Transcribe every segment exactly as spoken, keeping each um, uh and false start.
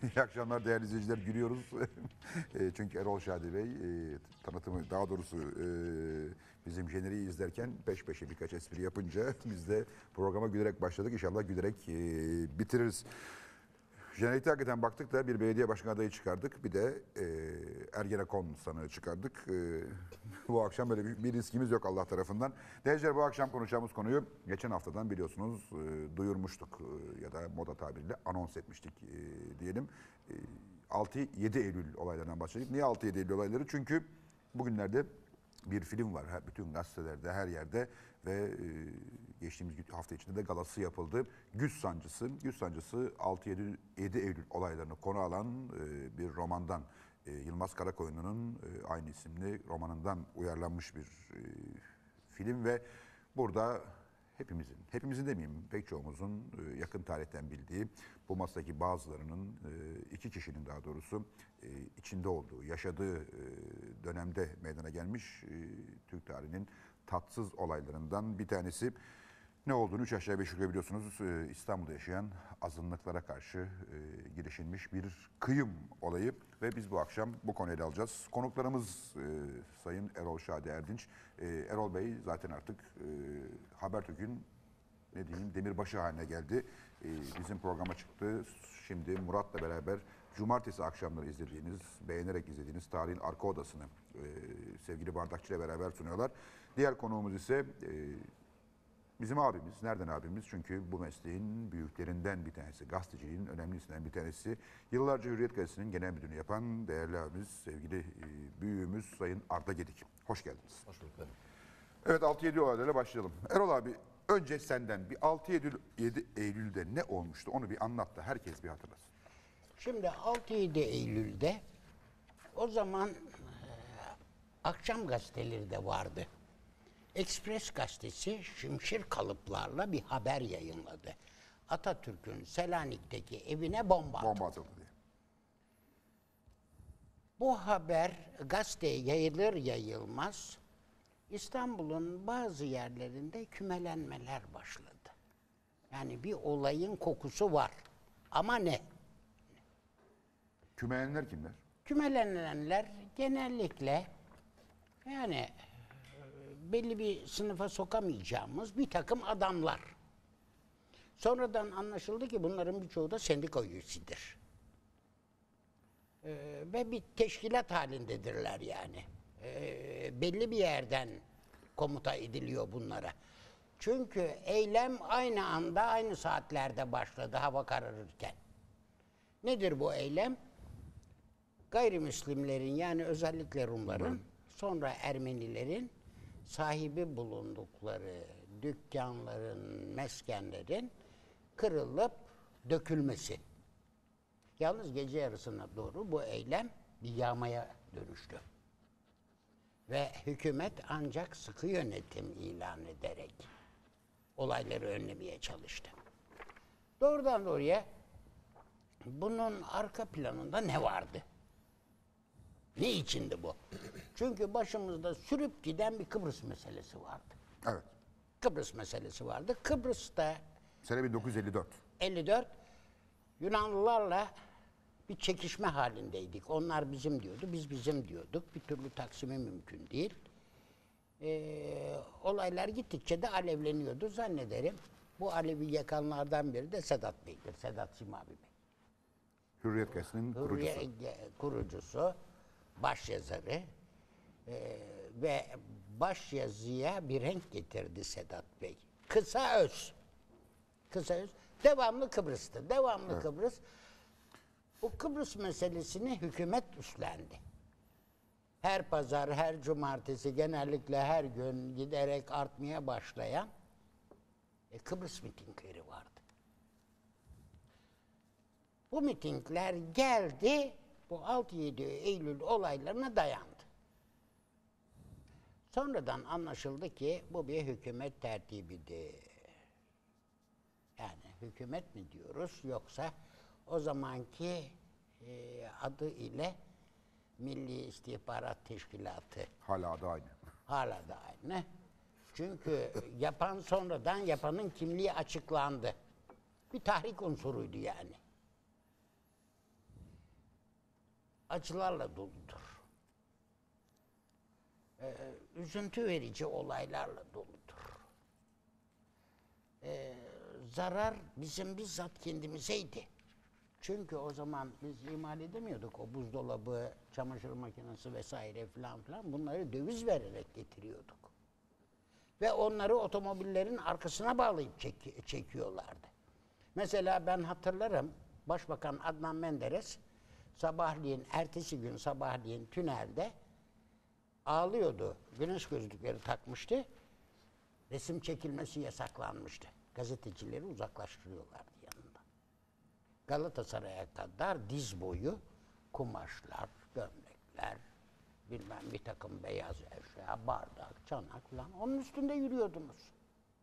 İyi akşamlar değerli izleyiciler. Gülüyoruz. E, Çünkü Erol Şadi Bey e, tanıtımı, daha doğrusu e, bizim jeneriği izlerken peş peşe birkaç espri yapınca biz de programa gülerek başladık. İnşallah gülerek e, bitiririz. Jenerikte hakikaten baktık da bir belediye başkan adayı çıkardık. Bir de e, Ergenekon sanığı çıkardık. E, bu akşam böyle bir, bir riskimiz yok Allah tarafından. Değerli bu akşam konuşacağımız konuyu geçen haftadan biliyorsunuz e, duyurmuştuk e, ya da moda tabiriyle anons etmiştik e, diyelim. E, altı yedi Eylül olaylarından başladık. Niye altı yedi Eylül olayları? Çünkü bugünlerde bir film var her, bütün gazetelerde, her yerde ve e, geçtiğimiz hafta içinde de galası yapıldı. Güç Sancısı, Güç Sancısı altı yedi Eylül olaylarını konu alan e, bir romandan, e, Yılmaz Karakoyunlu'nun e, aynı isimli romanından uyarlanmış bir e, film ve burada hepimizin, hepimizin demeyeyim pek çoğumuzun e, yakın tarihten bildiği, bu masadaki bazılarının, e, iki kişinin daha doğrusu e, içinde olduğu, yaşadığı e, dönemde meydana gelmiş e, Türk tarihinin tatsız olaylarından bir tanesi. Ne olduğunu üç aşağı beş yukarı biliyorsunuz. E, İstanbul'da yaşayan azınlıklara karşı e, girişilmiş bir kıyım olayı ve biz bu akşam bu konuyu ele alacağız. Konuklarımız e, Sayın Erol Şadi Erdinç. E, Erol Bey zaten artık e, Habertürk'ün ne diyeyim demirbaşı haline geldi. E, bizim programa çıktı. Şimdi Murat'la beraber cumartesi akşamları izlediğiniz, beğenerek izlediğiniz Tarihin Arka Odası'nı e, sevgili Bardakçı ile beraber sunuyorlar. Diğer konuğumuz ise e, bizim abimiz. Nereden abimiz? Çünkü bu mesleğin büyüklerinden bir tanesi. Gazeteciliğin önemli isimlerinden bir tanesi. Yıllarca Hürriyet Gazetesi'nin genel müdürünü yapan değerli abimiz, sevgili e, büyüğümüz Sayın Arda Gedik. Hoş geldiniz. Hoş bulduk. Evet, altı yedi olaylarla başlayalım. Erol abi, önce senden bir altı yedi Eylül'de ne olmuştu onu bir anlat da herkes bir hatırlasın. Şimdi altı yedi Eylül'de o zaman e, akşam gazeteleri de vardı. Ekspres gazetesi şimşir kalıplarla bir haber yayınladı. Atatürk'ün Selanik'teki evine bomba atıldı. Bomba atıldı diye. Bu haber gazeteye yayılır yayılmaz İstanbul'un bazı yerlerinde kümelenmeler başladı. Yani bir olayın kokusu var. Ama ne? Kümelenler kimler? Kümelenenler genellikle yani e, belli bir sınıfa sokamayacağımız bir takım adamlar. Sonradan anlaşıldı ki bunların birçoğu da sendika üyesidir. Ee, ve bir teşkilat halindedirler yani. Ee, belli bir yerden komuta ediliyor bunlara. Çünkü eylem aynı anda, aynı saatlerde başladı hava kararırken. Nedir bu eylem? Gayrimüslimlerin yani özellikle Rumların, sonra Ermenilerin sahibi bulundukları dükkanların, meskenlerin kırılıp dökülmesi. Yalnız gece yarısına doğru bu eylem bir yağmaya dönüştü. Ve hükümet ancak sıkı yönetim ilan ederek olayları önlemeye çalıştı. Doğrudan doğruya bunun arka planında ne vardı? Ne içindi bu? Çünkü başımızda sürüp giden bir Kıbrıs meselesi vardı. Evet. Kıbrıs meselesi vardı. Kıbrıs'ta Sene bin dokuz yüz elli dört. elli dört Yunanlılarla bir çekişme halindeydik. Onlar bizim diyordu, biz bizim diyorduk. Bir türlü taksimi mümkün değil. Ee, olaylar gittikçe de alevleniyordu zannederim. Bu alevi yakanlardan biri de Sedat Bey'dir. Sedat Simavi Bey. Hürriyet Gazetesi'nin kurucusu. Hürriyet kurucusu, başyazarı ee, ve başyazıya bir renk getirdi Sedat Bey. Kısa öz. Kısa öz. Devamlı Kıbrıs'tı. Devamlı evet. Kıbrıs. Bu Kıbrıs meselesini hükümet üstlendi. Her pazar, her cumartesi, genellikle her gün giderek artmaya başlayan e, Kıbrıs mitingleri vardı. Bu mitingler geldi, bu altı yedi Eylül olaylarına dayandı. Sonradan anlaşıldı ki bu bir hükümet tertibidir. Yani hükümet mi diyoruz yoksa o zamanki e, adı ile Milli İstihbarat Teşkilatı. Hala da aynı. Hala da aynı. Çünkü yapan sonradan yapanın kimliği açıklandı. Bir tahrik unsuruydu yani. acılarla doludur. Ee, üzüntü verici olaylarla doludur. Ee, zarar bizim bizzat kendimizeydi. Çünkü o zaman biz imal edemiyorduk. O buzdolabı, çamaşır makinesi vesaire filan filan bunları döviz vererek getiriyorduk. Ve onları otomobillerin arkasına bağlayıp çek çekiyorlardı. Mesela ben hatırlarım Başbakan Adnan Menderes sabahleyin, ertesi gün sabahleyin tünelde ağlıyordu. Güneş gözlükleri takmıştı. Resim çekilmesi yasaklanmıştı. Gazetecileri uzaklaştırıyorlardı yanından. Galatasaray'a kadar diz boyu kumaşlar, gömlekler, bilmem bir takım beyaz eşya, bardak, çanak falan. Onun üstünde yürüyordunuz.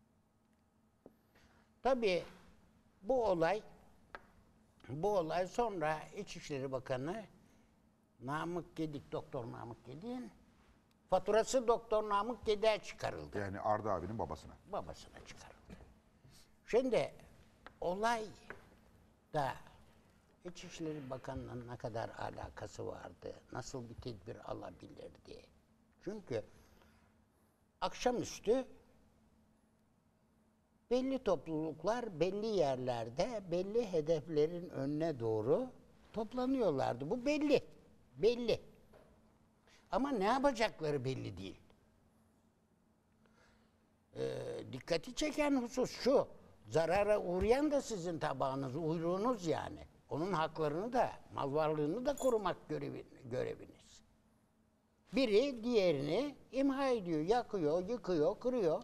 Tabii bu olay bu olay sonra İçişleri Bakanı Namık Gedik, Doktor Namık Gedik'in faturası Doktor Namık Gedik'e çıkarıldı. Yani Arda abinin babasına. Babasına çıkarıldı. Şimdi olay da İçişleri Bakanı'nın ne kadar alakası vardı, nasıl bir tedbir alabilirdi? Çünkü akşamüstü belli topluluklar belli yerlerde belli hedeflerin önüne doğru toplanıyorlardı. Bu belli, belli. Ama ne yapacakları belli değil. Ee, dikkati çeken husus şu, zarara uğrayan da sizin tabağınız, uyruğunuz yani. Onun haklarını da, mal varlığını da korumak görevi, göreviniz. Biri diğerini imha ediyor, yakıyor, yıkıyor, kırıyor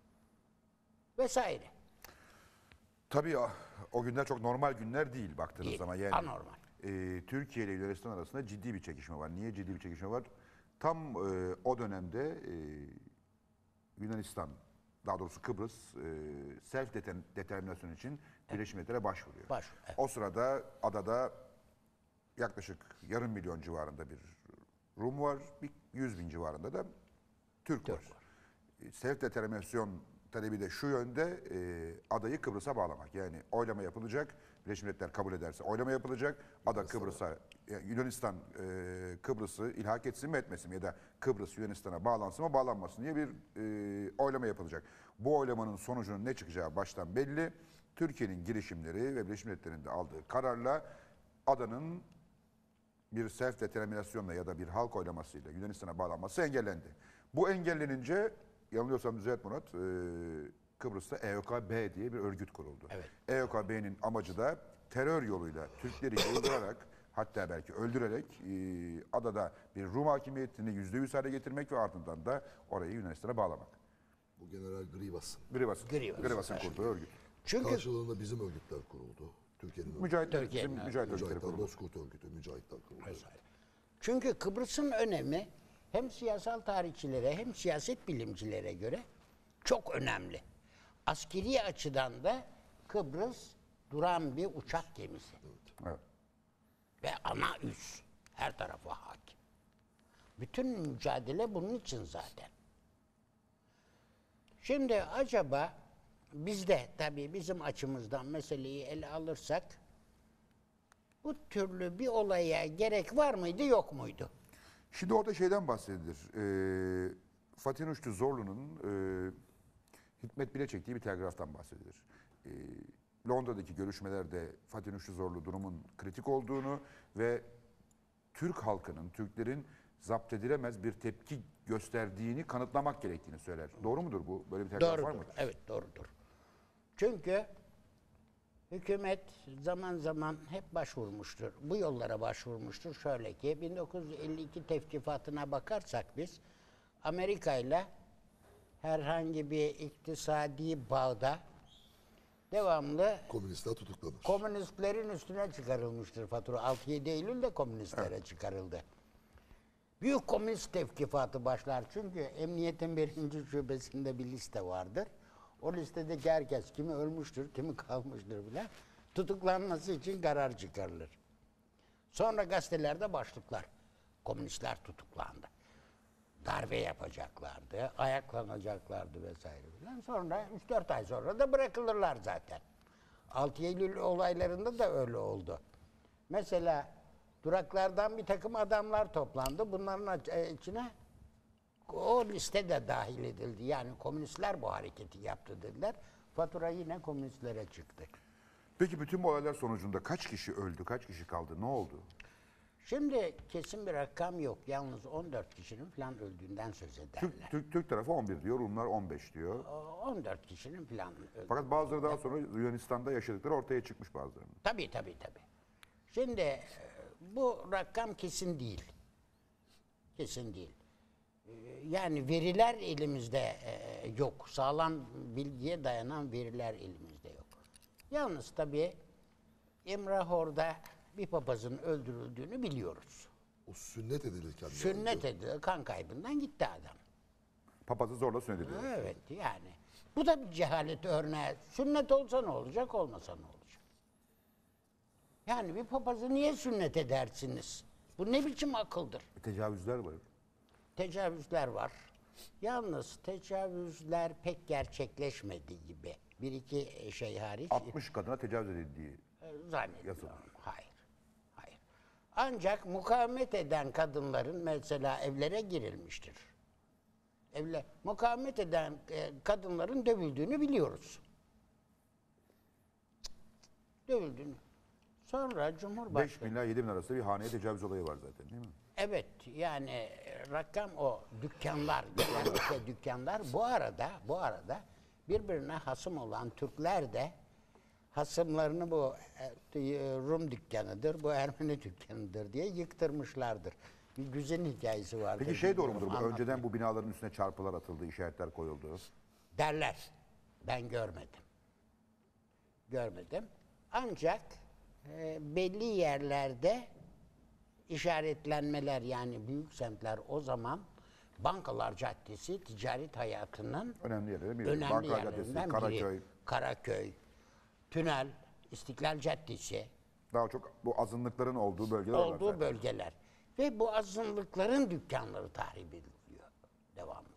vesaire. Tabii o, o günler çok normal günler değil baktığınız Değil, zaman. Yani, anormal. E, Türkiye ile Yunanistan arasında ciddi bir çekişme var. Niye ciddi bir çekişme var? Tam e, o dönemde e, Yunanistan, daha doğrusu Kıbrıs e, self determinasyon için Birleşmiş Milletler'e başvuruyor. Baş, evet. O sırada adada yaklaşık yarım milyon civarında bir Rum var, bir yüz bin civarında da Türk, Türk var. var. Self determinasyon talebi de şu yönde, e, adayı Kıbrıs'a bağlamak. Yani oylama yapılacak, Birleşmiş Milletler kabul ederse oylama yapılacak, ada Kıbrıs'a, yani Yunanistan e, Kıbrıs'ı ilhak etsin mi etmesin mi ya da Kıbrıs Yunanistan'a bağlansın mı bağlanmasın diye bir e, oylama yapılacak. Bu oylamanın sonucunun ne çıkacağı baştan belli. Türkiye'nin girişimleri ve Birleşmiş Milletler'in de aldığı kararla adanın bir self determinasyonla ya da bir halk oylamasıyla Yunanistan'a bağlanması engellendi. Bu engellenince, yanılıyorsam düzelt Murat, e, Kıbrıs'ta E O K B diye bir örgüt kuruldu. Evet. E O K B'nin amacı da terör yoluyla Türkleri yıldırarak, hatta belki öldürerek e, adada bir Rum hakimiyetini yüzde yüz hale getirmek ve ardından da orayı Yunanistan'a bağlamak. Bu General Grivas'ın Grivas, Grivas. Grivas'ın kurduğu örgüt. Çünkü karşılığında bizim örgütler kuruldu. Türkiye'nin örgütü. Mücahit, Türkiye'nin bizim örgütü. mücahit örgütleri Mücahitler, kuruldu. Bozkurt örgütü, mücahitler kuruldu. vesaire. Çünkü Kıbrıs'ın önemi hem siyasal tarihçilere hem siyaset bilimcilere göre çok önemli. Askeri açıdan da Kıbrıs duran bir uçak gemisi. Evet. Ve ana üs her tarafa hakim. Bütün mücadele bunun için zaten. Şimdi acaba bizde tabii bizim açımızdan meseleyi ele alırsak bu türlü bir olaya gerek var mıydı yok muydu? Şimdi orada şeyden bahsedilir. Ee, Fatih Rüştü Zorlu'nun e, Hikmet Bile çektiği bir telgraftan bahsedilir. Ee, Londra'daki görüşmelerde Fatih Rüştü Zorlu durumun kritik olduğunu ve Türk halkının, Türklerin zapt edilemez bir tepki gösterdiğini kanıtlamak gerektiğini söyler. Doğru mudur bu? Böyle bir telgraf var Doğrudur. mıdır? Evet doğrudur. Çünkü hükümet zaman zaman hep başvurmuştur. Bu yollara başvurmuştur. Şöyle ki bin dokuz yüz elli iki tevkifatına bakarsak biz Amerika ile herhangi bir iktisadi bağda devamlı Komünistler tutuklanır. komünistlerin üstüne çıkarılmıştır fatura. altı yedi Eylül'de komünistlere çıkarıldı. Büyük komünist tevkifatı başlar. Çünkü emniyetin birinci şubesinde bir liste vardır. O listedeki herkes kimi ölmüştür, kimi kalmıştır bile tutuklanması için karar çıkarılır. Sonra gazetelerde başlıklar. Komünistler tutuklandı. Darbe yapacaklardı, ayaklanacaklardı vesaire filan. Sonra üç dört ay sonra da bırakılırlar zaten. altı Eylül olaylarında da öyle oldu. Mesela Duraklardan bir takım adamlar toplandı. Bunların e, içine o liste de dahil edildi. Yani komünistler bu hareketi yaptı dediler. Fatura yine komünistlere çıktı. Peki bütün bu olaylar sonucunda kaç kişi öldü, kaç kişi kaldı, ne oldu? Şimdi kesin bir rakam yok. Yalnız on dört kişinin falan öldüğünden söz ederler. Türk, Türk, Türk tarafı on bir diyor, Rumlar on beş diyor. O- on dört kişinin falan öldü. Fakat bazıları daha sonra Yunanistan'da yaşadıkları ortaya çıkmış bazılarının. Tabii tabii tabii. Şimdi e, bu rakam kesin değil. Kesin değil. E, Yani veriler elimizde e, yok. Sağlam bilgiye dayanan veriler elimizde yok. Yalnız tabii İmrahor'da bir papazın öldürüldüğünü biliyoruz. O sünnet edilirken. Sünnet edildi, kan kaybından gitti adam. Papazı zorla sünnet ediyor. Evet yani. Bu da bir cehalet örneği. Sünnet olsa ne olacak, olmasa ne olacak? Yani bir papazı niye sünnet edersiniz? Bu ne biçim akıldır? E, tecavüzler var. Tecavüzler var. Yalnız tecavüzler pek gerçekleşmediği gibi. Bir iki şey hariç altmış kadına tecavüz edildiği. e, zannediyorum. Yazılmış. Hayır. Hayır. Ancak mukavemet eden kadınların mesela evlere girilmiştir. Evle mukavemet eden e, kadınların dövüldüğünü biliyoruz. Dövüldüğünü. Sonra beş Cumhurbaşkanı bin ila yedi bin arası bir haneye tecavüz olayı var zaten değil mi? evet yani e, rakam o dükkanlar genellikle dükkanlar bu arada bu arada birbirine hasım olan Türkler de hasımlarını bu e, Rum dükkanıdır, bu Ermeni dükkanıdır diye yıktırmışlardır. Bir güzel hikayesi vardır. Peki şey doğru mudur? bilmiyorum, Bu anlatmayayım. önceden bu binaların üstüne çarpılar atıldı, işaretler koyuldu. Derler. Ben görmedim. Görmedim. Ancak e, belli yerlerde işaretlenmeler yani büyük semtler o zaman Bankalar Caddesi ticaret hayatının Önemli yerlere biri. önemli Bankalar yerlerinden Caddesi, Karaköy. biri. Karaköy, Tünel, İstiklal Caddesi Daha çok bu azınlıkların olduğu bölgeler var olduğu zaten. bölgeler. Ve bu azınlıkların dükkanları tahrip ediliyor devamlı.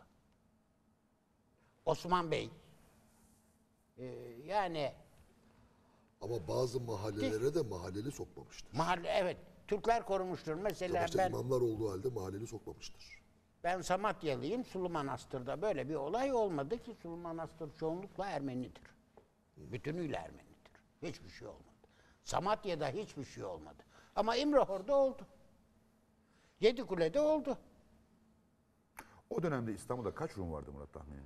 Osman Bey e, yani Ama bazı mahallelere de mahalleli sokmamıştır. mahalle evet Türkler korumuştur. Mesela Savaşta ben imamlar olduğu halde mahalleli sokmamıştır. ben Samatyalıyım. Sulu Manastır'da böyle bir olay olmadı ki Sulu Manastır çoğunlukla Ermenidir. Bütünüyle Ermenidir. Hiçbir şey olmadı. Samatya'da hiçbir şey olmadı. Ama İmrahor'da oldu. Yedikule'de oldu. O dönemde İstanbul'da kaç Rum vardı Murat tahminen?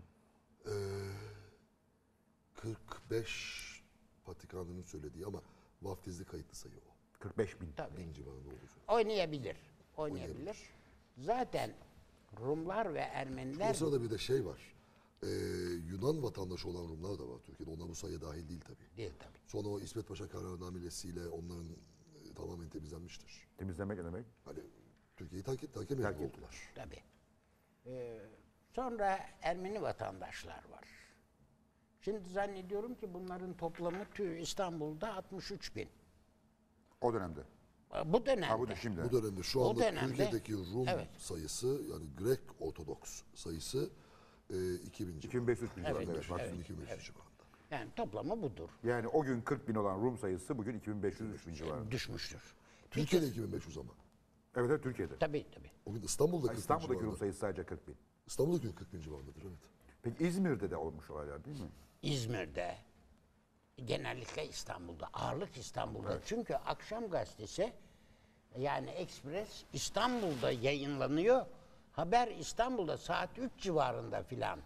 kırk beş Vatikan'ın söylediği ama vaftizli kayıtlı sayı o. kırk beş bin. Tabii. Bin civarında olduğu söyleniyor. Oynayabilir. Oynayabilir. Zaten Rumlar ve Ermeniler O sırada bir de şey var. Ee, Yunan vatandaşı olan Rumlar da var Türkiye'de. Onlar bu sayıya dahil değil tabii. değil tabii. Sonra o İsmet Paşa kararnamesiyle onların e, tamamen temizlenmiştir. Temizlemek ne demek? Hani Türkiye'yi terk, terk mecbur Terk oldular. Tabii. Ee, sonra Ermeni vatandaşlar var. Şimdi zannediyorum ki bunların toplamı tü- İstanbul'da altmış üç bin. O dönemde. Bu dönemde. Ha bu da şimdi. Bu dönemde şu O anda dönemde- Türkiye'deki Rum Evet. sayısı yani Grek Ortodoks sayısı e, iki bin iki bin civarında. beş yüz bin civarında. Evet, Evet, maksimum. iki bin beş yüz civarında. Yani toplamı budur. Yani o gün kırk bin olan Rum sayısı bugün iki bin beş yüz üç bin civarında. Düşmüştür. Türkiye'de iki bin beş yüz ama. Evet evet Türkiye'de. Tabii tabii. O gün İstanbul'da kırk bin İstanbul'daki Rum civarında. sayısı sadece kırk bin. İstanbul'daki kırk bin civarındadır evet. Peki İzmir'de de olmuş olaylar değil mi? İzmir'de, genellikle İstanbul'da, ağırlık İstanbul'da. Çünkü akşam gazetesi yani Ekspres İstanbul'da yayınlanıyor. Haber İstanbul'da saat üç civarında filan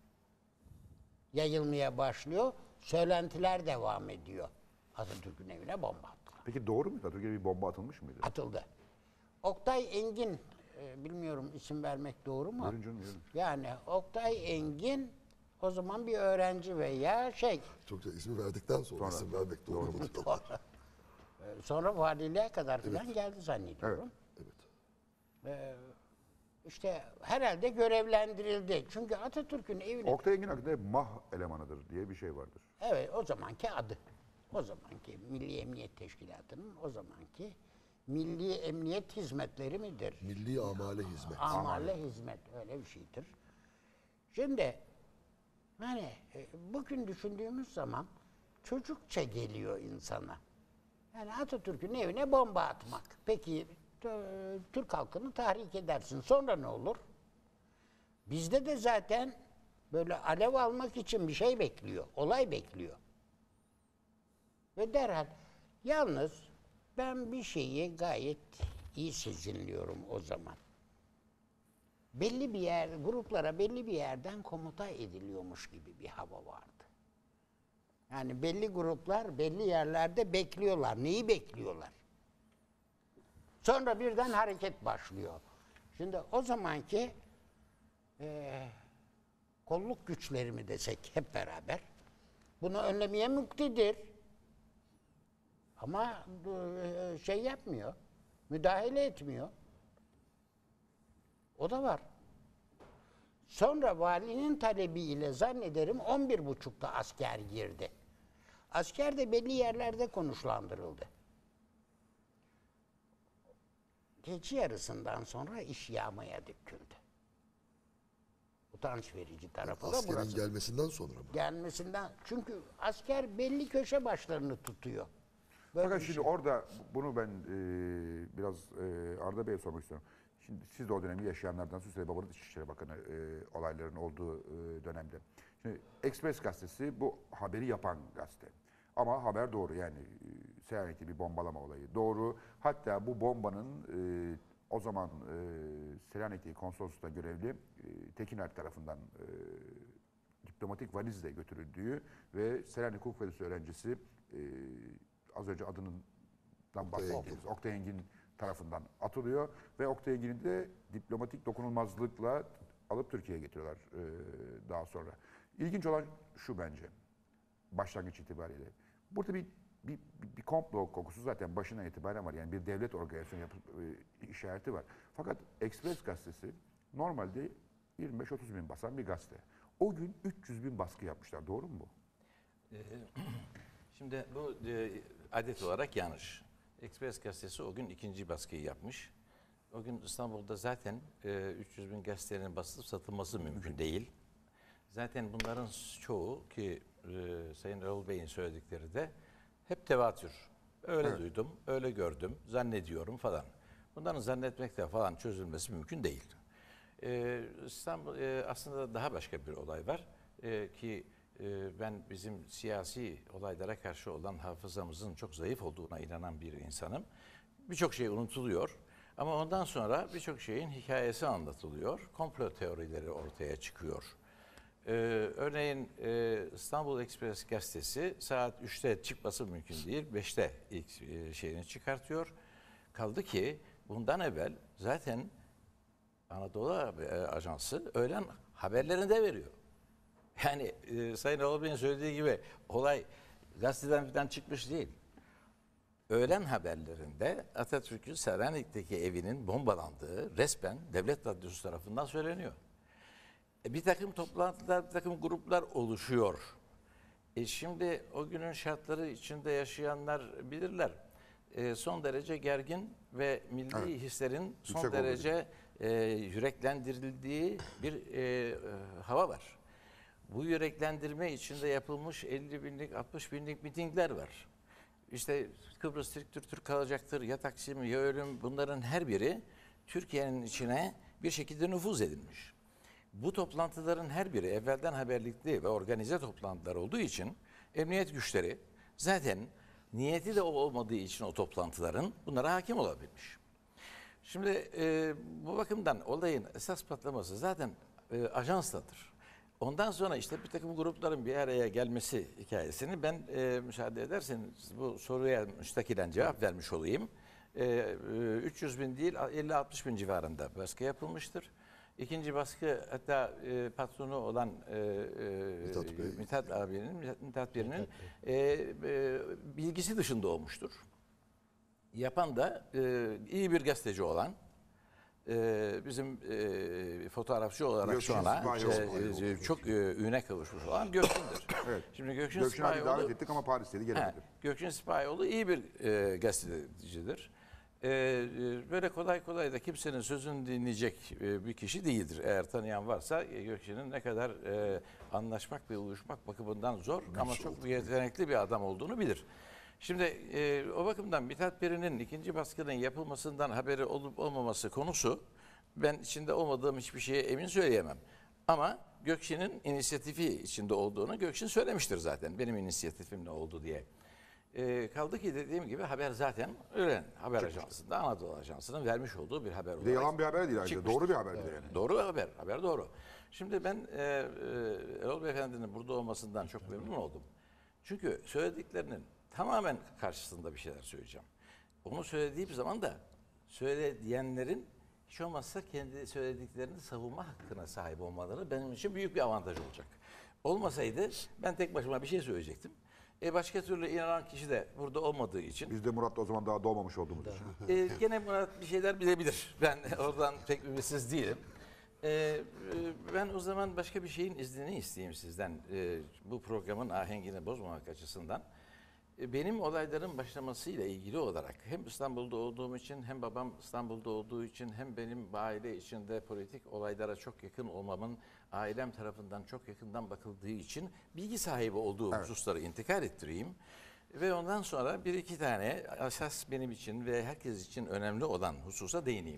yayılmaya başlıyor. Söylentiler devam ediyor. Atatürk'ün evine bomba attılar. Peki doğru mu? Türkiye'de bir bomba atılmış mıydı? Atıldı. Oktay Engin, e, bilmiyorum isim vermek doğru mu? Buyurun canım, buyurun. Yani Oktay Engin o zaman bir öğrenci veya şey, Çok güzel ismi verdikten sonra, isim vermek doğru mu? e, sonra valiliğe kadar filan geldi zannediyorum. Evet. İşte herhalde görevlendirildi. Çünkü Atatürk'ün evine... Oktay Engin hakkında hep mah elemanıdır diye bir şey vardır. Evet, o zamanki adı. O zamanki Milli Emniyet Teşkilatı'nın o zamanki Milli Emniyet Hizmetleri midir? Milli Amale Hizmet. Amale hizmet öyle bir şeydir. Şimdi hani e, bugün düşündüğümüz zaman çocukça geliyor insana. Yani Atatürk'ün evine bomba atmak. Peki t- Türk halkını tahrik edersin. Sonra ne olur? Bizde de zaten böyle alev almak için bir şey bekliyor. Olay bekliyor. Ve derhal. Yalnız ben bir şeyi gayet iyi sezinliyorum o zaman. Belli bir yer, gruplara belli bir yerden komuta ediliyormuş gibi bir hava vardı. Yani belli gruplar belli yerlerde bekliyorlar. Neyi bekliyorlar? Sonra birden hareket başlıyor. Şimdi o zamanki e, kolluk güçleri mi desek hep beraber bunu önlemeye muktedir. Ama e, şey yapmıyor. Müdahale etmiyor. O da var. Sonra valinin talebiyle zannederim on bir buçukta asker girdi. Asker de belli yerlerde konuşlandırıldı. Gece yarısından sonra iş yağmaya döküldü. Utanç verici tarafı da Askerin burası. gelmesinden sonra mı? Gelmesinden, çünkü asker belli köşe başlarını tutuyor. Böyle Fakat bir şimdi şey. orada bunu ben e, biraz e, Arda Bey'e sormak istiyorum. Şimdi siz de o dönemi yaşayanlardansınız. Süleyman Babalı İçişleri Bakanı e, olayların olduğu e, dönemde. Şimdi Express gazetesi bu haberi yapan gazete. Ama haber doğru, yani e, Selanik'te bir bombalama olayı doğru. Hatta bu bombanın e, o zaman e, Selanik'teki konsolosluğunda görevli e, Tekiner tarafından e, diplomatik valizle götürüldüğü ve Selanik Hukuk Fakültesi öğrencisi e, az önce adının bahsettiğimiz Oktay Engin tarafından atılıyor ve Oktay Engin'i de diplomatik dokunulmazlıkla alıp Türkiye'ye getiriyorlar e, daha sonra. İlginç olan şu bence, başlangıç itibariyle. Burada bir bir, bir, bir komplo kokusu zaten başından itibaren var. Yani bir devlet organizasyonu yapı, e, işareti var. Fakat Express gazetesi normalde yirmi beş otuz bin basan bir gazete. O gün üç yüz bin baskı yapmışlar. Doğru mu bu? Şimdi bu e, adet olarak yanlış. Express gazetesi o gün ikinci baskıyı yapmış. O gün İstanbul'da zaten e, üç yüz bin gazetenin basılıp satılması mümkün değil. Zaten bunların çoğu ki e, Sayın Erol Bey'in söyledikleri de hep tevatür. Öyle Evet. duydum, öyle gördüm, zannediyorum falan. Bunların zannetmekle falan çözülmesi mümkün değil. E, İstanbul e, aslında daha başka bir olay var e, ki e, ben bizim siyasi olaylara karşı olan hafızamızın çok zayıf olduğuna inanan bir insanım. Birçok şey unutuluyor ama ondan sonra birçok şeyin hikayesi anlatılıyor. Komplo teorileri ortaya çıkıyor. Ee, örneğin e, İstanbul Express gazetesi saat üçte çıkması mümkün değil, beşte ilk e, şeyini çıkartıyor. Kaldı ki bundan evvel zaten Anadolu e, Ajansı öğlen haberlerini de veriyor. Yani e, Sayın Erol Bey'in söylediği gibi olay gazeteden falan çıkmış değil. Öğlen haberlerinde Atatürk'ün Selanik'teki evinin bombalandığı resmen Devlet Radyosu tarafından söyleniyor. E, bir takım toplantılar, bir takım gruplar oluşuyor. E şimdi o günün şartları içinde yaşayanlar bilirler. E, son derece gergin ve milli Evet. hislerin son Yüksek olduğu derece e, yüreklendirildiği bir e, e, hava var. Bu yüreklendirme içinde yapılmış elli binlik, altmış binlik mitingler var. İşte Kıbrıs Türk Türk Türk kalacaktır, ya Taksim ya ölüm, bunların her biri Türkiye'nin içine bir şekilde nüfuz edilmiş. Bu toplantıların her biri evvelden haberlikli ve organize toplantılar olduğu için emniyet güçleri zaten niyeti de olmadığı için o toplantıların bunlara hakim olabilmiş. Şimdi e, bu bakımdan olayın esas patlaması zaten e, ajansladır. Ondan sonra işte bir takım grupların bir araya gelmesi hikayesini ben e, müsaade ederseniz bu soruya müstakilen cevap vermiş olayım. E, e, üç yüz bin değil elli altmış bin civarında baskı yapılmıştır. İkinci baskı hatta e, patronu olan e, e, Mithat Bey. Mithat abinin, Mithat, Mithat birinin e, e, bilgisi dışında olmuştur. Yapan da e, iyi bir gazeteci olan, e, bizim e, fotoğrafçı olarak Gökçin şu ana Sipahi e, e, çok e, üne kavuşmuş olan Gökçin'dir. Evet. Şimdi Gökçin, Gökçen abi Sipahioğlu- davet ettik ama Paris'teydi, He, gelemedi. Gökçin Sipahioğlu iyi bir e, gazetecidir. E, e, böyle kolay kolay da kimsenin sözünü dinleyecek e, bir kişi değildir. Eğer tanıyan varsa e, Gökçin'in ne kadar e, anlaşmak ve uyuşmak bakımından zor ama çok yetenekli bir adam olduğunu bilir. Şimdi e, o bakımdan Mithat Peri'nin ikinci baskının yapılmasından haberi olup olmaması konusu, ben içinde olmadığım hiçbir şeye emin söyleyemem. Ama Gökçin'in inisiyatifi içinde olduğunu Gökçin söylemiştir zaten, benim inisiyatifim ne oldu diye. E, kaldı ki dediğim gibi haber zaten öğren haber ajansında, Anadolu Ajansı'nın vermiş olduğu bir haber Bir de olarak yalan bir haber değil ayrıca. çıkmıştır. Doğru bir haber bir de yani. Doğru haber, haber doğru. Şimdi ben e, e, Erol Beyefendi'nin burada olmasından çok memnun oldum. Çünkü söylediklerinin tamamen karşısında bir şeyler söyleyeceğim. Onu söylediğim zaman da söyleyenlerin hiç olmazsa kendi söylediklerini savunma hakkına sahip olmaları benim için büyük bir avantaj olacak. Olmasaydı ben tek başıma bir şey söyleyecektim. E başka türlü inanan kişi de burada olmadığı için Biz de Murat'la o zaman daha doğmamış olduğumuz için. e, gene Murat bir şeyler bilebilir. Ben oradan pek ümitsiz değilim. E, e, ben o zaman başka bir şeyin iznini isteyeyim sizden. E, bu programın ahengini bozmamak açısından. E, benim olayların başlamasıyla ilgili olarak hem İstanbul'da olduğum için, hem babam İstanbul'da olduğu için, hem benim aile içinde politik olaylara çok yakın olmamın ailem tarafından çok yakından bakıldığı için bilgi sahibi olduğum Evet. hususları intikal ettireyim. Ve ondan sonra bir iki tane esas benim için ve herkes için önemli olan hususa değineyim.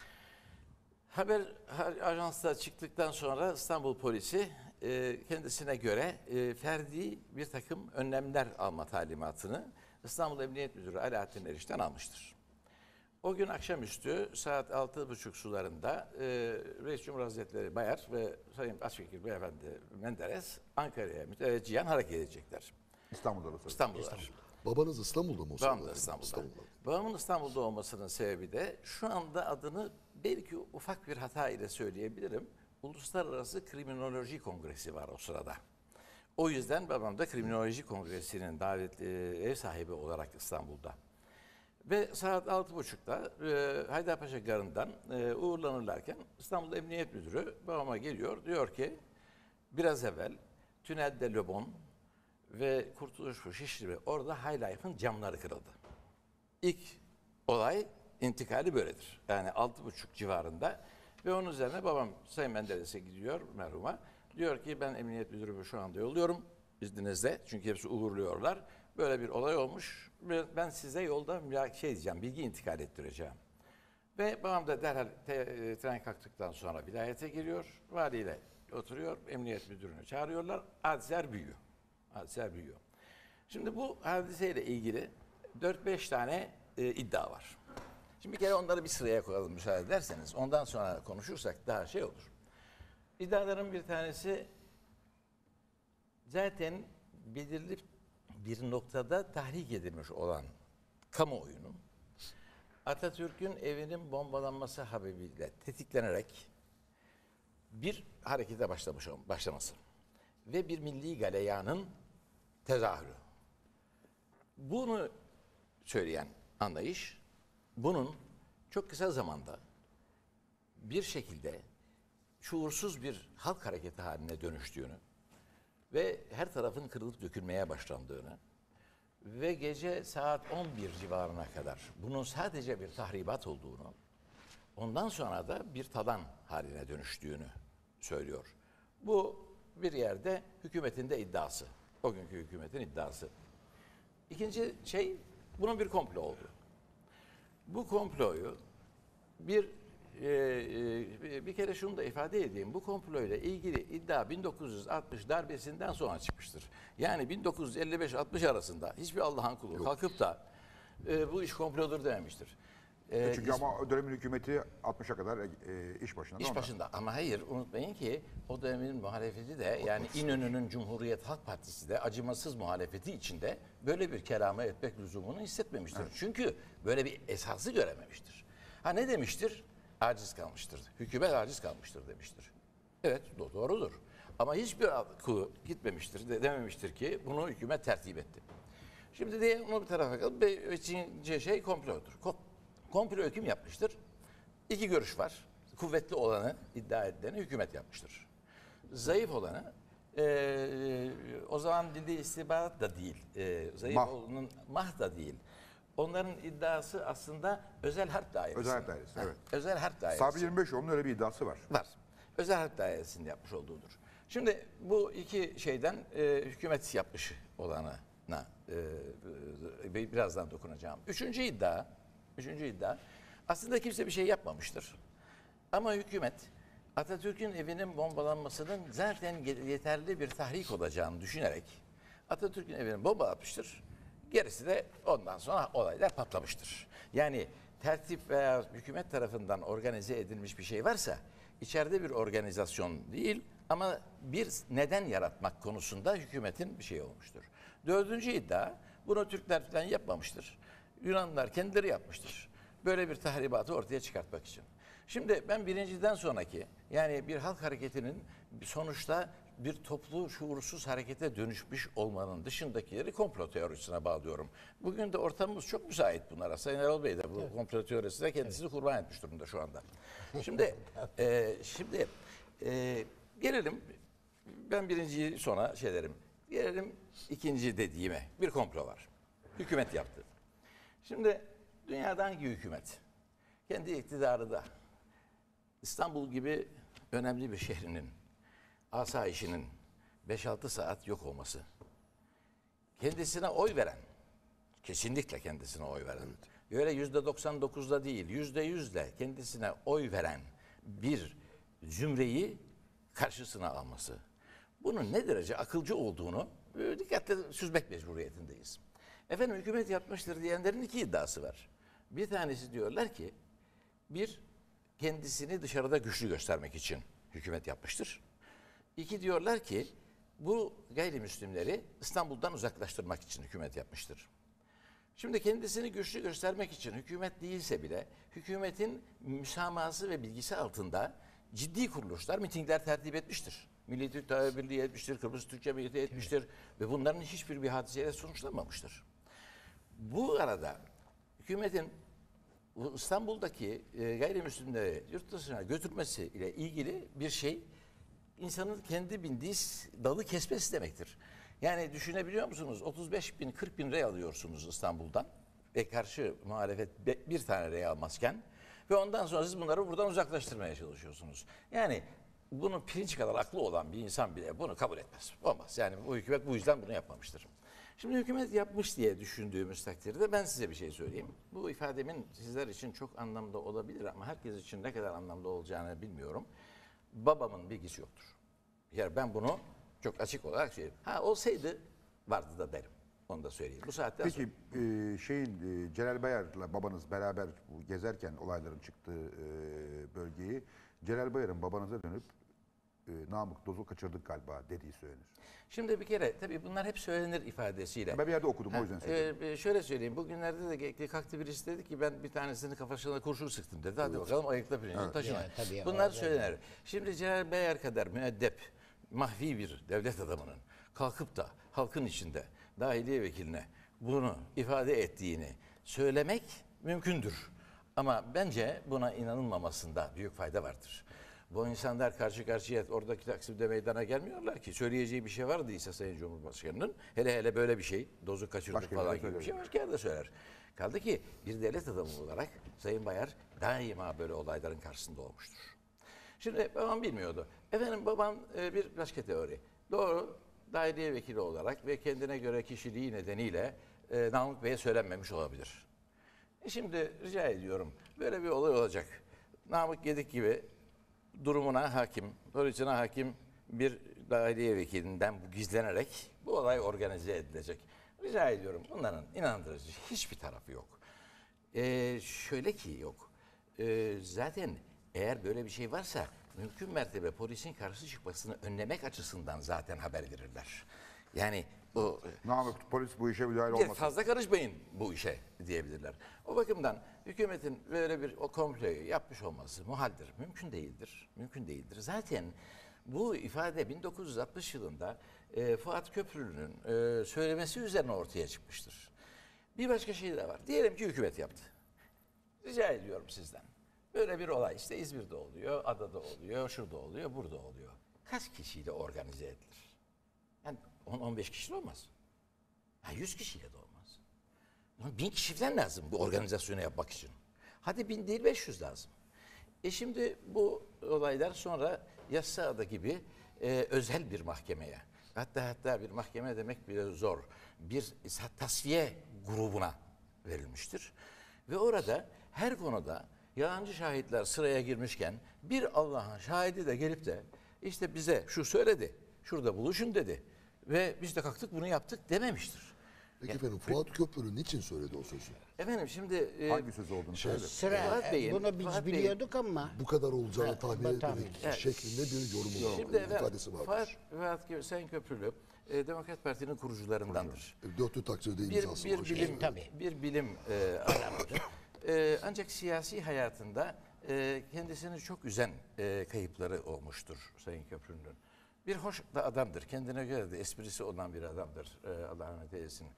Haber ajansta çıktıktan sonra İstanbul polisi e, kendisine göre e, ferdi bir takım önlemler alma talimatını İstanbul Emniyet Müdürü Alaaddin Eriş'ten almıştır. O gün akşamüstü saat altı buçuk sularında e, Reis Cumhur Hazretleri Bayar ve Sayın Başvekil Beyefendi Menderes Ankara'ya müteveccihen hareket edecekler. İstanbul'da da tabii. İstanbul'da. Babanız İstanbul'da mı o Babam sırada? da İstanbul'da. İstanbul'da. Babamın İstanbul'da olmasının sebebi de şu anda adını belki ufak bir hata ile söyleyebilirim. Uluslararası Kriminoloji Kongresi var o sırada. O yüzden babam da Kriminoloji Kongresi'nin davetli ev sahibi olarak İstanbul'da. Ve saat altı buçukta e, Haydarpaşa Garı'ndan e, uğurlanırlarken İstanbul Emniyet Müdürü babama geliyor. Diyor ki biraz evvel tünelde Le Bon ve Kurtuluş Şişli ve orada High Life'ın camları kırıldı. İlk olay intikali böyledir. Yani altı buçuk civarında ve onun üzerine babam Sayın Menderes'e gidiyor merhuma. Diyor ki ben emniyet müdürümü şu anda yolluyorum izninizle. Çünkü hepsi uğurluyorlar. Böyle bir olay olmuş. Ben size yolda şey diyeceğim, bilgi intikal ettireceğim. Ve babam da derhal te, tren kalktıktan sonra vilayete geliyor. Valiyle oturuyor. Emniyet müdürünü çağırıyorlar. Hadiseler büyüyor. Hadiseler büyüyor. Şimdi bu hadiseyle ilgili dört beş tane e, iddia var. Şimdi bir kere onları bir sıraya koyalım müsaade ederseniz. Ondan sonra konuşursak daha şey olur. İddiaların bir tanesi zaten belirli bir noktada tahrik edilmiş olan kamuoyunun Atatürk'ün evinin bombalanması habebiyle tetiklenerek bir harekete başlamış başlaması ve bir milli galeyanın tezahürü. Bunu söyleyen anlayış, bunun çok kısa zamanda bir şekilde şuursuz bir halk hareketi haline dönüştüğünü ve her tarafın kırılıp dökülmeye başlandığını ve gece saat on bir civarına kadar bunun sadece bir tahribat olduğunu, ondan sonra da bir talan haline dönüştüğünü söylüyor. Bu bir yerde hükümetin de iddiası. O günkü hükümetin iddiası. İkinci şey, bunun bir komplo olduğu. Bu komployu bir e, e, bir kere şunu da ifade edeyim. Bu komployla ilgili iddia bin dokuz yüz altmış darbesinden sonra çıkmıştır. Yani bin dokuz yüz elli beş altmış arasında hiçbir Allah'ın kulu kalkıp da e, bu iş komplodur dememiştir. E, Çünkü ama o dönemin hükümeti altmışa kadar e, iş başında. İş başında ama hayır unutmayın ki o dönemin muhalefeti de yani İnönü'nün Cumhuriyet Halk Partisi de acımasız muhalefeti içinde böyle bir kelamı etmek lüzumunu hissetmemiştir. Evet. Çünkü böyle bir esası görememiştir. Ha ne demiştir? Aciz kalmıştır. Hükümet aciz kalmıştır demiştir. Evet doğrudur. Ama hiçbir kulu gitmemiştir de dememiştir ki bunu hükümet tertip etti. Şimdi de onu bir tarafa kalıp ikinci şey komplodur. Komplo kim yapmıştır? İki görüş var. Kuvvetli olanı, iddia edileni hükümet yapmıştır. Zayıf olanı, e, o zaman Milli İstihbarat da değil, e, zayıf Mah. olanın mah da değil. Onların iddiası aslında özel harp dairesi. Özel harp dairesi, evet. Özel harp dairesi. Sabri yirmi beş yolunun öyle bir iddiası var. Var. Özel harp dairesinde yapmış olduğudur. Şimdi bu iki şeyden e, hükümet yapmış olanı e, birazdan dokunacağım. Üçüncü iddia, üçüncü iddia aslında kimse bir şey yapmamıştır. Ama hükümet Atatürk'ün evinin bombalanmasının zaten yeterli bir tahrik olacağını düşünerek Atatürk'ün evini bombalatmıştır. Gerisi de ondan sonra olaylar patlamıştır. Yani tertip veya hükümet tarafından organize edilmiş bir şey varsa içeride bir organizasyon değil ama bir neden yaratmak konusunda hükümetin bir şey olmuştur. Dördüncü iddia, bunu Türkler falan yapmamıştır. Yunanlılar kendileri yapmıştır. Böyle bir tahribatı ortaya çıkartmak için. Şimdi ben birinciden sonraki, yani bir halk hareketinin sonuçta bir toplu şuursuz harekete dönüşmüş olmanın dışındakileri komplo teorisine bağlıyorum. Bugün de ortamımız çok müsait bunlara. Sayın Erol Bey de bu evet. komplo teorisine kendisini evet. kurban etmiş durumda şu anda. Şimdi e, şimdi e, gelelim, ben birinciyi sonra şey derim. Gelelim ikinci dediğime. Bir komplo var. Hükümet yaptı. Şimdi dünyada hangi hükümet kendi iktidarı da İstanbul gibi önemli bir şehrinin asayişinin beş altı saat yok olması, kendisine oy veren, kesinlikle kendisine oy veren, evet. öyle yüzde doksan dokuzda değil, yüzde yüzle kendisine oy veren bir zümreyi karşısına alması, bunun ne derece akılcı olduğunu dikkatle süzmek mecburiyetindeyiz. Efendim hükümet yapmıştır diyenlerin iki iddiası var. Bir tanesi diyorlar ki, bir, kendisini dışarıda güçlü göstermek için hükümet yapmıştır. İki, diyorlar ki bu gayrimüslimleri İstanbul'dan uzaklaştırmak için hükümet yapmıştır. Şimdi kendisini güçlü göstermek için hükümet değilse bile hükümetin müsamahası ve bilgisi altında ciddi kuruluşlar mitingler tertip etmiştir. Milli Türk Tabip Birliği etmiştir, Kıbrıs Türk Cemiyeti etmiştir evet. ve bunların hiçbir bir hadiseyle sonuçlanmamıştır. Bu arada hükümetin İstanbul'daki gayrimüslimleri yurt dışına götürmesi ile ilgili bir şey insanın kendi bindiği dalı kesmesi demektir. Yani düşünebiliyor musunuz? otuz beş bin, kırk bin rey alıyorsunuz İstanbul'dan ve karşı muhalefet bir tane rey almazken ve ondan sonra siz bunları buradan uzaklaştırmaya çalışıyorsunuz. Yani bunu pirinç kadar aklı olan bir insan bile bunu kabul etmez. Olmaz. Yani bu hükümet bu yüzden bunu yapmamıştır. Şimdi hükümet yapmış diye düşündüğümüz takdirde ben size bir şey söyleyeyim. Bu ifademin sizler için çok anlamda olabilir ama herkes için ne kadar anlamda olacağını bilmiyorum. Babamın bilgisi yoktur. Yani ben bunu çok açık olarak söyleyeyim. Ha olsaydı vardı da derim. Onu da söyleyeyim. Bu saatten Peki, sonra. e, şeyin e, Celal Bayar'la babanız beraber gezerken olayların çıktığı e, bölgeyi Celal Bayar'ın babanıza dönüp e, Namık Doz'u kaçırdık galiba dediği söylenir. Şimdi bir kere tabii bunlar hep söylenir ifadesiyle. Ben bir yerde okudum ha, o yüzden söylüyorum. E, şöyle söyleyeyim. Bugünlerde de kalktı birisi dedi ki ben bir tanesini kafasına kurşun sıktım dedi. Hadi evet. bakalım ayıkla pirincini evet. taşına. Ya, tabii, bunlar söylenir. Yani. Şimdi Celal Bayar kadar müeddep, mahvi bir devlet adamının kalkıp da halkın içinde dahiliye vekiline bunu ifade ettiğini söylemek mümkündür. Ama bence buna inanılmamasında büyük fayda vardır. Bu insanlar karşı karşıya oradaki Taksim'de meydana gelmiyorlar ki. Söyleyeceği bir şey vardıysa Sayın Cumhurbaşkanı'nın hele hele böyle bir şey, dozu kaçırdık başka falan gibi bir şey başka yerde söyler. Kaldı ki bir devlet adamı olarak Sayın Bayar daima böyle olayların karşısında olmuştur. Şimdi babam bilmiyordu. Efendim babam e, bir başka teori. Doğru, dahiliye vekili olarak ve kendine göre kişiliği nedeniyle e, Namık Bey'e söylenmemiş olabilir. E şimdi rica ediyorum, böyle bir olay olacak. Namık Gedik gibi durumuna hakim, polisine hakim bir dahiliye vekilinden bu gizlenerek bu olay organize edilecek. Rica ediyorum, bunların inandırıcı hiçbir tarafı yok. Ee, şöyle ki yok. Ee, zaten eğer böyle bir şey varsa mümkün mertebe polisin karşı çıkmasını önlemek açısından zaten haber verirler. Yani bu Namık polis bu işe müdahale olmasın. Fazla karışmayın bu işe diyebilirler. O bakımdan hükümetin böyle bir o komployu yapmış olması muhaldir. Mümkün değildir. Mümkün değildir. Zaten bu ifade bin dokuz yüz altmış yılında e, Fuat Köprülü'nün e, söylemesi üzerine ortaya çıkmıştır. Bir başka şey de var. Diyelim ki hükümet yaptı. Rica ediyorum sizden. Böyle bir olay işte İzmir'de oluyor, adada oluyor, şurada oluyor, burada oluyor. Kaç kişiyle organize edilir? Yani on on beş kişiyle olmaz. Ha, yüz kişiyle de olmaz. Bin kişi falan lazım bu organizasyonu yapmak için. Hadi bin değil beş yüz lazım. E şimdi bu olaylar sonra Yassıada gibi e, özel bir mahkemeye, hatta hatta bir mahkeme demek bile zor, bir tasfiye grubuna verilmiştir. Ve orada her konuda yalancı şahitler sıraya girmişken bir Allah'ın şahidi de gelip de işte bize şu söyledi, şurada buluşun dedi ve biz de kalktık bunu yaptık dememiştir. Peki efendim Fuat Köprülü niçin söyledi o sözü? Efendim şimdi e, Hangi söz olduğunu söyle. Sıra Fuat Bey'in- bunu biz Fuat Bey'in- biliyorduk ama Bu kadar olacağını Ha, tahmin ben tahmin etmedik ettim. şeklinde bir yorumu var. Şimdi efendim, ifadesi Fuat, vardır. Fuat Kö- Sayın Köprülü e, Demokrat Parti'nin kurucularındandır. E, Dörtlü takdirde Bir, imzası bir var. bilim, Tabii. bir bilim e, adamıdır. E, ancak siyasi hayatında e, kendisini çok üzen e, kayıpları olmuştur Sayın Köprülü'nün. Bir hoş da adamdır. Kendine göre de esprisi olan bir adamdır. E, Allah rahmet eylesin.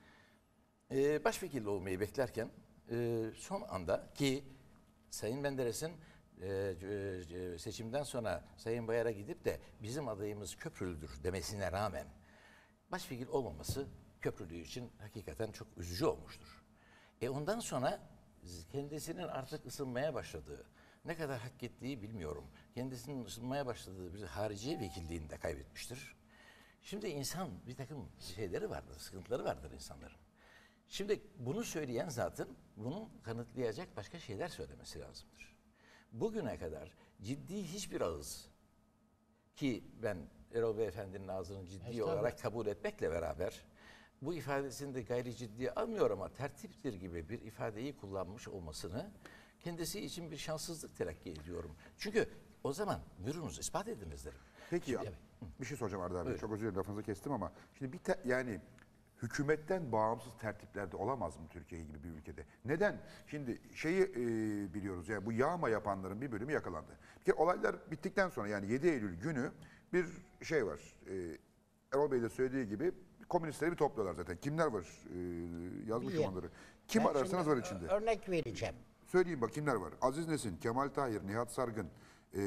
E, başvekil olmayı beklerken e, son anda ki Sayın Menderes'in e, e, seçimden sonra Sayın Bayar'a gidip de bizim adayımız Köprülüdür demesine rağmen başvekil olmaması Köprülü için hakikaten çok üzücü olmuştur. E ondan sonra kendisinin artık ısınmaya başladığı, ne kadar hak ettiği bilmiyorum. Kendisinin ısınmaya başladığı bir harici vekilliğini de kaybetmiştir. Şimdi insan bir takım şeyleri vardır, sıkıntıları vardır insanların. Şimdi bunu söyleyen zaten bunu kanıtlayacak başka şeyler söylemesi lazımdır. Bugüne kadar ciddi hiçbir ağız ki ben Erol Beyefendi'nin ağzını ciddi olarak kabul etmekle beraber bu ifadesini de gayri ciddiye almıyor ama tertiptir gibi bir ifadeyi kullanmış olmasını kendisi için bir şanssızlık telakki ediyorum. Çünkü o zaman buyurunuz ispat ediniz derim. Peki ya, bir şey soracağım Arda abi. Çok özür dilerim lafınızı kestim ama şimdi bir te- yani hükümetten bağımsız tertiplerde olamaz mı Türkiye gibi bir ülkede? Neden? Şimdi şeyi e, biliyoruz yani bu yağma yapanların bir bölümü yakalandı. Bir kere olaylar bittikten sonra yani yedi Eylül günü bir şey var. E, Erol Bey de söylediği gibi komünistleri bir topluyorlar zaten. Kimler var? E, yazmışım Biliyorum. onları. Kim Ben ararsanız şimdi var içinde. örnek vereceğim. Söyleyeyim bak kimler var. Aziz Nesin, Kemal Tahir, Nihat Sargın, e,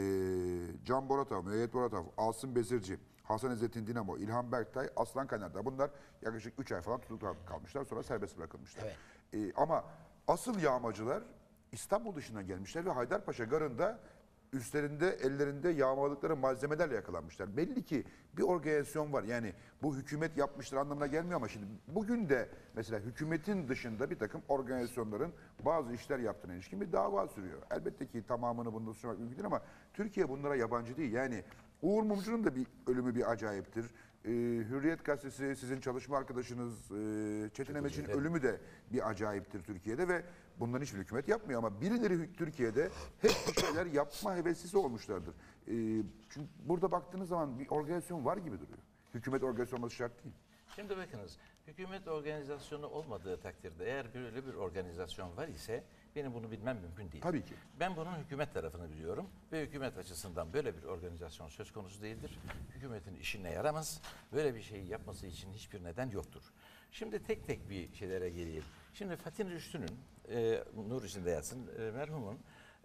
Can Boratav, Müeyyet Boratav, Asım Bezirci, Hasan İzzettin Dinamo, İlhan Berktay, Aslan Kaynar'da. Bunlar yaklaşık üç ay falan tutuklu kalmışlar. Sonra serbest bırakılmışlar. Evet. E, ama asıl yağmacılar İstanbul dışından gelmişler ve Haydarpaşa Garı'nda üstlerinde, ellerinde yağmaladıkları malzemelerle yakalanmışlar. Belli ki bir organizasyon var. Yani bu hükümet yapmıştır anlamına gelmiyor ama şimdi bugün de mesela hükümetin dışında bir takım organizasyonların bazı işler yaptığına ilişkin bir dava sürüyor. Elbette ki tamamını bunda sunmak mümkün değil ama Türkiye bunlara yabancı değil. Yani Uğur Mumcu'nun da bir ölümü bir acayiptir. Ee, Hürriyet Gazetesi sizin çalışma arkadaşınız e, Çetin Emeç'in ölümü de bir acayiptir Türkiye'de ve bunların hiçbir hükümet yapmıyor ama birileri hü- Türkiye'de hep bir şeyler yapma heveslisi olmuşlardır. Ee, çünkü burada baktığınız zaman bir organizasyon var gibi duruyor. Hükümet organizasyonu olması şart değil. Şimdi bakınız, hükümet organizasyonu olmadığı takdirde eğer böyle bir organizasyon var ise benim bunu bilmem mümkün değil. Tabii ki. Ben bunun hükümet tarafını biliyorum ve hükümet açısından böyle bir organizasyon söz konusu değildir. Hükümetin işine yaramaz. Böyle bir şeyi yapması için hiçbir neden yoktur. Şimdi tek tek bir şeylere geleyim. Şimdi Fatih Rüştü'nün, e, nur içinde yatsın, e, merhumun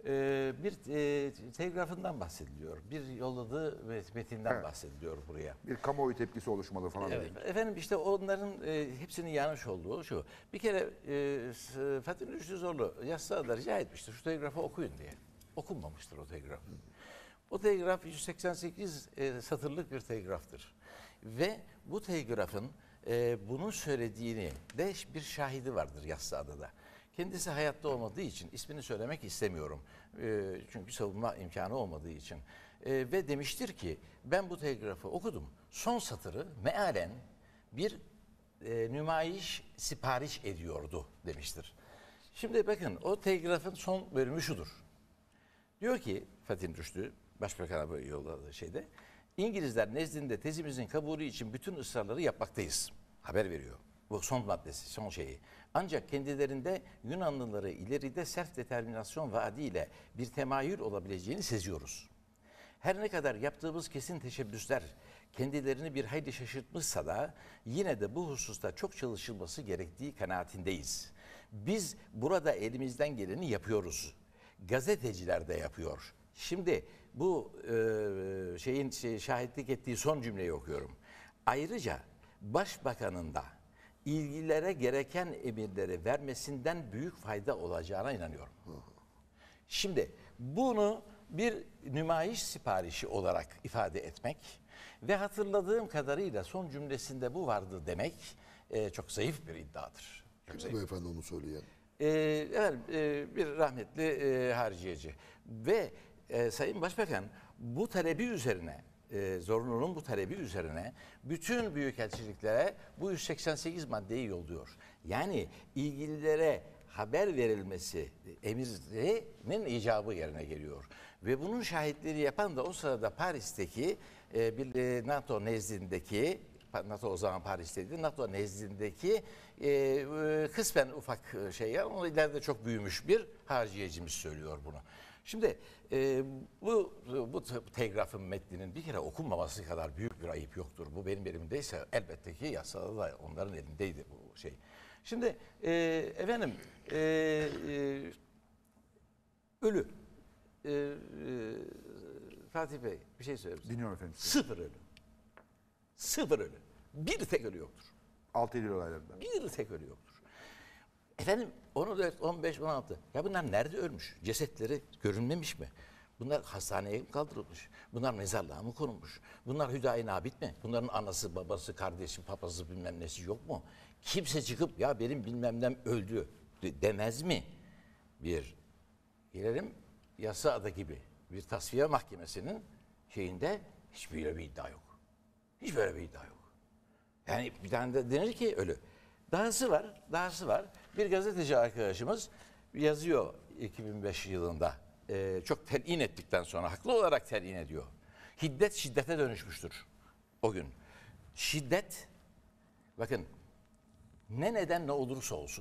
e, bir e, telgrafından bahsediliyor. Bir yolladığı metinden Evet. bahsediliyor buraya. Bir kamuoyu tepkisi oluşmalı falan. Evet. Efendim işte onların e, hepsinin yanlış olduğu şu. Bir kere e, s- Fatih Rüştü Zorlu yazsa rica etmiştir. Şu telgrafı okuyun diye. Okunmamıştır o telgraf. O telgraf yüz seksen sekiz e, satırlık bir telgraftır. Ve bu telgrafın e, bunun söylediğini de bir şahidi vardır Yassıada'da. Kendisi hayatta olmadığı için ismini söylemek istemiyorum. E, çünkü savunma imkanı olmadığı için. E, ve demiştir ki ben bu telgrafı okudum. Son satırı mealen bir e, nümayiş sipariş ediyordu demiştir. Şimdi bakın o telgrafın son bölümü şudur. Diyor ki Fatih Rüştü, Başbakan'a böyle yolladığı şeyde, İngilizler nezdinde tezimizin kabulü için bütün ısrarları yapmaktayız. Haber veriyor. Bu son maddesi, son şeyi. Ancak kendilerinde Yunanlıları ileride self determinasyon vaadiyle bir temayül olabileceğini seziyoruz. Her ne kadar yaptığımız kesin teşebbüsler kendilerini bir hayli şaşırtmışsa da yine de bu hususta çok çalışılması gerektiği kanaatindeyiz. Biz burada elimizden geleni yapıyoruz. Gazeteciler de yapıyor. Şimdi bu e, şeyin şey, şahitlik ettiği son cümleyi okuyorum. Ayrıca Başbakanın da ilgilere gereken emirleri vermesinden büyük fayda olacağına inanıyorum. Şimdi bunu bir nümayiş siparişi olarak ifade etmek Ve hatırladığım kadarıyla son cümlesinde bu vardı demek e, çok zayıf bir iddiadır. Çok Kimse zayıf. beyefendi onu söyleyen. Ee, efendim, e, bir rahmetli e, hariciyeci ve e, Sayın Başbakan bu talebi üzerine, e, Zorlu'nun bu talebi üzerine bütün büyükelçiliklere bu yüz seksen sekiz maddeyi yolluyor. Yani ilgililere haber verilmesi emrinin icabı yerine geliyor. Ve bunun şahitliğini yapan da o sırada Paris'teki e, bir e, NATO nezdindeki, NATO o zaman Paris'teydi, NATO nezdindeki e, e, kısmen ufak şey, ama ileride çok büyümüş bir hariciyecimiz söylüyor bunu. Şimdi e, bu, bu telgrafın metninin bir kere okunmaması kadar büyük bir ayıp yoktur. Bu benim elimdeyse elbette ki yasada da onların elindeydi bu şey. Şimdi e, efendim e, e, ölü. E, e, Fatih Bey bir şey söyleyeyim. Dinliyorum efendim. Sıfır ölü. Sıfır ölü. Bir tek ölü yoktur. altı Eylül olaylarından. Bir tek ölü yoktur. Efendim on dört, on beş, on altı. Ya bunlar nerede ölmüş? Cesetleri görünmemiş mi? Bunlar hastaneye mi kaldırılmış? Bunlar mezarlığa mı konulmuş? Bunlar Hüdayi Nabit mi? Bunların anası, babası, kardeşi, papazı bilmem nesi yok mu? Kimse çıkıp ya benim bilmemden öldü demez mi? Bir, gelelim Yassıada gibi bir tasfiye mahkemesinin şeyinde hiç böyle bir iddia yok. Hiç böyle bir iddia yok. Yani bir tane de denir ki ölü. Dahası var, dahası var. Bir gazeteci arkadaşımız yazıyor iki bin beş yılında. Ee, çok telin ettikten sonra, haklı olarak telin ediyor. Hiddet şiddete dönüşmüştür o gün. Şiddet, bakın ne neden ne olursa olsun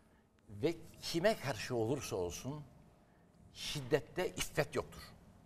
ve kime karşı olursa olsun şiddette iffet yoktur.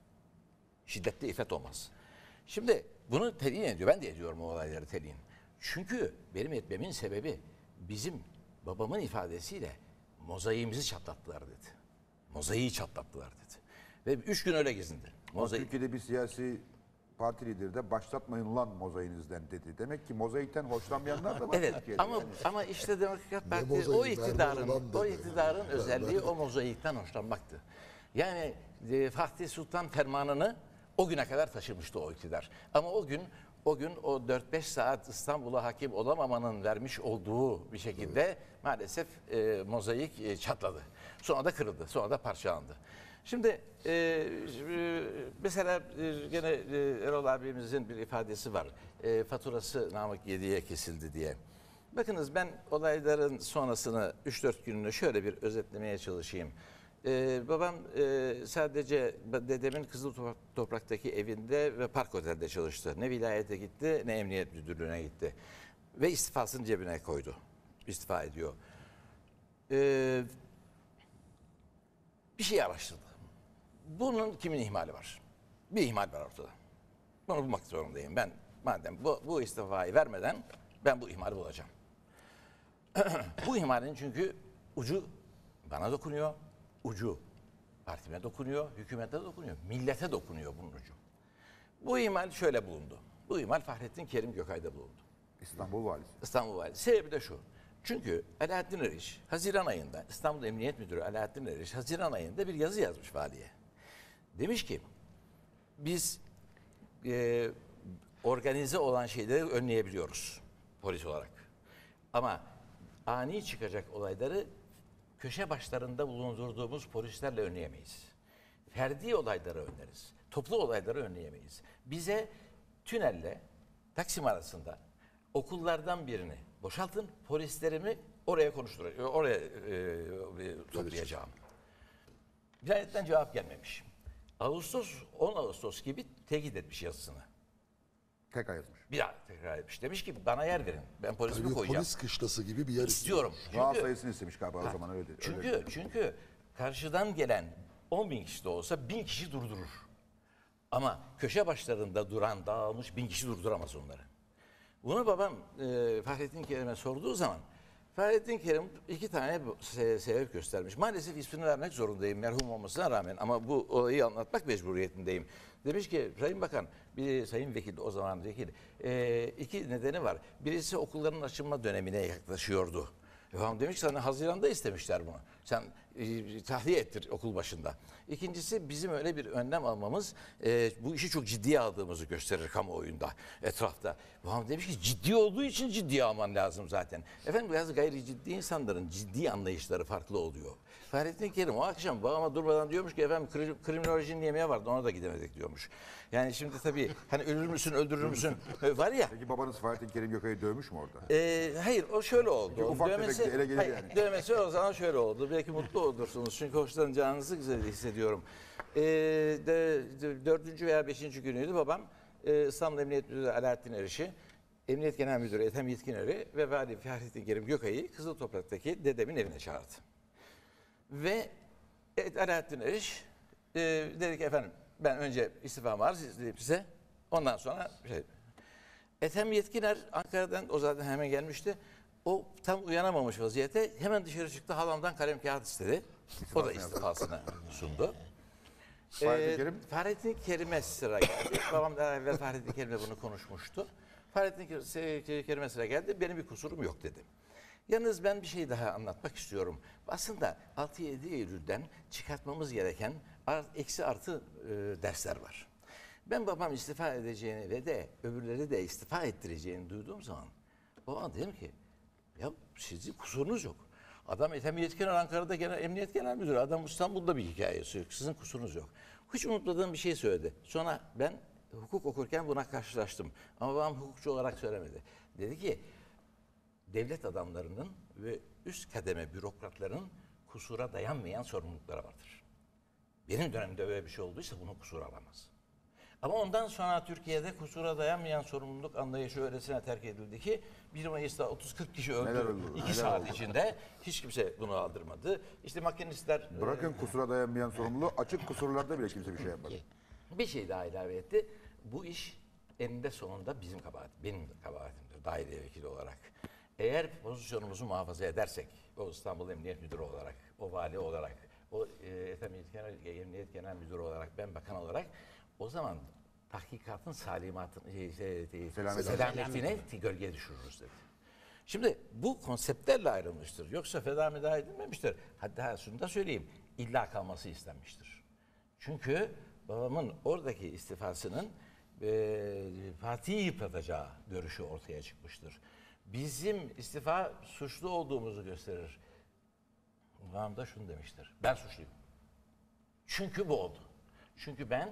Şiddette iffet olmaz. Şimdi bunu telin ediyor. Ben de ediyorum o olayları telin. Çünkü benim etmemin sebebi bizim babamın ifadesiyle mozaiğimizi çatlattılar dedi. Mozaiği çatlattılar dedi. Ve üç gün öyle gezindi. Ama Mozaik. Türkiye'de bir siyasi parti lideri de başlatmayın lan mozaiğinizden dedi. Demek ki mozaikten hoşlanmayanlar da var Evet Türkiye'de. ama yani. ama işte Demokrat Parti mozaiği, o mermer iktidarın olan o dedi. iktidarın özelliği o mozaikten hoşlanmaktı. Yani e, Fatih Sultan Fermanı'nı o güne kadar taşımıştı o iktidar. Ama o gün o gün o dört beş saat İstanbul'a hakim olamamanın vermiş olduğu bir şekilde evet. maalesef e, mozaik e, çatladı. Sonra da kırıldı, sonra da parçalandı. Şimdi e, e, mesela e, gene e, Erol abimizin bir ifadesi var. E, faturası Namık Yedi'ye kesildi diye. Bakınız ben olayların sonrasını üç dört gününü şöyle bir özetlemeye çalışayım. Ee, babam e, sadece dedemin Kızıl Toprak'taki evinde ve Park Otel'de çalıştı. Ne vilayete gitti ne emniyet müdürlüğüne gitti. Ve istifasını cebine koydu. İstifa ediyor. Ee, bir şey araştırdı. Bunun kimin ihmali var? Bir ihmal var ortada. Bunu bulmak zorundayım. Ben madem bu, bu istifayı vermeden ben bu ihmali bulacağım. Bu ihmalin çünkü ucu bana dokunuyor. Ucu partime dokunuyor, hükümete dokunuyor, millete dokunuyor bunun ucu. Bu ihmal şöyle bulundu. Bu ihmal Fahrettin Kerim Gökay'da bulundu. İstanbul Valisi. İstanbul Valisi. Sebebi de şu. Çünkü Alaaddin Eriş Haziran ayında, İstanbul Emniyet Müdürü Alaaddin Eriş Haziran ayında bir yazı yazmış valiye. Demiş ki biz e, organize olan şeyleri önleyebiliyoruz polis olarak. Ama ani çıkacak olayları köşe başlarında bulundurduğumuz polislerle önleyemeyiz. Ferdi olayları önleriz. Toplu olayları önleyemeyiz. Bize tünelle Taksim arasında okullardan birini boşaltın, polislerimi oraya konuşturacağım, oraya e, e, toplayacağım. Vilayetten cevap gelmemiş. Ağustos, on Ağustos gibi tekit etmiş yazısını. Tekrar yazmış. Bir daha tekrar etmiş. Demiş ki bana yer verin. Ben polisimi Yani bir koyacağım. polis kışlası gibi bir yer İstiyorum. Rahat Çünkü- sayısını istemiş galiba o zaman öyle. Çünkü öyle. çünkü karşıdan gelen on bin kişi de olsa bin kişi durdurur. Ama köşe başlarında duran dağılmış bin kişi durduramaz onları. Bunu babam e, Fahrettin Kerim'e sorduğu zaman Fahrettin Kerim iki tane se- sebep göstermiş. Maalesef ismini vermek zorundayım merhum olmasına rağmen ama bu olayı anlatmak mecburiyetindeyim. Demiş ki Sayın Bakan, bir Sayın Vekil o zaman vekil, e, iki nedeni var. Birisi okulların açılma dönemine yaklaşıyordu. Efendim demiş ki sana Haziran'da istemişler bunu. Sen e, tahliye ettir okul başında. İkincisi bizim öyle bir önlem almamız e, bu işi çok ciddiye aldığımızı gösterir kamuoyunda, etrafta. Babam demiş ki ciddi olduğu için ciddiye alman lazım zaten. Efendim biraz gayri ciddi insanların ciddi anlayışları farklı oluyor. Fahrettin Kerim o akşam babama durmadan diyormuş ki efendim kri- kriminolojinin yemeği vardı ona da gidemedik diyormuş. Yani şimdi tabii hani ölür müsün öldürür müsün e, var ya. Peki babanız Fahrettin Kerim Gökay'ı dövmüş mü orada? E, hayır o şöyle oldu. ufak tefek de ele gelir hayır, yani. dövmesi o zaman şöyle oldu. Belki mutlu olursunuz çünkü hoşlanacağınızı güzel hissediyorum. E, de, de, dördüncü veya beşinci günüydü babam e, İstanbul Emniyet Müdürü Alaaddin Eriş'i, Emniyet Genel Müdürü Ethem Yetkiner'i ve Vali Fahrettin Kerim Gökay'ı Kızıl Toprak'taki dedemin evine çağırdı. Ve evet, Alaaddin Eriş e, dedi ki efendim ben önce istifamı arz edeyim size ondan sonra şey. Ethem Yetkiner Ankara'dan o zaten hemen gelmişti. O tam uyanamamış vaziyette hemen dışarı çıktı halamdan kalem kağıt istedi. O da istifasını sundu. Fahrettin Ee, Kerim? Fahrettin Kerim'e sıra geldi. Babam daha evvel Fahrettin Kerim'le bunu konuşmuştu. Fahrettin Kerim'e sıra geldi. Benim bir kusurum yok dedi. Yalnız ben bir şey daha anlatmak istiyorum. Aslında altı yedi Eylül'den çıkartmamız gereken eksi artı e, dersler var. Ben babam istifa edeceğini ve de öbürleri de istifa ettireceğini duyduğum zaman babam dedim ki ya sizin kusurunuz yok. Adam Ethem Yetkiner Ankara'da genel, Emniyet Genel Müdürü. Adam İstanbul'da bir hikayesi yok. Sizin kusurunuz yok. Hiç unutmadığım bir şey söyledi. Sonra ben hukuk okurken buna karşılaştım. Ama babam hukukçu olarak söylemedi. Dedi ki devlet adamlarının ve üst kademe bürokratların kusura dayanmayan sorumlulukları vardır. Benim dönemimde öyle bir şey olduysa bunu kusur alamaz. Ama ondan sonra Türkiye'de kusura dayanmayan sorumluluk anlayışı öylesine terk edildi ki bir Mayıs'ta otuz kırk kişi Neler öldü. oldu, iki neler saat oldu. içinde hiç kimse bunu aldırmadı. İşte makinistler Bırakın kusura dayanmayan sorumluluğu, açık kusurlarda bile kimse bir şey yapmadı. bir şey daha ilave etti. Bu iş eninde sonunda bizim kabahat, benim kabahatimdir daire vekili olarak. Eğer pozisyonumuzu muhafaza edersek, o İstanbul Emniyet Müdürü olarak, o vali olarak, o e, Ethem Yetkiner Emniyet Genel Müdürü olarak, ben bakan olarak, o zaman tahkikatın salimatın, şey, şey, şey, Selamet- selametine gölge düşürürüz dedi. Şimdi bu konseptlerle ayrılmıştır. Yoksa feda müdahale edilmemiştir. Hatta şunu da söyleyeyim, illa kalması istenmiştir. Çünkü babamın oradaki istifasının e, Fatih'i yıpratacağı görüşü ortaya çıkmıştır. Bizim istifa suçlu olduğumuzu gösterir. Babam da şunu demiştir. Ben suçluyum. Çünkü bu oldu. Çünkü ben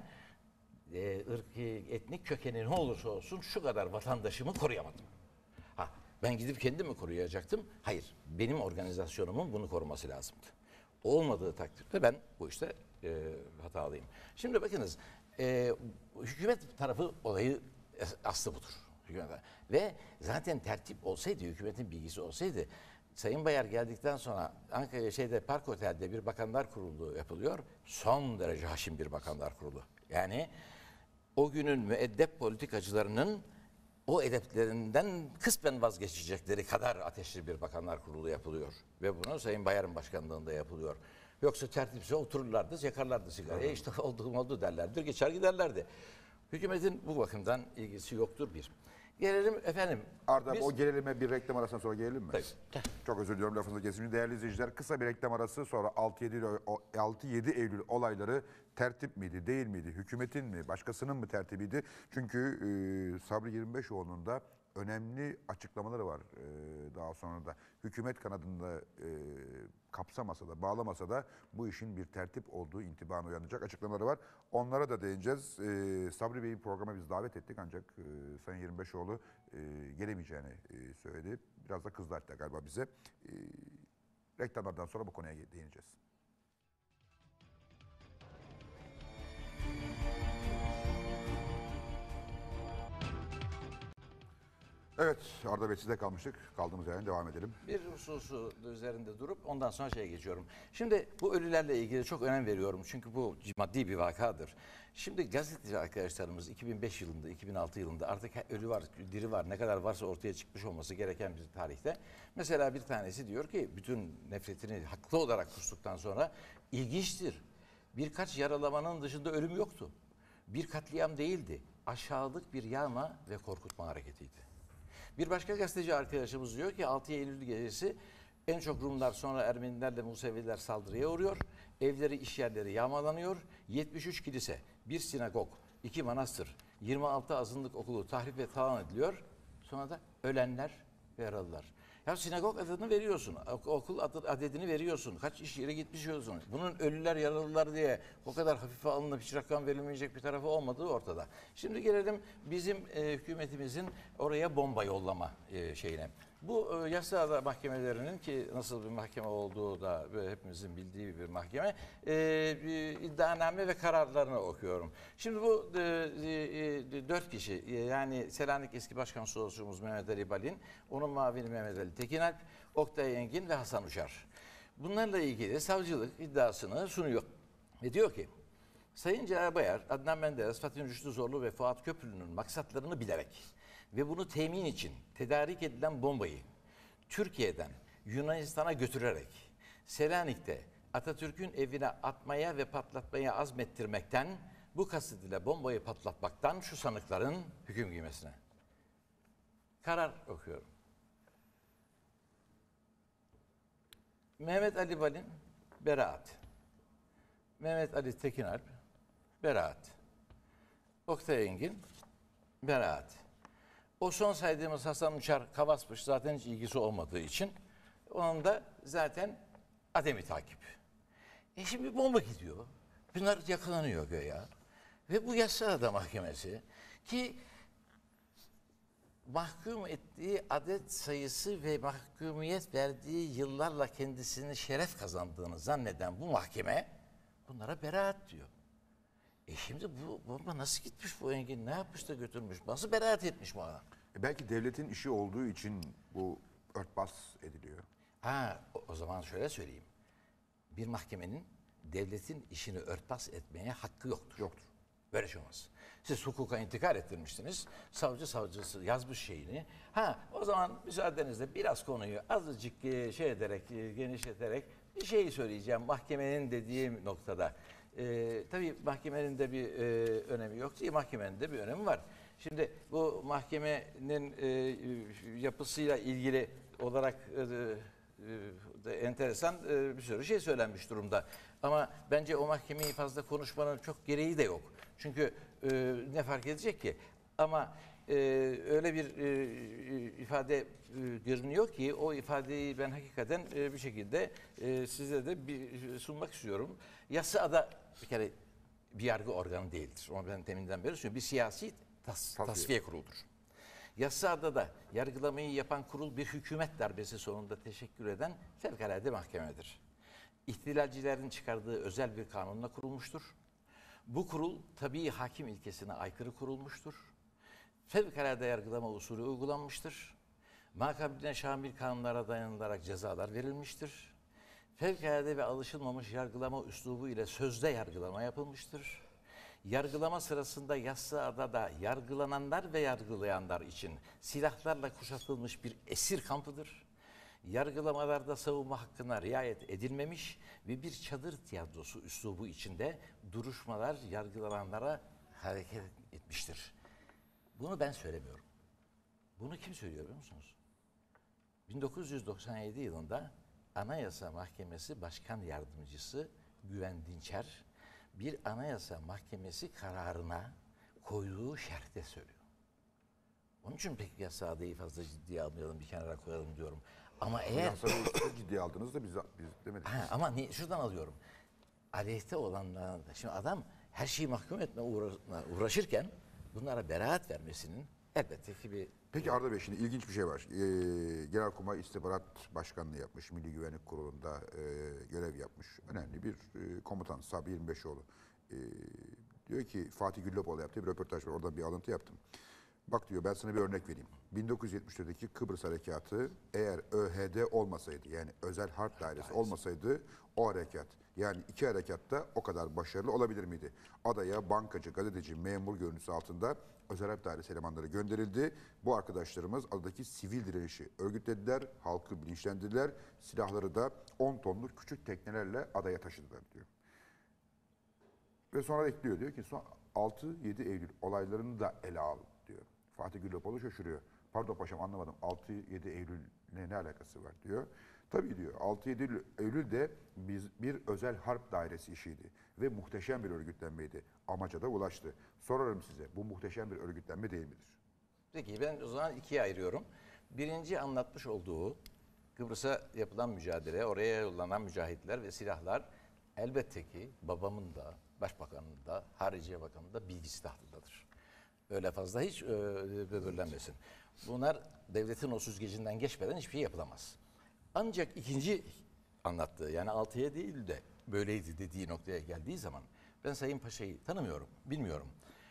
e, ırki, etnik kökeni ne olursa olsun şu kadar vatandaşımı koruyamadım. Ha, ben gidip kendimi koruyacaktım. Hayır, benim organizasyonumun bunu koruması lazımdı. Olmadığı takdirde ben bu işte e, hatalıyım. Şimdi bakınız, e, hükümet tarafı olayı aslı budur. Hükümet. Ve zaten tertip olsaydı, hükümetin bilgisi olsaydı, Sayın Bayar geldikten sonra Ankara şeyde Park Otel'de bir bakanlar kurulu yapılıyor. Son derece haşin bir bakanlar kurulu. Yani o günün müeddep politikacılarının o edeplerinden kısmen vazgeçecekleri kadar ateşli bir bakanlar kurulu yapılıyor. Ve bunu Sayın Bayar'ın başkanlığında yapılıyor. Yoksa tertipse otururlardı, yakarlardı sigarayı. İşte oldu oldu derlerdi, geçer giderlerdi. Hükümetin bu bakımdan ilgisi yoktur bir. Gelelim efendim. Arda biz- o gerilime bir reklam arasından sonra gelelim mi? Tabii. Çok özür diliyorum lafınızı kesinlikle. Değerli izleyiciler kısa bir reklam arası sonra altı yedi Eylül olayları tertip miydi, değil miydi, hükümetin mi, başkasının mı tertibiydi? Çünkü e, Sabri yirmi beşoğlu'nun da önemli açıklamaları var e, daha sonra da. Hükümet kanadında e, kapsamasa da, bağlamasa da bu işin bir tertip olduğu intibanı uyanacak açıklamaları var. Onlara da değineceğiz. E, Sabri Bey'i programa biz davet ettik ancak e, Sayın yirmi beşoğlu e, gelemeyeceğini e, söyledi. Biraz da kızdı hatta galiba bize. E, reklamlardan sonra bu konuya değineceğiz. Evet Arda Bey sizde kalmıştık. Kaldığımız yerden devam edelim. Bir hususu üzerinde durup ondan sonra şeye geçiyorum. Şimdi bu ölülerle ilgili çok önem veriyorum. Çünkü bu maddi bir vakadır. Şimdi gazeteci arkadaşlarımız iki bin beş yılında, iki bin altı yılında artık ölü var, diri var, ne kadar varsa ortaya çıkmış olması gereken bir tarihte. Mesela bir tanesi diyor ki bütün nefretini haklı olarak kustuktan sonra ilginçtir. Birkaç yaralamanın dışında ölüm yoktu. Bir katliam değildi. Aşağılık bir yağma ve korkutma hareketiydi. Bir başka gazeteci arkadaşımız diyor ki altı Eylül gecesi En çok Rumlar, sonra Ermeniler de Museviler saldırıya uğruyor. Evleri, iş yerleri yağmalanıyor. yetmiş üç kilise, bir sinagog, iki manastır, yirmi altı azınlık okulu tahrip ve talan ediliyor. Sonra da ölenler ve yaralılar. Ya sinagog adını veriyorsun, ok- okul adı, adedini veriyorsun, kaç iş yere gitmiş diyorsun. Bunun ölüler, yaralılar diye o kadar hafife alınıp hiç rakam verilmeyecek bir tarafı olmadığı ortada. Şimdi gelelim bizim e, hükümetimizin oraya bomba yollama e, şeyine. Bu e, yasa mahkemelerinin, ki nasıl bir mahkeme olduğu da böyle hepimizin bildiği bir mahkeme, e, e, iddianame ve kararlarını okuyorum. Şimdi bu e, e, dört kişi, e, yani Selanik eski başkan solosumuz Mehmet Ali Balin, onun mavini Mehmet Ali Tekinalp, Oktay Engin ve Hasan Uçar. Bunlarla ilgili savcılık iddiasını sunuyor ve diyor ki, Sayın Celal Bayar, Adnan Menderes, Fatih Rüştü Zorlu ve Fuat Köprülü'nün maksatlarını bilerek ve bunu temin için tedarik edilen bombayı Türkiye'den Yunanistan'a götürerek Selanik'te Atatürk'ün evine atmaya ve patlatmaya azmettirmekten, bu kasıt ile bombayı patlatmaktan şu sanıkların hüküm giymesine. Karar okuyorum. Mehmet Ali Balin, beraat. Mehmet Ali Tekinalp, beraat. Oktay Engin, beraat. O son saydığımız Hasan Uçar Kavasmış, zaten hiç ilgisi olmadığı için onun da zaten ademi takip. E şimdi bomba gidiyor. Bunlar yakalanıyor göya. Ve bu Yassıada Mahkemesi, ki mahkum ettiği adet sayısı ve mahkumiyet verdiği yıllarla kendisini şeref kazandığını zanneden bu mahkeme bunlara beraat diyor. E şimdi bu bomba nasıl gitmiş bu Engin? Ne yapmış da götürmüş? Nasıl beraat etmiş bu adam? E belki devletin işi olduğu için bu örtbas ediliyor. Ha, o, o zaman şöyle söyleyeyim. Bir mahkemenin devletin işini örtbas etmeye hakkı yoktur. Yoktur. Böyle şey olmaz. Siz hukuka intikal ettirmiştiniz. Savcı savcısı yazmış şeyini. Ha, o zaman müsaadenizle biraz konuyu azıcık e, şey ederek, e, genişleterek bir şey söyleyeceğim mahkemenin dediğim noktada. Ee, tabii mahkemenin de bir e, önemi yok değil, mahkemenin de bir önemi var. Şimdi bu mahkemenin e, yapısıyla ilgili olarak e, e, enteresan e, bir sürü şey söylenmiş durumda. Ama bence o mahkemeyi fazla konuşmanın çok gereği de yok. Çünkü e, ne fark edecek ki? Ama e, öyle bir e, ifade e, görünüyor ki o ifadeyi ben hakikaten e, bir şekilde e, size de bir, sunmak istiyorum. Yassıada bir kere bir yargı organı değildir. Onu ben teminden beri söylüyorum. Bir siyasi tas, Tasfiye. tasfiye kuruludur. Yassıada da yargılamayı yapan kurul bir hükümet darbesi sonunda teşekkür eden fevkalade mahkemedir. İhtilalcilerin çıkardığı özel bir kanunla kurulmuştur. Bu kurul tabii hakim ilkesine aykırı kurulmuştur. Fevkalade yargılama usulü uygulanmıştır. Makabline şamil kanunlara dayanılarak cezalar verilmiştir. Fevkalade ve alışılmamış yargılama üslubu ile sözde yargılama yapılmıştır. Yargılama sırasında Yassıada'da yargılananlar ve yargılayanlar için silahlarla kuşatılmış bir esir kampıdır. Yargılamalarda savunma hakkına riayet edilmemiş ve bir çadır tiyatrosu üslubu içinde duruşmalar yargılananlara hareket etmiştir. Bunu ben söylemiyorum. Bunu kim söylüyor biliyor musunuz? bin dokuz yüz doksan yedi yılında Anayasa Mahkemesi Başkan Yardımcısı Güven Dinçer bir Anayasa Mahkemesi kararına koyduğu şerhte söylüyor. Onun için pek Yassıada'yı fazla ciddiye almayalım, bir kenara koyalım diyorum. Ama eğer... Yasaları ciddiye aldınız da biz, biz demedik. Ha, ama ne, şuradan alıyorum. Aleyhte olanlara da. Şimdi adam her şeyi mahkum etme uğra- uğraşırken bunlara beraat vermesinin elbette ki bir... Peki Arda Bey, şimdi ilginç bir şey var. Ee, Genelkurmay İstihbarat Başkanlığı yapmış, Milli Güvenlik Kurulu'nda e, görev yapmış. Önemli bir e, komutan, Sabri yirmi beşoğlu. E, diyor ki, Fatih Güllöpoğlu yaptığı bir röportaj var, oradan bir alıntı yaptım. Bak diyor, ben sana bir örnek vereyim. bin dokuz yüz yetmiş dörtteki Kıbrıs Harekatı eğer Ö H D olmasaydı, yani Özel Harp Dairesi olmasaydı, o harekat, yani iki harekatta o kadar başarılı olabilir miydi? Adaya bankacı, gazeteci, memur görüntüsü altında Özel Harp Dairesi elemanları gönderildi. Bu arkadaşlarımız adadaki sivil direnişi örgütlediler, halkı bilinçlendirdiler. Silahları da on tonluk küçük teknelerle adaya taşıdılar diyor. Ve sonra ekliyor, diyor ki son altı yedi Eylül olaylarını da ele al diyor. Fatih Güllöpoğlu şaşırıyor. Pardon paşam anlamadım. altı yedi Eylül'le ne alakası var diyor. Tabii diyor. altı yedi Eylül de biz bir özel harp dairesi işiydi ve muhteşem bir örgütlenmeydi. Amaca da ulaştı. Sorarım size, bu muhteşem bir örgütlenme değil midir? Peki ben o zaman ikiye ayırıyorum. Birinci anlatmış olduğu Kıbrıs'a yapılan mücadele, oraya yollanan mücahitler ve silahlar elbette ki babamın da, başbakanın da, Hariciye Bakanı'nın da bilgisi tahtıdadır. Öyle fazla hiç e, böbürlenmesin. Bunlar devletin o süzgecinden geçmeden hiçbir şey yapılamaz. Ancak ikinci anlattığı yani altı yedi Eylül'de böyleydi dediği noktaya geldiği zaman ben Sayın Paşa'yı tanımıyorum, bilmiyorum.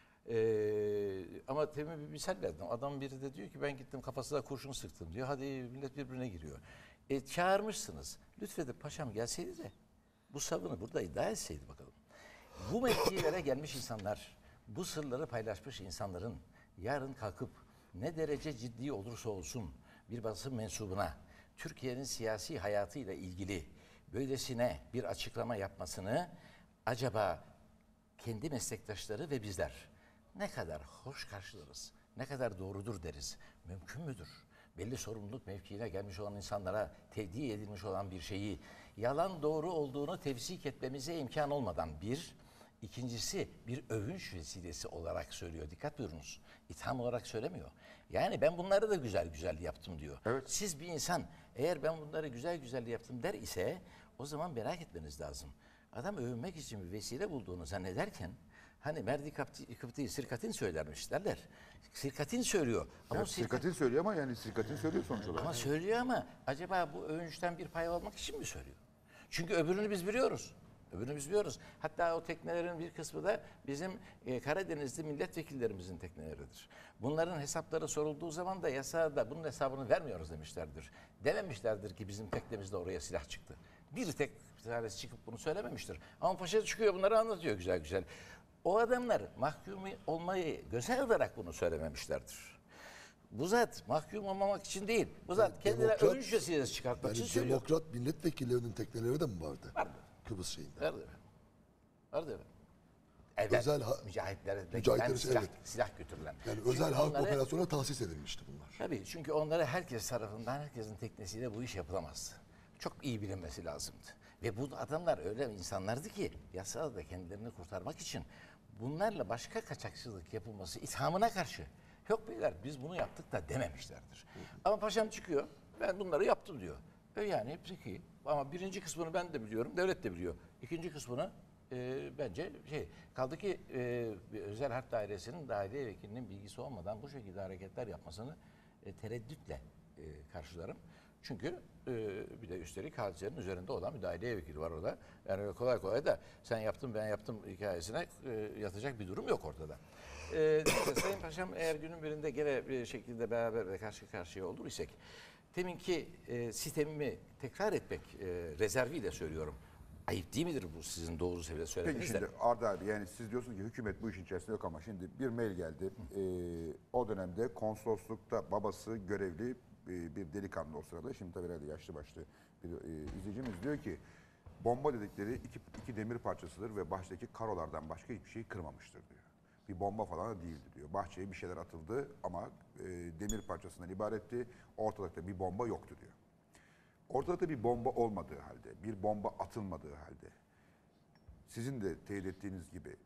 Ee, ama temin bir misal verdim. Adam biri de diyor ki ben gittim kafasına kurşun sıktım diyor. Hadi millet birbirine giriyor. E, çağırmışsınız. Lütfedip paşam gelseydi de bu savını burada iddia etseydi bakalım. Bu mevkilere gelmiş insanlar, bu sırları paylaşmış insanların yarın kalkıp ne derece ciddi olursa olsun bir basın mensubuna Türkiye'nin siyasi hayatıyla ilgili böylesine bir açıklama yapmasını acaba kendi meslektaşları ve bizler ne kadar hoş karşılarız, ne kadar doğrudur deriz, mümkün müdür? Belli sorumluluk mevkiine gelmiş olan insanlara tevdi edilmiş olan bir şeyi yalan doğru olduğunu tevsik etmemize imkan olmadan bir, ikincisi bir övünç vesilesi olarak söylüyor. Dikkat buyurunuz. İtham olarak söylemiyor. Yani ben bunları da güzel güzel yaptım diyor. Evet. Siz bir insan eğer ben bunları güzel güzel yaptım der ise o zaman merak etmeniz lazım. Adam övünmek için bir vesile bulduğunu zannederken hani Merdi Kıpti Sirkatin söylermiş derler. Sirkatin söylüyor. Ama Evet, o sirkat- Sirkatin söylüyor ama yani Sirkatin söylüyor sonuç olarak. ama söylüyor ama acaba bu övünçten bir pay almak için mi söylüyor? Çünkü öbürünü biz biliyoruz. Öbürünü biz biliyoruz. Hatta o teknelerin bir kısmı da bizim e, Karadenizli milletvekillerimizin tekneleridir. Bunların hesapları sorulduğu zaman da yasada bunun hesabını vermiyoruz demişlerdir. Dememişlerdir ki bizim teknemizde oraya silah çıktı. Bir tek bir tanesi çıkıp bunu söylememiştir. Ama paşa çıkıyor bunları anlatıyor güzel güzel. O adamlar mahkum olmayı göze alarak bunu söylememişlerdir. Bu zat mahkum olmamak için değil. Bu zat kendine demokrat- övünç vesilesi çıkartmak için Yani söylüyor. demokrat milletvekillerinin tekneleri de mi vardı? Vardı. Kıbrıs şeyinde. Vardı efendim. Vardı efendim. Evet, Özel ha- mücahitlere de mücahitlere giden silah, evet. silah götürülen. Yani Çünkü özel harp onları- operasyonuna tahsis edilmişti bunlar. Tabii çünkü onları herkes tarafından, herkesin teknesiyle bu iş yapılamazdı. Çok iyi bilinmesi lazımdı. Ve bu adamlar öyle insanlardı ki yasada da kendilerini kurtarmak için bunlarla başka kaçakçılık yapılması ithamına karşı yok beyler biz bunu yaptık da dememişlerdir. Ama paşam çıkıyor ben bunları yaptım diyor. E yani peki ama birinci kısmını ben de biliyorum, devlet de biliyor. İkinci kısmını e, bence şey kaldı ki e, bir özel harp dairesinin daire vekilinin bilgisi olmadan bu şekilde hareketler yapmasını e, tereddütle e, karşılarım. Çünkü e, bir de üstelik hadisenin üzerinde olan bir daire vekili var orada. Yani öyle kolay kolay da sen yaptın ben yaptım hikayesine e, yatacak bir durum yok ortada. E, neyse, Sayın Paşam eğer günün birinde gene bir şekilde beraber ve karşı karşıya olur isek teminki e, sistemimi tekrar etmek e, rezerviyle söylüyorum. Ayıp değil midir bu sizin doğru seviyede Peki söylemeniz de? şimdi Arda abi yani siz diyorsunuz ki hükümet bu işin içerisinde yok ama şimdi bir mail geldi. Ee, o dönemde konsoloslukta babası görevli e, bir delikanlı o sırada. Şimdi tabii herhalde yaşlı başlı bir e, izleyicimiz diyor ki bomba dedikleri iki, iki demir parçasıdır ve baştaki karolardan başka hiçbir şey kırmamıştır diyor. Bir bomba falan da değildi diyor. Bahçeye bir şeyler atıldı ama e, demir parçasından ibaretti. Ortalıkta bir bomba yoktu diyor. Ortada bir bomba olmadığı halde, bir bomba atılmadığı halde, sizin de teyit ettiğiniz gibi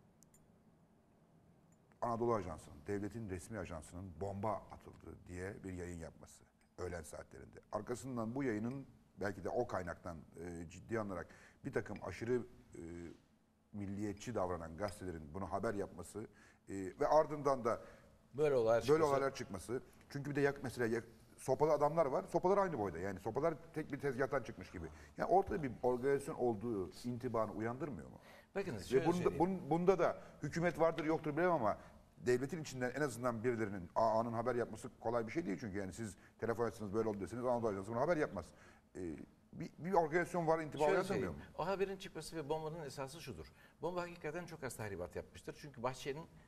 Anadolu Ajansı'nın, devletin resmi ajansının bomba atıldı diye bir yayın yapması öğlen saatlerinde. Arkasından bu yayının belki de o kaynaktan e, ciddi alınarak bir takım aşırı e, milliyetçi davranan gazetelerin bunu haber yapması e, ve ardından da Böyle olaylar böyle çıkması- olaylar çıkması. Çünkü bir de yak, mesela yak- sopalı adamlar var. Sopalar aynı boyda. Yani sopalar tek bir tezgahtan çıkmış gibi. Yani ortada bir organizasyon olduğu intibanı uyandırmıyor mu? Bakınız Ve şöyle bunda, söyleyeyim. bun- bunda da hükümet vardır yoktur bilemem ama devletin içinden en azından birilerinin A A'nın haber yapması kolay bir şey değil çünkü yani siz telefon etsiniz böyle oldu deseniz Anadolu Ajansı bunu haber yapmaz. Ee, bir, bir organizasyon var intiba Şöyle uyandırmıyor mu? söyleyeyim, o haberin çıkması ve bombanın esası şudur. Bomba hakikaten çok az tahribat yapmıştır. Çünkü bahçenin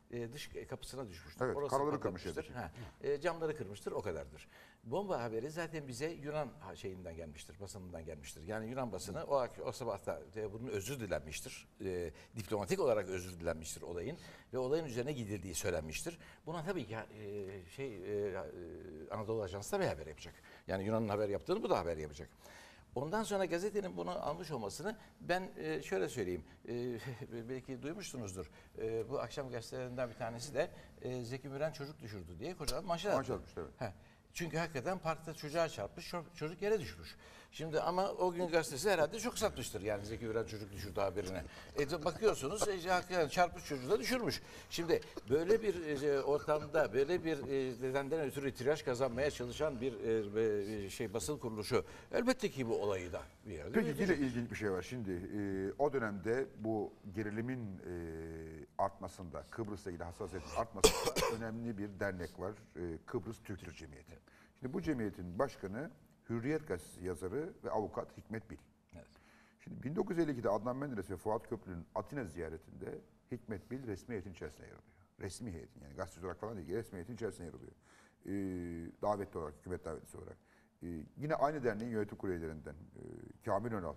e, dış kapısına düşmüştür. Evet, Orası karaları kırmış patlamıştır. yani. Ha, e, camları kırmıştır, o kadardır. Bomba haberi zaten bize Yunan ha- şeyinden gelmiştir, basınından gelmiştir. Yani Yunan basını o, ak- o sabahta e, bunun özür dilenmiştir. E, diplomatik olarak özür dilenmiştir olayın ve olayın üzerine gidildiği söylenmiştir. Buna tabii ki e, şey e, e, Anadolu Ajansı da bir haber yapacak. Yani Yunan'ın haber yaptığını bu da haber yapacak. Ondan sonra gazetenin bunu almış olmasını ben e, şöyle söyleyeyim, e, belki duymuşsunuzdur. E, bu akşam gazetelerinden bir tanesi de e, Zeki Müren çocuk düşürdü diye kocaman manşet Manşet attı. atmıştı, evet. He. Çünkü hakikaten parkta çocuğa çarpmış, ço- çocuk yere düşmüş. Şimdi ama o gün gazetesi herhalde çok satmıştır yani Zeki Müren çocuk düşürdü haberine. E, bakıyorsunuz e, hakikaten çarpmış çocuğu da düşürmüş. Şimdi böyle bir e, ortamda böyle bir e, nedenden ötürü tiraj kazanmaya çalışan bir e, e, şey basın kuruluşu elbette ki bu olayı da bir yerde Peki yine büyütecek. ilginç bir şey var. Şimdi e, o dönemde bu gerilimin e, artmasında, Kıbrıs'la ilgili hassasiyetin artmasında önemli bir dernek var. E, Kıbrıs Türk Cemiyeti. Şimdi bu cemiyetin başkanı Hürriyet Gazetesi yazarı ve avukat Hikmet Bil. Evet. Şimdi bin dokuz yüz elli ikide Adnan Menderes ve Fuat Köprülü'nün Atina ziyaretinde Hikmet Bil resmi heyetin içerisine yer alıyor. Resmi heyetin yani gazeteci olarak falan değil, resmi heyetin içerisine yer alıyor. E, davetli olarak, hükümet davetlisi olarak. E, yine aynı derneğin yönetim kurulu üyelerinden e, Kamil Önal,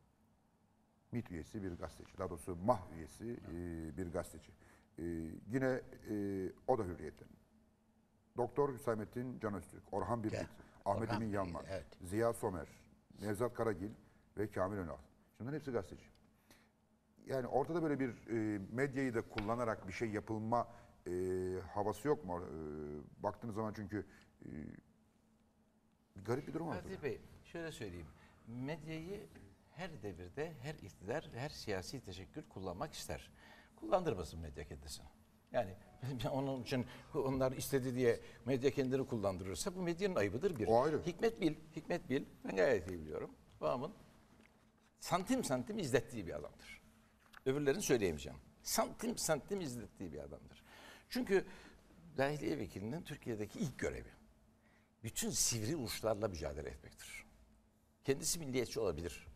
MİT üyesi bir gazeteci. Daha doğrusu M A H üyesi e, bir gazeteci. E, yine e, o da Hürriyet'ten. Doktor Hüsamettin Can Öztürk, Orhan Birgit, Ya, Ahmet Orhan Emin Birgit, Yanman, evet. Ziya Somer, Nevzat Karagil ve Kamil Önal. Şimdi bunların hepsi gazeteci. Yani ortada böyle bir e, medyayı da kullanarak bir şey yapılma e, havası yok mu? E, baktığınız zaman çünkü e, garip bir durum var. Fatih Bey şöyle söyleyeyim. Medyayı her devirde, her iktidar, her siyasi teşekkül kullanmak ister. Kullandırmasın medya kendisini. Yani onun için onlar istedi diye medya kendini kullandırırsa bu medyanın ayıbıdır bir. O ayrı. Hikmet Bil, Hikmet Bil, ben gayet iyi biliyorum. Babamın santim santim izlettiği bir adamdır. Öbürlerini söyleyemeyeceğim. Santim santim izlettiği bir adamdır. Çünkü Dahiliye Vekilinin Türkiye'deki ilk görevi bütün sivri uçlarla mücadele etmektir. Kendisi milliyetçi olabilir.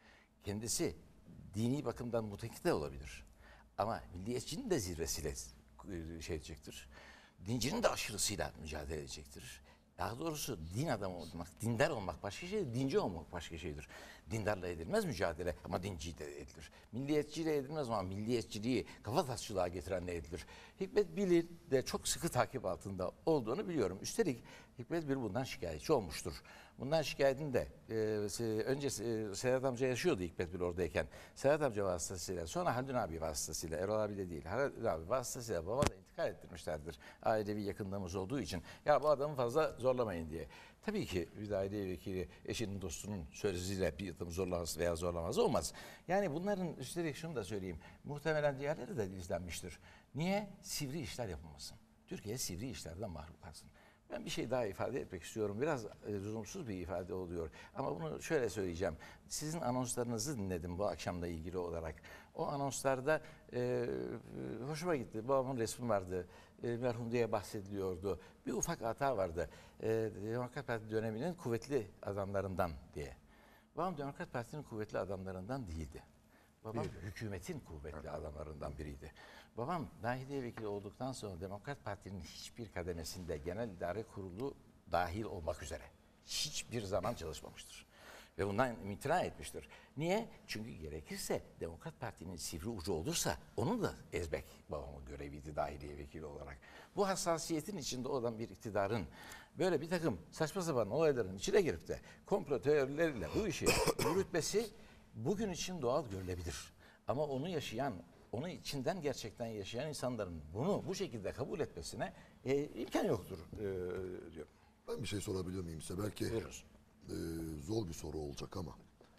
Kendisi dini bakımdan mutekit de olabilir. Ama milliyetçinin de zirvesiyle şey edecektir. Dincinin de aşırısıyla mücadele edecektir. Daha doğrusu din adamı olmak, dindar olmak başka şeydir, dinci olmak başka şeydir. Dindarla edilmez mücadele ama dinci de edilir. Milliyetçiyle edilmez ama milliyetçiliği kafa tasçılığa getirenle edilir. Hikmet Bil'in de çok sıkı takip altında olduğunu biliyorum. Üstelik Hikmet Bil bundan şikayetçi olmuştur. Bundan şikayetin de e, önce e, Sedat amca yaşıyordu Hikmet Bil oradayken. Sedat amca vasıtasıyla sonra Haldun abi vasıtasıyla, Erol abi de değil, Haldun abi vasıtasıyla baba da intikal ettirmişlerdir. Ailevi yakınlığımız olduğu için. Ya bu adamı fazla zorlamayın diye. Tabii ki bir daire vekili eşinin dostunun sözüyle bir yıldırım zorlaması veya zorlamaz olmaz. Yani bunların üstelik şunu da söyleyeyim. Muhtemelen diğerleri de izlenmiştir. Niye? Sivri işler yapılmasın. Türkiye sivri işlerden mahrum kalsın. Ben bir şey daha ifade etmek istiyorum. Biraz e, lüzumsuz bir ifade oluyor. Ama bunu şöyle söyleyeceğim. Sizin anonslarınızı dinledim bu akşamla ilgili olarak. O anonslarda e, e, hoşuma gitti. Babamın resmi vardı. E, merhum diye bahsediliyordu. Bir ufak hata vardı. E, Demokrat Parti döneminin kuvvetli adamlarından diye. Babam Demokrat Parti'nin kuvvetli adamlarından değildi. Babam hükümetin kuvvetli adamlarından biriydi. Babam dahiliye vekili olduktan sonra Demokrat Parti'nin hiçbir kademesinde genel idare kurulu dahil olmak üzere hiçbir zaman çalışmamıştır. Ve bundan imtina etmiştir. Niye? Çünkü gerekirse Demokrat Parti'nin sivri ucu olursa onu da ezmek babamın göreviydi dahiliye vekili olarak. Bu hassasiyetin içinde olan bir iktidarın böyle bir takım saçma sapan olayların içine girip de komplo teorileriyle bu işi yürütmesi bugün için doğal görülebilir. Ama onu yaşayan, onu içinden gerçekten yaşayan insanların bunu bu şekilde kabul etmesine e, imkan yoktur e, diyorum. Ben bir şey sorabilir miyim size? Belki Buyurunuz. e, zor bir soru olacak ama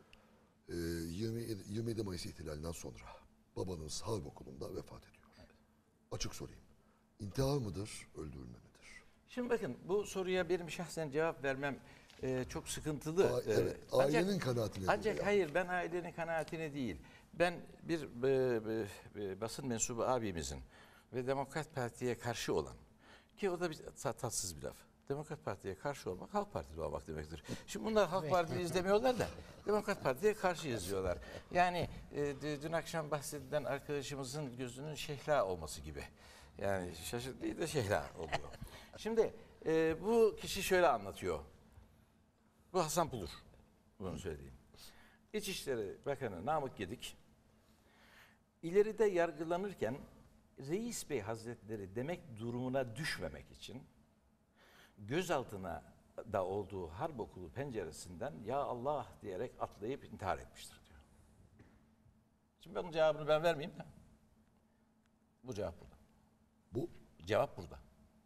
e, yirmi, yirmi yedi Mayıs ihtilalinden sonra babanız Harp Okulu'nda vefat ediyor. Açık sorayım. İntihar mıdır, öldürülme midir? Şimdi bakın bu soruya benim şahsen cevap vermem e, çok sıkıntılı. A- E, evet, ailenin kanaati nedir Ancak ya? hayır ben ailenin kanaatine değil. Ben bir e, e, e, basın mensubu abimizin ve Demokrat Parti'ye karşı olan ki o da bir tatsız bir laf. Demokrat Parti'ye karşı olmak Halk Partili olmak demektir. Şimdi bunlar Halk Partili izlemiyorlar da Demokrat Parti'ye karşı yazıyorlar. Yani e, dün akşam bahsedilen arkadaşımızın gözünün şehla olması gibi. Yani şaşırtıcı da şeyler oluyor. Şimdi e, bu kişi şöyle anlatıyor. Bu Hasan Pulur. Bunu söyleyeyim. İçişleri Bakanı Namık Gedik ileride yargılanırken Reis Bey Hazretleri demek durumuna düşmemek için gözaltına da olduğu harp okulu penceresinden ya Allah diyerek atlayıp intihar etmiştir diyor. Şimdi bunun cevabını ben vermeyeyim de. Bu cevap burada. Bu Cevap burada.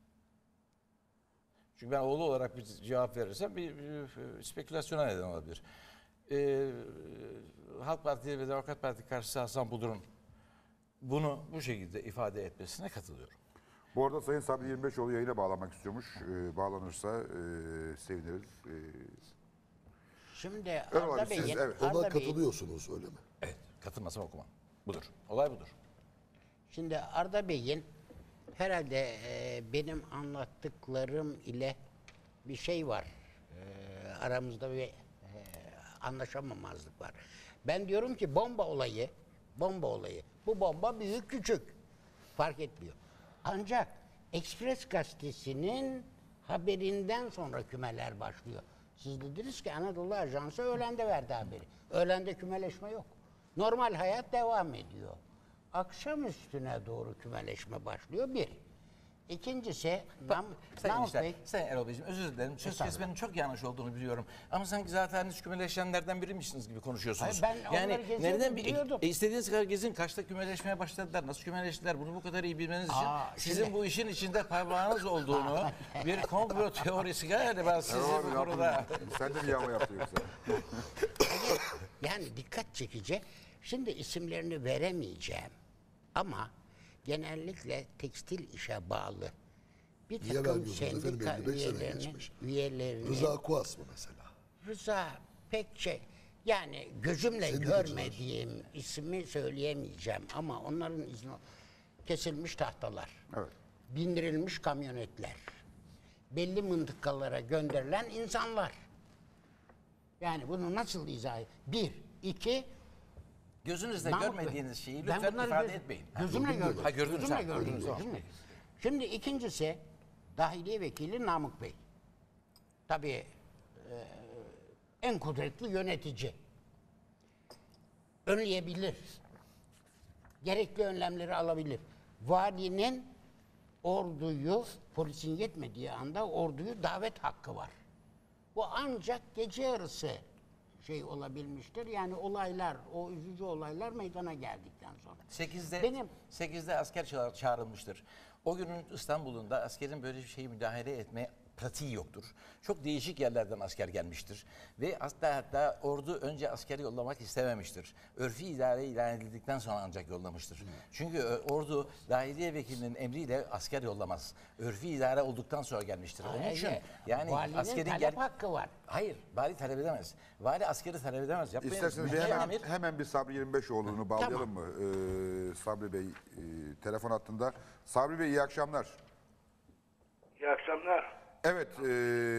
Çünkü ben oğlu olarak bir cevap verirsem bir, bir spekülasyona neden olabilir. Ee, Halk Partisi ve Demokrat Parti karşısı Hasan Bulur'un bunu bu şekilde ifade etmesine katılıyorum. Bu arada Sayın Sabri yirmi beşoğlu yayına bağlanmak istiyormuş. Ee, bağlanırsa e, seviniriz. Ee, Şimdi Erol Arda abi, siz- Bey'in evet. ona Arda Bey'in katılıyorsunuz öyle mi? Evet, katılmasam okumam. Budur. Olay budur. Şimdi Arda Bey'in herhalde e, benim anlattıklarım ile bir şey var. E, aramızda bir e, anlaşamamazlık var. Ben diyorum ki bomba olayı, bomba olayı. Bu bomba büyük küçük. Fark etmiyor. Ancak Express gazetesinin haberinden sonra kümeler başlıyor. Siz dediniz ki Anadolu Ajansı öğlende verdi haberi. Öğlende kümeleşme yok. Normal hayat devam ediyor. Akşam üstüne doğru kümeleşme başlıyor bir. İkincisi Nam, Sayın, Namık işte, Bey, Sayın Erol Beyciğim özür dilerim. Söz Estağfurullah. kesmenin çok yanlış olduğunu biliyorum. Ama sanki zaten hiç kümeleşenlerden biriymişsiniz gibi konuşuyorsunuz. Hayır, ben onları geziyordum, nereden bir biliyordum. e, istediğiniz kadar gezin. Kaçta kümeleşmeye başladılar? Nasıl kümeleştiler? Bunu bu kadar iyi bilmeniz için Aa, sizin şimdi- bu işin içinde parmağınız olduğunu bir komplo teorisi galiba sizi Erol abi, bu ne konuda. yaptın? Sen de bir yağma yaptın yoksa. yani dikkat çekici. Şimdi isimlerini veremeyeceğim. Ama genellikle tekstil işe bağlı bir Niye takım vermiyorsunuz efendim? sendika elli beş sene üyelerinin, geçmiş. üyelerinin Rıza Kuas mı mesela? Rıza pek şey yani gözümle Sendikacılar. görmediğim ismi söyleyemeyeceğim ama onların izni kesilmiş tahtalar, Evet. bindirilmiş kamyonetler, belli mıntıkalara gönderilen insanlar. Yani bunu nasıl izah edeyim? Bir, iki, Gözünüzle Namık Bey, görmediğiniz şeyi ben lütfen bunları ifade göz- etmeyin. Gözümle Gördüm gördüm. Ha, gördünüz, Gözümle ha, gördüm. gördünüz, tamam. gözümle. Şimdi ikincisi Dahiliye Vekili Namık Bey. Tabii e, en kudretli yönetici. Önleyebilir. Gerekli önlemleri alabilir. Valinin orduyu, polisin yetmediği anda orduyu davet hakkı var. Bu ancak gece yarısı şey olabilmiştir. Yani olaylar, o üzücü olaylar meydana geldikten sonra. sekizde, Benim- sekizde asker ça- çağrılmıştır. O günün İstanbul'unda askerin böyle bir şeyi müdahale etme pratiği yoktur. Çok değişik yerlerden asker gelmiştir. Ve hatta hatta ordu önce askeri yollamak istememiştir. Örfi idare ilan edildikten sonra ancak yollamıştır. Çünkü ö, ordu dahiliye vekilinin emriyle asker yollamaz. Örfi idare olduktan sonra gelmiştir. Onun Hayır, için yani valinin askerin talep gel- hakkı var. Hayır, vali talep edemez. Vali askeri talep edemez. Yapmayın. İsterseniz bir Mühim hemen, emir. hemen bir Sabri yirmi beşoğlu'nu bağlayalım mı? Ee, Sabri Bey e, telefon hattında. Sabri Bey iyi akşamlar. İyi akşamlar. Evet, e,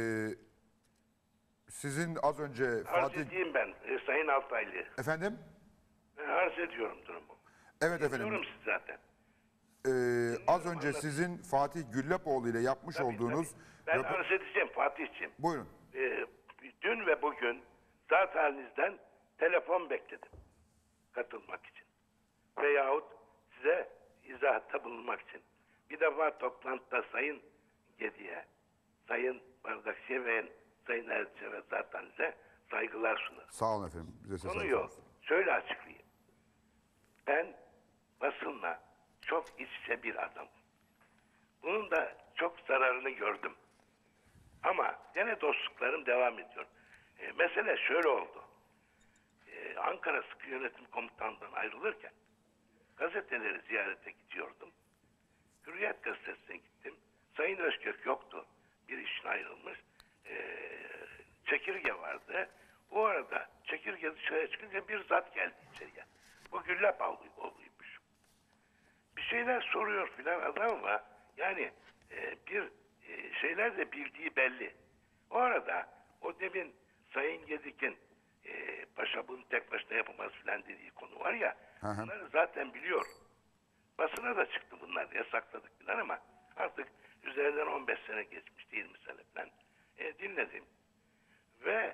sizin az önce Arz Fatih... edeyim ben e, Sayın Altaylı. Efendim? Ben arz ediyorum durumu. Evet efendim. Diyorum siz zaten. Ee, az önce sizin Fatih Güllapoğlu ile yapmış Tabii, olduğunuz... tabii. Ben röpo- arz edeceğim Fatih'ciğim. Buyurun. E, dün ve bugün zat halinizden telefon bekledim. Katılmak için. Veyahut size izahatta bulunmak için. Bir defa toplantıda Sayın Gedi'ye, Sayın Bardakçı'ya ve Sayın Erçe ve zat halinize saygılar sunarım. Sağ olun efendim. Bize ses Konu açtınız. yok. Şöyle açıklayayım. Ben basınla çok iç içe bir adamım. Bunun da çok zararını gördüm. Ama gene dostluklarım devam ediyor. E, mesele şöyle oldu. E, Ankara Sıkı Yönetim Komutanlığı'ndan ayrılırken gazeteleri ziyarete gidiyordum. Hürriyet Gazetesi'ne gittim. Sayın Özkök yoktu. Bir işine ayrılmış. E, çekirge vardı. O arada çekirge dışarıya çıkınca bir zat geldi içeriye. Bu Güllap oğluymuş. Bir şeyler soruyor filan adam ama yani e, bir e, şeyler de bildiği belli. O arada o demin Sayın Gedik'in e, paşa bunu tek başına yapamaz filan dediği konu var ya, Hı hı. bunları zaten biliyor. Basına da çıktı bunlar, yasakladık falan ama artık üzerinden on beş sene geçmişti, yirmi sene falan. E, dinledim. Ve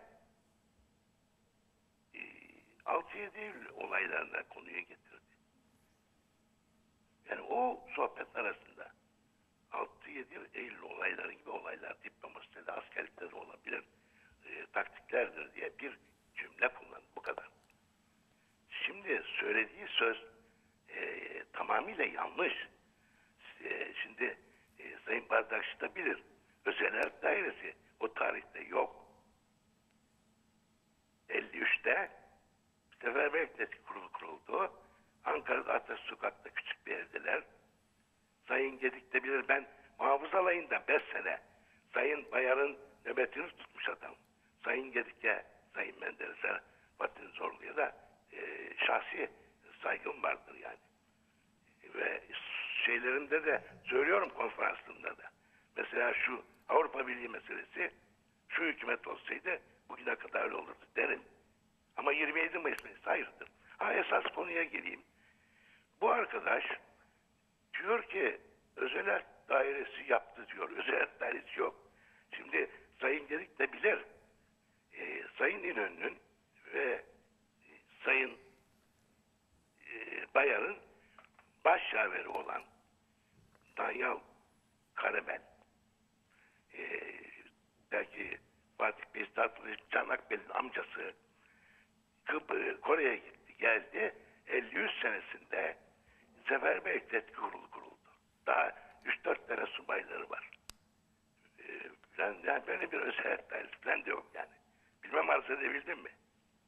e, altı yedi Eylül olaylarına konuya getirdi. Yani o sohbet arasında altı yedi Eylül olayları gibi olaylar diplomaside de askerlikte de olabilir, e, taktiklerdir diye bir cümle kullandı. Bu kadar. Şimdi söylediği söz e, tamamıyla yanlış. E, şimdi e, Sayın Bardakçı da bilir. Özel Harp Dairesi o tarihte yok. elli üçte Seferberlik Devleti Kurulu kuruldu. Ankara'da Atatürk Sokak'ta küçük bir evdeler. Sayın Gedik de bilir, ben muhafız alayında beş sene Sayın Bayar'ın nöbetini tutmuş adam. Sayın Gedik'e, Sayın Menderes'e, Bahattin Zorlu'ya da e, şahsi saygım vardır yani. Ve şeylerimde de söylüyorum, konferanslarımda da. Mesela şu Avrupa Birliği meselesi, şu hükümet olsaydı bugüne kadar öyle olurdu derim. Ama yirmi yedi Mayıs meselesi hayırdır. Ha, esas konuya geleyim. Bu arkadaş diyor ki özel harp dairesi yaptı diyor. Özel harp dairesi yok. Şimdi Sayın Gedik de bilir. E, Sayın İnönü'nün ve e, Sayın e, Bayar'ın başyaveri olan Danyal Karamel, e, belki Fatih Bey Çanakkale'nin amcası, Kıbrı, Kore'ye gitti geldi. elli üç senesinde Seferberlik Devleti Kurulu kuruldu. Daha üç dört tane subayları var. Ee, yani, yani böyle bir özel dairesi falan da yok yani. Bilmem arz edebildim mi?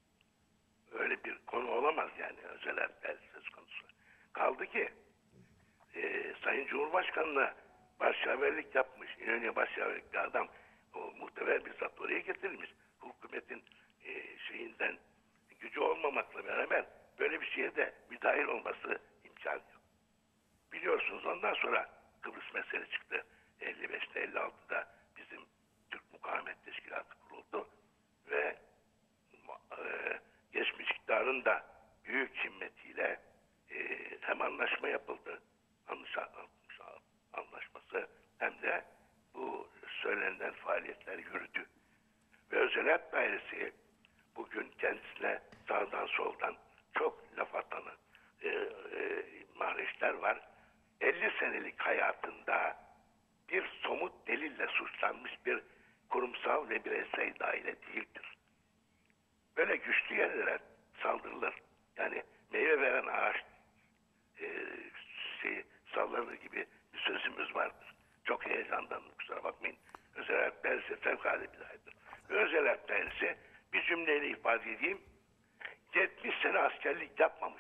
Öyle bir konu olamaz yani, özel dairesi söz konusu. Kaldı ki e, Sayın Cumhurbaşkanı'na başyaverlik yapmış, İnönü'ye başyaverlik bir adam, o muhteber bir zat oraya getirilmiş. Hükümetin e, şeyinden gücü olmamakla beraber böyle bir şeye de müdahil olması imkanı yok. Biliyorsunuz ondan sonra Kıbrıs meselesi çıktı. elli beşte elli altıda bizim Türk Mukavemet Teşkilatı kuruldu ve e, geçmiş iktidarın da büyük himmetiyle e, hem anlaşma yapıldı, anlaşma, anlaşması, hem de bu söylenen faaliyetler yürüdü. Ve özel harp dairesi bugün kendisine sağdan soldan çok laf atanı e, e, mahreçler var. elli senelik hayatında bir somut delille suçlanmış bir kurumsal ve bireysel daire değildir. Böyle güçlü yerlere saldırılır. Yani meyve veren ağaç e, şey, sallanır gibi bir sözümüz vardır. Çok heyecanlandım, kusura bakmayın. Özel harp dairesi fevkalade bir dairedir. Ve özel harp dairesi, bir cümleyle ifade edeyim, yetmiş sene askerlik yapmamış.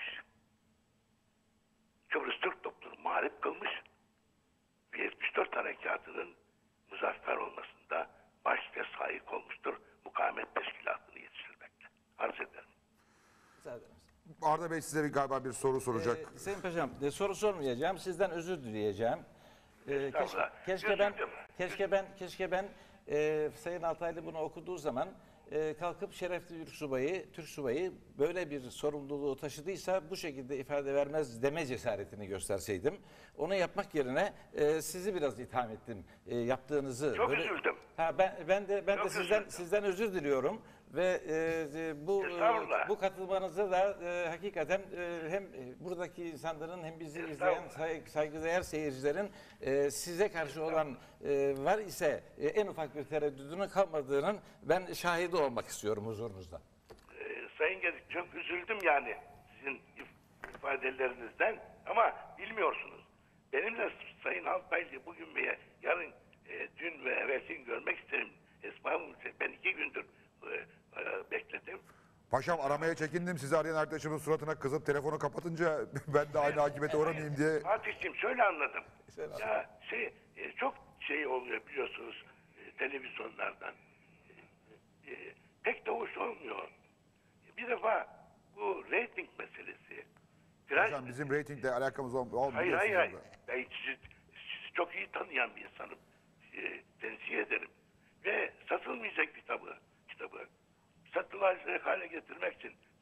Kıbrıs Türk topluluğunu mağlup kılmış ve yetmiş dört harekatının muzaffer olmasında baş ve sahip olmuştur mukavemet teşkilatını yetiştirmekte. Arz ederim. Müsaade eder misiniz? Arda Bey size bir, galiba bir soru soracak. Ee, Sayın Paşam, e, soru sormayacağım. Sizden özür dileyeceğim. Ee, keşke, Estağfurullah. keşke ben, Özür dilerim. keşke ben, keşke ben e, Sayın Altaylı bunu okuduğu zaman e, kalkıp şerefli Türk subayı, Türk subayı böyle bir sorumluluğu taşıdıysa bu şekilde ifade vermez deme cesaretini gösterseydim. Onu yapmak yerine e, sizi biraz itham ettim e, yaptığınızı. Çok Böyle- üzüldüm. Ha, ben ben de ben Çok de sizden üzüldüm. sizden özür diliyorum ve e, bu Estağfurullah. bu katılmanızı da e, hakikaten e, hem e, buradaki insanların hem bizi izleyen Estağfurullah. say, saygıdeğer seyircilerin e, size karşı olan e, var ise e, en ufak bir tereddüdünün kalmadığının ben şahidi olmak istiyorum huzurunuzda. Ee, Sayın Gedik, çok üzüldüm yani sizin if- ifadelerinizden ama bilmiyorsunuz. Benimle Sayın Altaylı bugün ve yarın, e, dün ve evvelsi gün görmek isterim. Esma'mı ben iki gündür e, e, bekledim. Paşam, aramaya çekindim. Sizi arayan arkadaşımın suratına kızıp telefonu kapatınca ben de aynı akibete uğramayayım diye. Fatih'ciğim şöyle anladım. Şöyle Ya şey e, çok şey oluyor biliyorsunuz e, televizyonlardan. E, e, pek de hoş olmuyor. Bir defa bu reyting meselesi. Tiraj Paşam, bizim reytingle alakamız ol- olmuyor. Hayır hayır hayır. burada. Ben sizi, sizi çok iyi tanıyan bir insanım. E, tenzih ederim. Ve satılmayacak kitabı, kitabı satılacak hale getirmek için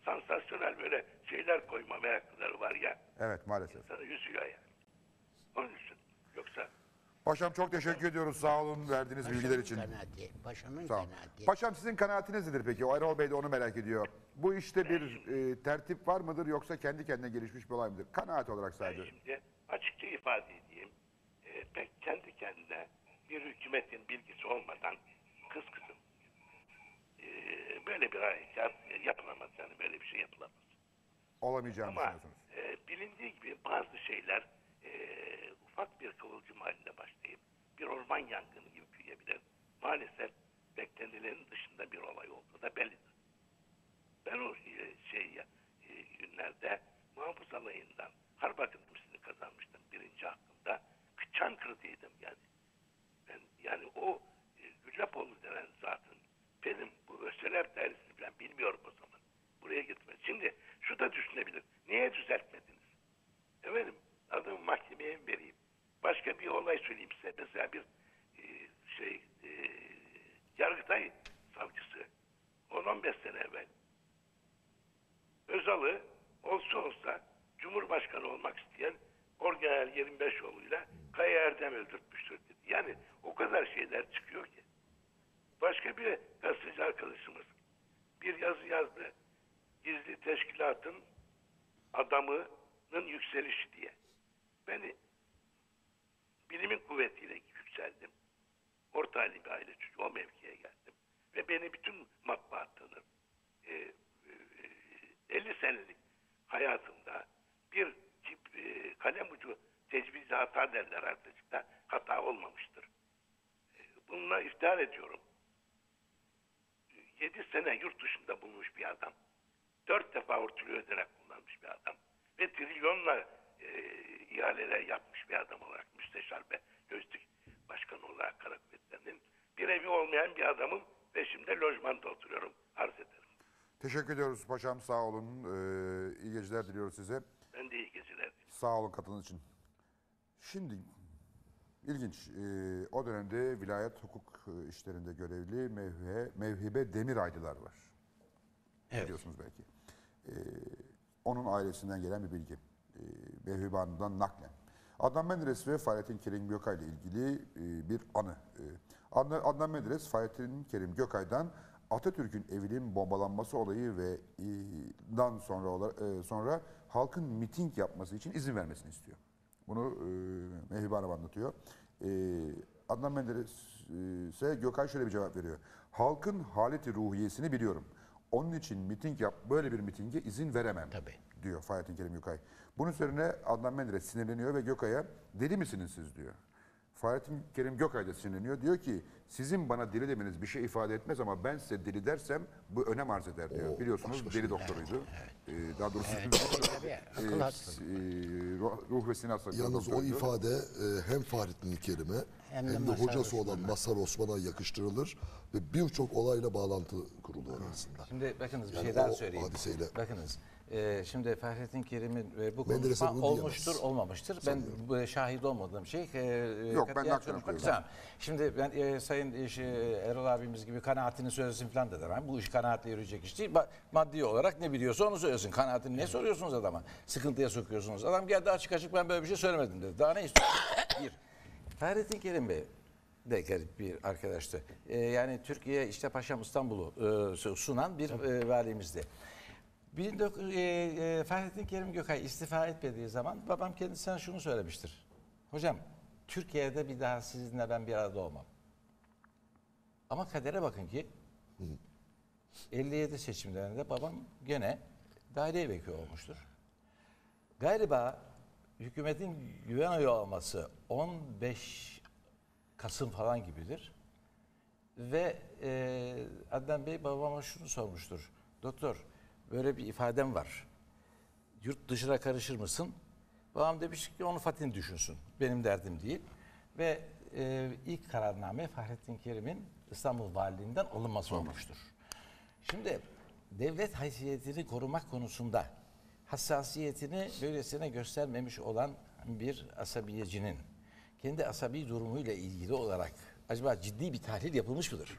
sansasyonel böyle şeyler koyma meraklıları var ya. Evet maalesef. İnsanı üzüyor yani. Onun için. Yoksa Paşam çok teşekkür ediyoruz. Sağ olun verdiğiniz bilgiler için. Kanaati, paşanın Sağ olun. kanaati. Paşam sizin kanaatiniz nedir peki? O Erol Bey de onu merak ediyor. Bu işte bir e, tertip var mıdır yoksa kendi kendine gelişmiş bir olay mıdır? Kanaat olarak ben sadece. şimdi açıkça ifade edeyim. E, pek kendi kendine bir hükümetin bilgisi olmadan kız kızım e, böyle bir harekat yapılamaz. Yani böyle bir şey yapılamaz. Olamayacağını Ama düşünüyorsunuz. e, bilindiği gibi bazı şeyler e, ufak bir kıvılcım halinde başlayıp bir orman yangını gibi büyüyebilir. Maalesef beklentilerin dışında bir olay olduğu da bellidir. Ben o e, şey e, günlerde muhafız alayından harp akademisini kazanmıştım birinci hakkında. Çankırı'daydım yani. Ben yani o e, Güllapoğlu denen zatın benim bu Öseler dairesini falan bilmiyorum o zaman. Buraya gitmez. Şimdi şu da düşünebilir. Niye düzeltmediniz? Efendim adımı mahkemeye mi vereyim? Başka bir olay söyleyeyim size. Mesela bir e, şey e, Yargıtay savcısı on on beş sene evvel Özal'ı olsa olsa Cumhurbaşkanı olmak isteyen Orgeneral yirmi beş oğluyla Kaya Erdem öldürtmüştür dedi. Yani o kadar şeyler çıkıyor ki. Başka bir gazeteci arkadaşımız bir yazı yazdı. Gizli teşkilatın adamının yükselişi diye. Beni bilimin kuvvetiyle yükseldim. Orta halli bir aile çocuğu o mevkiye geldim. Ve beni bütün matbaa tanır. Ee, e, elli senelik hayatımda bir tip, e, kalem ucu tecvizi hata derler artık da hata olmamıştır. E, bununla iftihar ediyorum. Yedi sene yurt dışında bulunmuş bir adam. Dört defa ortuluyor ödenek kullanmış bir adam. Ve trilyonla e, ihaleler yapmış bir adam olarak müsteşar ve lojistik başkanı olarak kara kuvvetlerinin bir evi olmayan bir adamım ve şimdi lojmanda oturuyorum. Arz ederim. Teşekkür ediyoruz paşam. Sağ olun. Ee, iyi geceler diliyoruz size. Ben de iyi geceler diliyorum. Sağ olun katıldığınız için. Şimdi ilginç. Ee, o dönemde vilayet hukuk e, işlerinde görevli Mevhe, Mevhibe Demiraylılar var. Evet. Biliyorsunuz belki. Ee, onun ailesinden gelen bir bilgi. Ee, Mevhibe Hanım'dan naklen. Adnan Menderes ve Fahrettin Kerim Gökay ile ilgili e, bir anı. Ee, Adnan, Adnan Menderes, Fahrettin Kerim Gökay'dan Atatürk'ün evinin bombalanması olayı ve e, dan sonra ola- e, sonra halkın miting yapması için izin vermesini istiyor. Bunu e, Mevhibe Hanım anlatıyor. E, Adnan Menderes e, ise Gökay şöyle bir cevap veriyor. Halkın haleti ruhiyesini biliyorum. Onun için miting yap, böyle bir mitinge izin veremem Tabii. diyor Fahrettin Kerim Gökay. Bunun üzerine Adnan Menderes sinirleniyor ve Gökay'a deli misiniz siz diyor. Fahrettin Kerim Gökay da sinirleniyor. Diyor ki sizin bana deli demeniz bir şey ifade etmez ama ben size deli dersem bu önem arz eder diyor. Oo, Biliyorsunuz başka deli şey. doktoruydu. Ee, daha doğrusu tabii, e, akıl hastalığı. e, ruh, ruh ve sinir hastalığı Yalnız o doktoruydu. ifade e, hem Fahrettin Kerim'e Hem hem de de, Mazhar hocası olan Osman'a. Mazhar Osman'a yakıştırılır ve birçok olayla bağlantı kuruluyor arasında. Şimdi bakınız bir Yani şey daha o söyleyeyim. hadiseyle- Bakınız. e, şimdi Fahrettin Kerim'in ve bu Menderes'e konuşma bunu olmuştur, diyemez. olmamıştır. Ben bu şahit olmadığım şey. E, Yok, ben katiyen naklen konuşmak okuyorum. istemem. Şimdi ben e, Sayın e, şey, Erol abimiz gibi kanaatini söylesin falan da demem. Bu iş kanaatle yürüyecek iş değil. Ba- Maddi olarak ne biliyorsa onu söylesin. Kanaatini ne soruyorsunuz adama? Sıkıntıya sokuyorsunuz. Adam geldi açık açık ben böyle bir şey söylemedim dedi. Daha ne istiyorsun? Bir. Fahrettin Kerim Bey de garip bir arkadaştı. Ee, yani Türkiye işte Paşam İstanbul'u e, sunan bir e, valimizdi. bin dokuz yüz, e, e, Fahrettin Kerim Gökay istifa etmediği zaman babam kendisine şunu söylemiştir. Hocam Türkiye'de bir daha sizinle ben bir arada olmam. Ama kadere bakın ki elli yedi seçimlerinde babam gene daire vekili olmuştur. Galiba hükümetin güven oyu alması on beş Kasım falan gibidir. Ve e, Adnan Bey babama şunu sormuştur. Doktor böyle bir ifadem var. Yurt dışına karışır mısın? Babam demiş ki onu Fatih'in düşünsün. Benim derdim değil. Ve e, ilk kararname Fahrettin Kerim'in İstanbul Valiliğinden alınması olmuştur. Şimdi devlet haysiyetini korumak konusunda hassasiyetini böylesine göstermemiş olan bir asabiyecinin kendi asabi durumuyla ilgili olarak acaba ciddi bir tahlil yapılmış mıdır?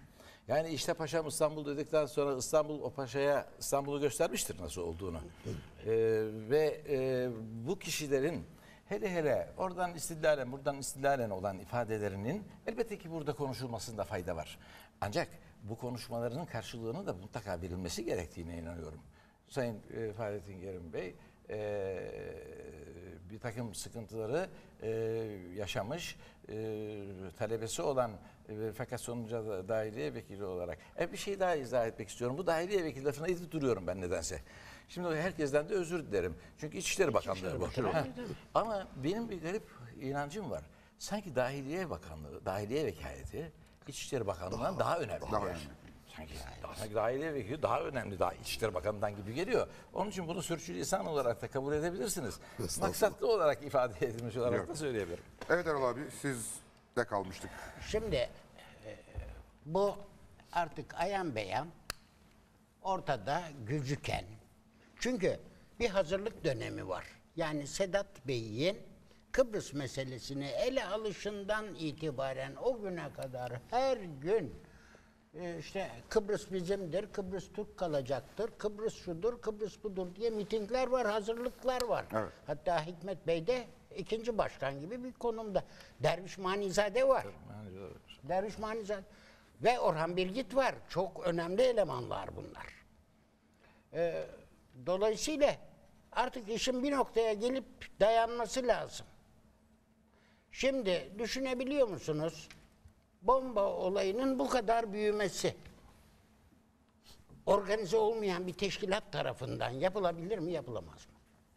Yani işte paşam İstanbul dedikten sonra İstanbul o paşaya İstanbul'u göstermiştir nasıl olduğunu. Ee, ve e, bu kişilerin hele hele oradan istidlalen buradan istidlalen olan ifadelerinin elbette ki burada konuşulmasında fayda var. Ancak bu konuşmalarının karşılığının da mutlaka verilmesi gerektiğine inanıyorum. Sayın e, Fahrettin Kerim Bey e, bir takım sıkıntıları e, yaşamış, e, talebesi olan e, fakat sonuca da dahiliye vekili olarak. E, bir şey daha izah etmek istiyorum. Bu dahiliye vekili lafına edip duruyorum ben nedense. Şimdi herkesten de özür dilerim. Çünkü İçişleri Bakanlığı bu. Ha. Ama benim bir garip inancım var. Sanki Dahiliye Bakanlığı, Dahiliye Vekaleti İçişleri Bakanlığı'ndan daha, daha önemli. Daha yani. önemli. Sanki, sanki Dahiliye Vekili daha önemli, daha İçişleri Bakanı'ndan gibi geliyor. Onun için bunu sürçülisan olarak da kabul edebilirsiniz. Maksatlı olarak ifade edilmiş olarak Yok. da söyleyebilirim. Evet Erol abi siz de kalmıştık. Şimdi e, bu artık ayan beyan ortada gözüken. Çünkü bir hazırlık dönemi var. Yani Sedat Bey'in Kıbrıs meselesini ele alışından itibaren o güne kadar her gün e, işte Kıbrıs bizimdir, Kıbrıs Türk kalacaktır, Kıbrıs şudur, Kıbrıs budur diye mitingler var, hazırlıklar var. Evet. Hatta Hikmet Bey de ikinci başkan gibi bir konumda. Derviş Manizade var. Derviş Manizade ve Orhan Bilgit var. Çok önemli elemanlar bunlar. Ee, dolayısıyla artık işin bir noktaya gelip dayanması lazım. Şimdi düşünebiliyor musunuz? Bomba olayının bu kadar büyümesi organize olmayan bir teşkilat tarafından yapılabilir mi, yapılamaz mı?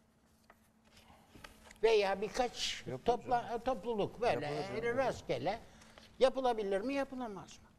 Veya birkaç topla, topluluk böyle rastgele yapılabilir mi, yapılamaz mı?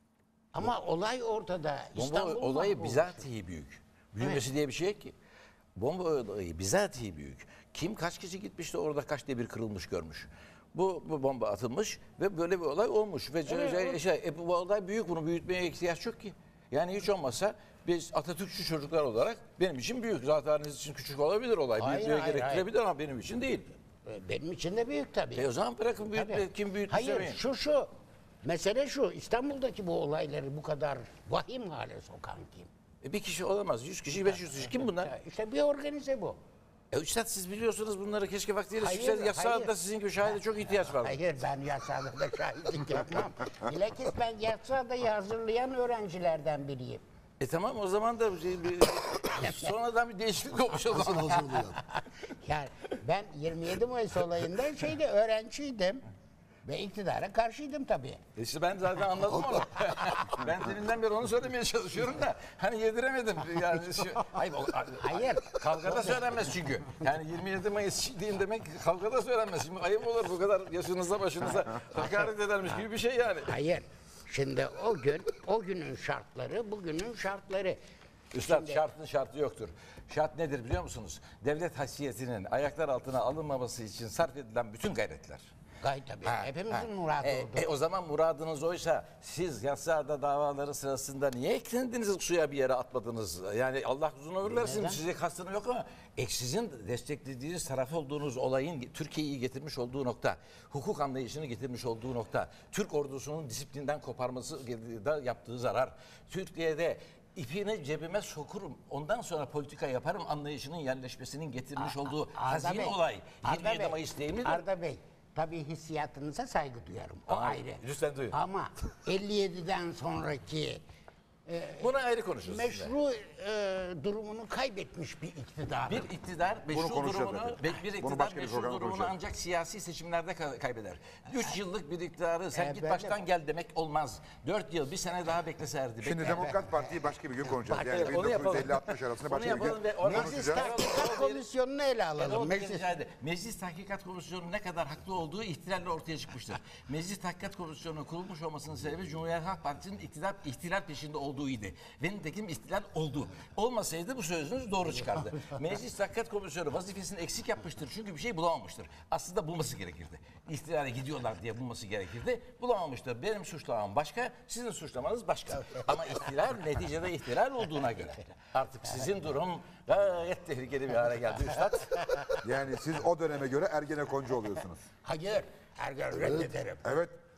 Ama olay ortada. Bomba İstanbul olayı mahvolmuş. bizatihi büyük. Büyümesi diye bir şey yok ki. Bomba olayı bizatihi büyük. Kim kaç kişi gitmiş de orada kaç demir kırılmış görmüş. Bu, bu bomba atılmış ve böyle bir olay olmuş. Ve Evet, şey, evet. şey, e, bu olay büyük, bunu büyütmeye ihtiyaç yok ki. Yani hiç olmazsa biz Atatürkçü çocuklar olarak benim için büyük. Zaten için küçük olabilir olay. Hayır, Büyütmeye hayır, gerektirebilir ama benim için değil. Benim için de büyük tabii. E o zaman bırakın büyütme, Tabii. kim büyütmüş Hayır, demeyin. şu şu. Mesele şu. İstanbul'daki bu olayları bu kadar vahim hale sokan kim? E bir kişi olamaz. Yüz kişi, beş yüz kişi. Kim bunlar? Ya İşte bir organize bu. E üstad siz biliyorsunuz bunları, keşke vaktiyle Hayır, çıksaydı. Yasağa hayır. da sizin gibi şahide çok ihtiyaç var. Hayır, ben yasada da şahitlik yapmam. Bilakis ben yasadayı hazırlayan öğrencilerden biriyim. E tamam, o zaman da bir- bir- sonradan bir değişiklik olmuş o Nasıl zaman. hazırlayan? Yani ben yirmi yedi Mayıs olayında şeyde öğrenciydim. Ve iktidara karşıydım tabii. E İşte ben zaten anladım onu. Ben deminden beri onu söylemeye çalışıyorum da hani yediremedim. Yani şu, hayır, o, Hayır. Kavgada söylenmez çünkü. Yani yirmi yedi Mayıs diyeyim demek kavgada söylenmez. Şimdi ayıp olur, bu kadar yaşınıza başınıza hakaret edermiş gibi bir şey yani. Hayır. Şimdi o gün, o günün şartları, bugünün şartları. Üstad, Şimdi- şartın şartı yoktur. Şart nedir biliyor musunuz? Devlet haysiyetinin ayaklar altına alınmaması için sarf edilen bütün gayretler. Gayet tabii. Ha, Hepimizin ha. muradı E, oldu. e, o zaman muradınız oysa siz yassıada davaları sırasında niye kendinizi suya bir yere atmadınız? Yani Allah uzun ömür versin, Neden? size kastım yok ama e, sizin desteklediğiniz taraf olduğunuz olayın Türkiye'yi getirmiş olduğu nokta, hukuk anlayışını getirmiş olduğu nokta, Türk ordusunun disiplinden koparması da yaptığı zarar, Türkiye'de ipini cebime sokurum, ondan sonra politika yaparım anlayışının yerleşmesinin getirmiş olduğu Arda hazin Bey, olay. Arda yirmi yedi Bey, Mayıs değil midir? Arda Bey, tabii hissiyatınıza saygı duyarım. O Aa, ayrı. lütfen duyun. Ama elli yediden sonraki Buna ayrı konuşuruz sizinle. meşru e, durumunu kaybetmiş bir iktidar. Bir iktidar meşru konuşacağız durumunu, zaten. be- bir Bunu iktidar başka bir meşru programda durumunu konuşacağız. ancak siyasi seçimlerde ka- kaybeder. Üç yıllık bir iktidarı sen E, git ben de- baştan gel demek olmaz. Dört yıl, bir sene daha bekleserdi. Şimdi Bekler. Demokrat Parti'yi başka bir gün konuşacağız. Yani Evet, onu yapalım. bin dokuz yüz elli altmış arasında Onu başka bir gün yapalım ve oradan- Meclis konuşacağız. Tahkikat Komisyonu'nu ele Yani alalım. o Meclis. rica ederim. Meclis Tahkikat Komisyonu ne kadar haklı olduğu ihtilalle ortaya çıkmıştır. Meclis Tahkikat Komisyonu'nun kurulmuş olmasının sebebi Cumhuriyet Halk Partisi'nin iktidar, ihtilal peşinde olduğuydu. Ve nitekim ihtilal oldu. Olmasaydı bu sözünüz doğru çıkardı. Meclis Tahkikat Komisyonu vazifesini eksik yapmıştır çünkü bir şey bulamamıştır. Aslında bulması gerekirdi. İhtilale gidiyorlar diye bulması gerekirdi. Bulamamıştır. Benim suçlamam başka, sizin suçlamanız başka. Ama ihtilal neticede ihtilal olduğuna göre artık sizin durum gayet tehlikeli bir hale geldi üstad. Yani siz o döneme göre Ergenekoncu oluyorsunuz. Hayır. Ergen reddederim. Evet.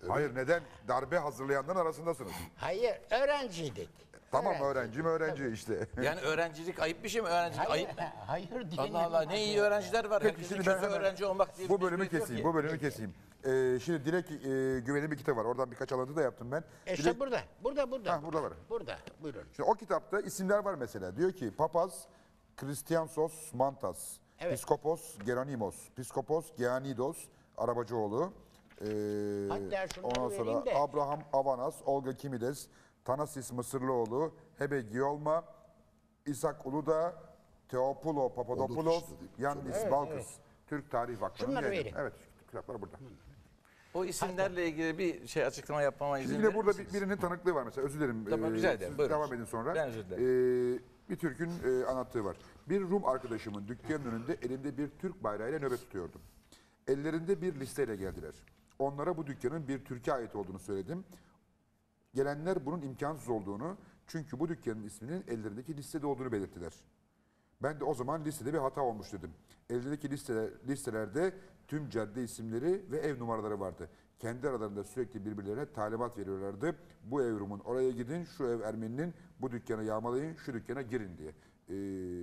Hayır, neden? Darbe hazırlayanların arasındasınız. Hayır, öğrenciydik. Tamam, öğrenci mi öğrenci işte. Yani öğrencilik ayıp bir şey mi? Öğrencilik Hayır, ayıp. hayır değil. Allah Allah, ne iyi öğrenciler var. Peki Herkesin şimdi çocuğu ben hemen öğrenci olmak diye bu bir bölümü mecburiyet yok keseyim, ki. bu bölümü keseyim. Ee, şimdi Dilek e, Güven'in bir kitabı var. Oradan birkaç alıntı da yaptım ben. E İşte Dilek- burada, burada, burada. Ha, burada var. Burada, buyurun. Şimdi o kitapta isimler var mesela. Diyor ki Papaz Christiansos Mantas, Evet. Piskopos Geronimos, Piskopos Geanidos Arabacıoğlu, ee, Hatta şunları ondan sonra vereyim de. Abraham Avanas, Olga Kimides, Tanasis Mısırlıoğlu, Hebe Giolma, İshak Uludağ, Teopulo Papadopoulos, kişi de değil. Yannis Balkız. Türk Tarih Vakfı'nın Şunları yayını. vereyim. Evet, kitaplar burada. O isimlerle ilgili bir şey açıklama yapmama izin Şimdi verir burada misiniz? bir, birinin tanıklığı var mesela. Özür dilerim. Tamam, Ee, rica ederim. siz Buyurun. devam edin sonra. Ben özür dilerim. Ee, bir Türk'ün e, anlattığı var. Bir Rum arkadaşımın dükkanın önünde elimde bir Türk bayrağıyla nöbet tutuyordum. Ellerinde bir listeyle geldiler. Onlara bu dükkanın bir Türkiye ait olduğunu söyledim. Gelenler bunun imkansız olduğunu, çünkü bu dükkanın isminin ellerindeki listede olduğunu belirttiler. Ben de o zaman listede bir hata olmuş dedim. Eldeki listeler, listelerde tüm cadde isimleri ve ev numaraları vardı. Kendi aralarında sürekli birbirlerine talimat veriyorlardı. Bu ev Rum'un oraya gidin, şu ev Ermeni'nin, bu dükkanı yağmalayın, şu dükkana girin diye. Ee,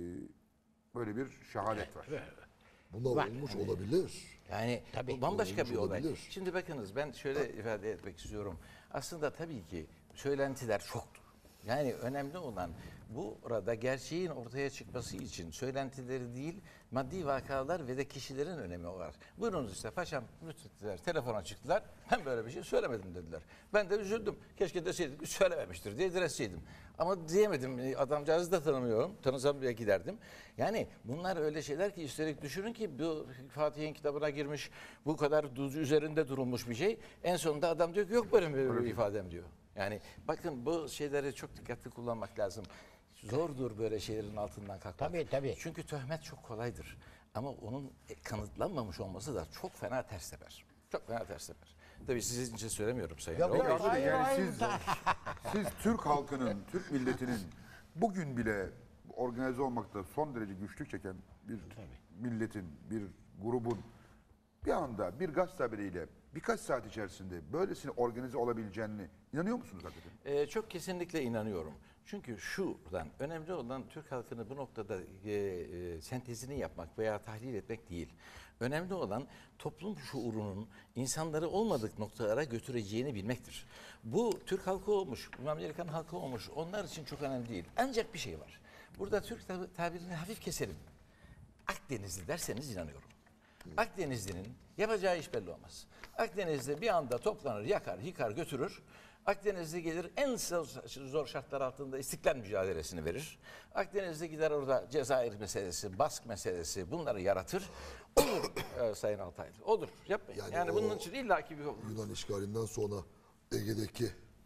böyle bir şehadet var. Bunlar Var. olmuş olabilir. Yani Tabii. bu bambaşka bir olay. Olabilir. Şimdi bakınız, ben şöyle ifade etmek istiyorum. Aslında tabii ki söylentiler çoktur. Yani önemli olan burada gerçeğin ortaya çıkması için söylentileri değil, maddi vakalar ve de kişilerin önemi var. Buyurunuz işte paşam lütfettiler, telefona çıktılar. Ben böyle bir şey söylemedim dediler. Ben de üzüldüm. Keşke deseydim, söylememiştir diye diretseydim. Ama diyemedim. Adamcağızı da tanımıyorum. Tanısam belki derdim. Yani bunlar öyle şeyler ki, üstelik düşünün ki bu Fatih'in kitabına girmiş, bu kadar düz üzerinde durulmuş bir şey. En sonunda adam diyor ki yok böyle bir, bir ifadem diyor. Yani bakın, bu şeyleri çok dikkatli kullanmak lazım. Zordur böyle şeylerin altından kalkmak. Tabii, tabii. Çünkü töhmet çok kolaydır. Ama onun kanıtlanmamış olması da çok fena ters teper. Çok fena ters teper. Tabii sizin için söylemiyorum Sayın Yok, Rauf yok, Bey. Hayır, yani hayır, siz, hayır. siz Türk halkının, Türk milletinin bugün bile organize olmakta son derece güçlük çeken bir milletin, bir grubun bir anda bir gazete haberiyle birkaç saat içerisinde böylesine organize olabileceğini inanıyor musunuz hakikaten? Ee, çok kesinlikle inanıyorum. Çünkü şuradan önemli olan Türk halkını bu noktada e, e, sentezini yapmak veya tahlil etmek değil. Önemli olan toplum şuurunun insanları olmadık noktalara götüreceğini bilmektir. Bu Türk halkı olmuş, bu Amerikan halkı olmuş, onlar için çok önemli değil. Ancak bir şey var. Burada Türk tab- tabirini hafif keselim. Akdenizli derseniz inanıyorum. Akdenizli'nin yapacağı iş belli olmaz. Akdenizli bir anda toplanır, yakar, yıkar, götürür. Akdenizli gelir, en zor şartlar altında istiklal mücadelesini verir. Akdenizli gider orada Cezayir meselesi, Bask meselesi, bunları yaratır. Olur e, Sayın Altaylı, olur. Yapmayın. Yani, Yani bunun o- için illaki bir Yunan işgalinden sonra Ege'deki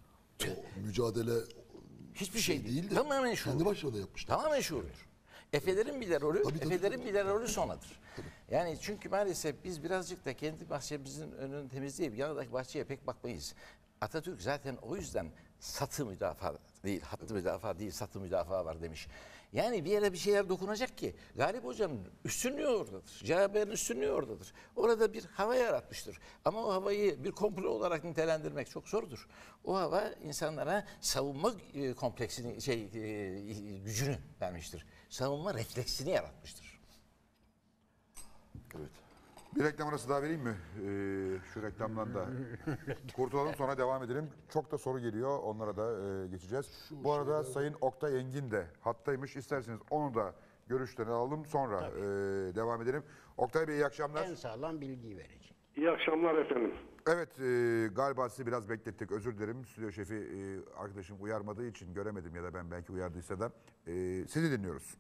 o mücadele hiçbir şey değil. değildi. Tamamen şuur. Kendi başlarına yapmışlar. Tamamen şuurdur. Efelerin bir de rolü, Tabii, tabii, efelerin tabii. bir de rolü sonradır. Yani çünkü maalesef biz birazcık da kendi bahçemizin önünü temizleyip yanındaki bahçeye pek bakmayız. Atatürk zaten o yüzden satı müdafaa değil, hattı müdafaa değil, satı müdafaa var demiş. Yani bir yere bir şeyler dokunacak ki Galip Hoca'nın üstünlüğü oradadır. C H P'nin üstünlüğü oradadır. Orada bir hava yaratmıştır. Ama o havayı bir komplo olarak nitelendirmek çok zordur. O hava insanlara savunma e, kompleksini, şey e, gücünü vermiştir. Savunma refleksini yaratmıştır. Evet. Bir reklam arası daha vereyim mi? Ee, şu reklamdan da kurtulalım, sonra devam edelim. Çok da soru geliyor, onlara da e, geçeceğiz. Bu arada Sayın Oktay Engin de hattaymış. İsterseniz onu da görüşlerini alalım, sonra e, devam edelim. Oktay Bey, iyi akşamlar. En sağlam bilgiyi verecek. İyi akşamlar efendim. Evet, e, galiba sizi biraz beklettik. Özür dilerim. Stüdyo şefi e, arkadaşım uyarmadığı için göremedim, ya da ben belki uyardıysa da. E, sizi dinliyoruz.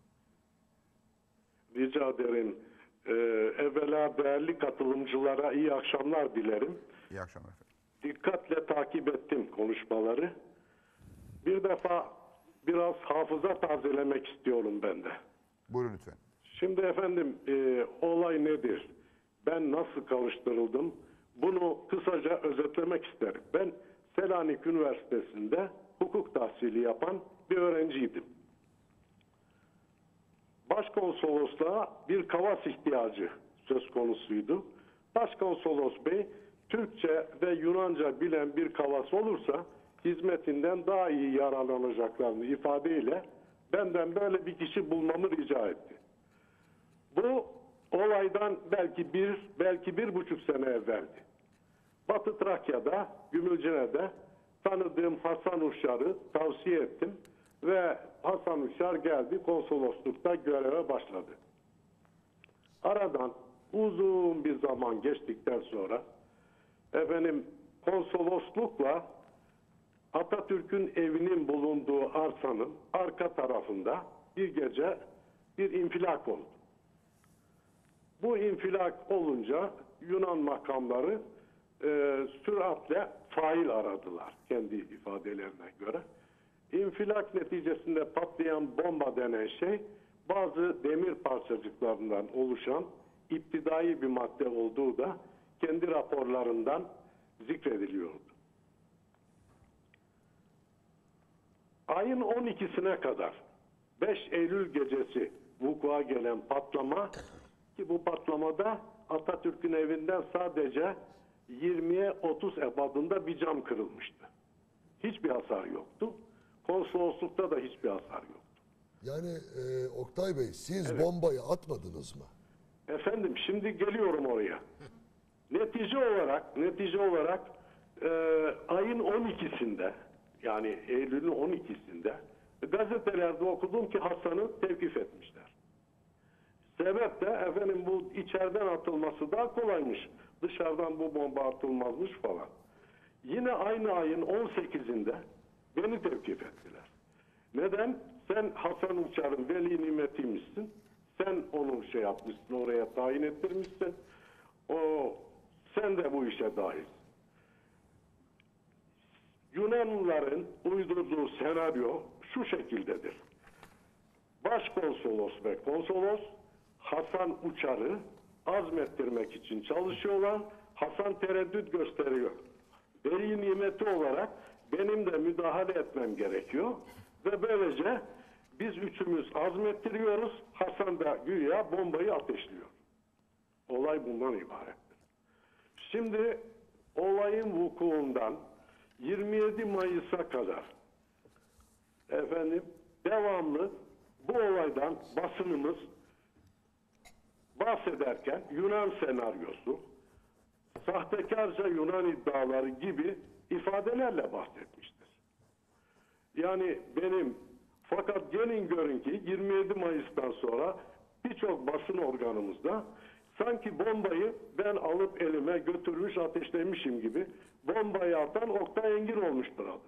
Rica ederim. Ee, evvela değerli katılımcılara iyi akşamlar dilerim. İyi akşamlar efendim. Dikkatle takip ettim konuşmaları. Bir defa biraz hafıza tazelemek istiyorum ben de. Buyurun lütfen. Şimdi efendim e, olay nedir? Ben nasıl karıştırıldım? Bunu kısaca özetlemek isterim. Ben Selanik Üniversitesi'nde hukuk tahsili yapan bir öğrenciydim. Başkonsolosluğa bir kavas ihtiyacı söz konusuydu. Başkonsolos Bey Türkçe ve Yunanca bilen bir kavas olursa hizmetinden daha iyi yararlanacaklarını ifadeyle benden böyle bir kişi bulmamı rica etti. Bu olaydan belki bir, belki bir buçuk sene evveldi. Batı Trakya'da, Gümülcine'de tanıdığım Hasan Uşar'ı tavsiye ettim ve Hasan Uşar geldi, konsoloslukta göreve başladı. Aradan uzun bir zaman geçtikten sonra efendim konsoloslukla Atatürk'ün evinin bulunduğu arsanın arka tarafında bir gece bir infilak oldu. Bu infilak olunca Yunan makamları e, süratle fail aradılar kendi ifadelerine göre. İnfilak neticesinde patlayan bomba denen şey bazı demir parçacıklarından oluşan iptidai bir madde olduğu da kendi raporlarından zikrediliyordu. Ayın on ikisine kadar beş Eylül gecesi vuku'a gelen patlama, ki bu patlamada Atatürk'ün evinden sadece yirmiye otuz ebadında bir cam kırılmıştı. Hiçbir hasar yoktu. Konsoloslukta da hiçbir hasar yoktu. Yani e, Oktay Bey siz bombayı atmadınız mı? Efendim şimdi geliyorum oraya. Netice olarak netice olarak e, ayın on ikisinde yani Eylül'ün on ikisinde gazetelerde okudum ki Hasan'ı tevkif etmişler. Sebep de efendim bu içeriden atılması daha kolaymış. Dışarıdan bu bomba atılmazmış falan. Yine aynı ayın on sekizinde beni tevkif ettiler. Neden? Sen Hasan Uçar'ın veli nimetiymişsin. Sen onu şey yapmışsın, oraya tayin ettirmişsin. O, sen de bu işe dahil. Yunanlıların uydurduğu senaryo şu şekildedir. Başkonsolos ve konsolos Hasan Uçar'ı azmettirmek için çalışıyorlar. Hasan tereddüt gösteriyor. Veli nimeti olarak benim de müdahale etmem gerekiyor. Ve böylece biz üçümüz azmettiriyoruz. Hasan da güya bombayı ateşliyor. Olay bundan ibarettir. Şimdi olayın vukuundan yirmi yedi Mayıs'a kadar efendim devamlı bu olaydan basınımız bahsederken Yunan senaryosu, sahtekarca Yunan iddiaları gibi ifadelerle bahsetmiştir. Yani benim fakat gelin görün ki yirmi yedi Mayıs'tan sonra birçok basın organımızda sanki bombayı ben alıp elime götürmüş ateşlemişim gibi bombayı atan Oktay Engin olmuştur adım.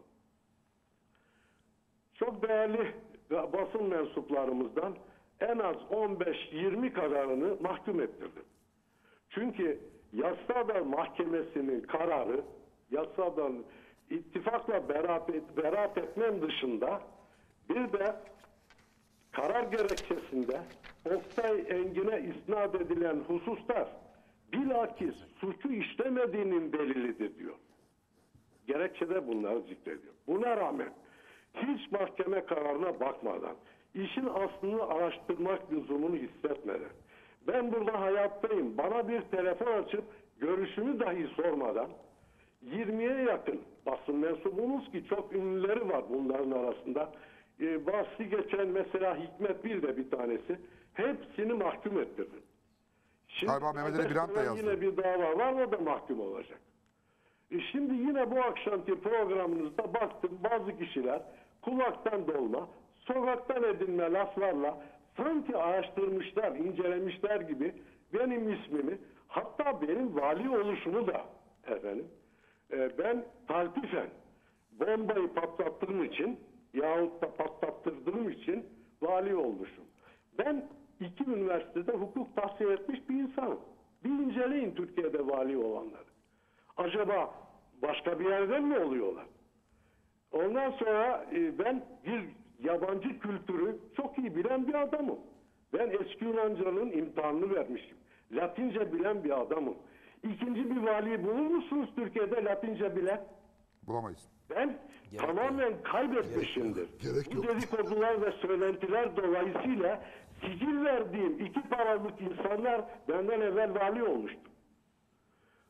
Çok değerli basın mensuplarımızdan en az on beş yirmi kararını mahkum ettirdim. Çünkü Yassıada Mahkemesi'nin kararı, Yassıada'nın ittifakla beraat, et, beraat etmem dışında bir de karar gerekçesinde Oktay Engin'e isnat edilen hususlar bilakis suçu işlemediğinin delilidir diyor. Gerekçede bunları zikrediyor. Buna rağmen hiç mahkeme kararına bakmadan, işin aslını araştırmak lüzumunu hissetmeden, ben burada hayattayım, bana bir telefon açıp görüşümü dahi sormadan yirmiye yakın basın mensubumuz ki çok ünlüleri var bunların arasında. Ee, bahsi geçen mesela Hikmet Bil de bir tanesi. Hepsini mahkum ettirdim. Şimdi Galiba Mehmet Ali Birant da yazdı. yine bir dava var, o da mahkum olacak. E şimdi yine bu akşamki programınızda baktım bazı kişiler kulaktan dolma, sokaktan edinme laflarla sanki araştırmışlar, incelemişler gibi benim ismimi, hatta benim vali oluşumu da efendim e, ben talpifen bombayı patlattığım için yahut da patlattırdığım için vali olmuşum. Ben iki üniversitede hukuk tahsil etmiş bir insanım. Bir inceleyin Türkiye'de vali olanları. Acaba başka bir yerden mi oluyorlar? Ondan sonra e, ben bir yabancı kültürü çok iyi bilen bir adamım. Ben eski Yunanca'nın imtihanını vermişim. Latince bilen bir adamım. İkinci bir vali bulur musunuz Türkiye'de Latince bilen? Bulamayız. Ben Gerek tamamen kaybetmişimdir. Gerek Bu yok. dedikodular ve söylentiler dolayısıyla sicil verdiğim iki paralık insanlar benden evvel vali olmuştu.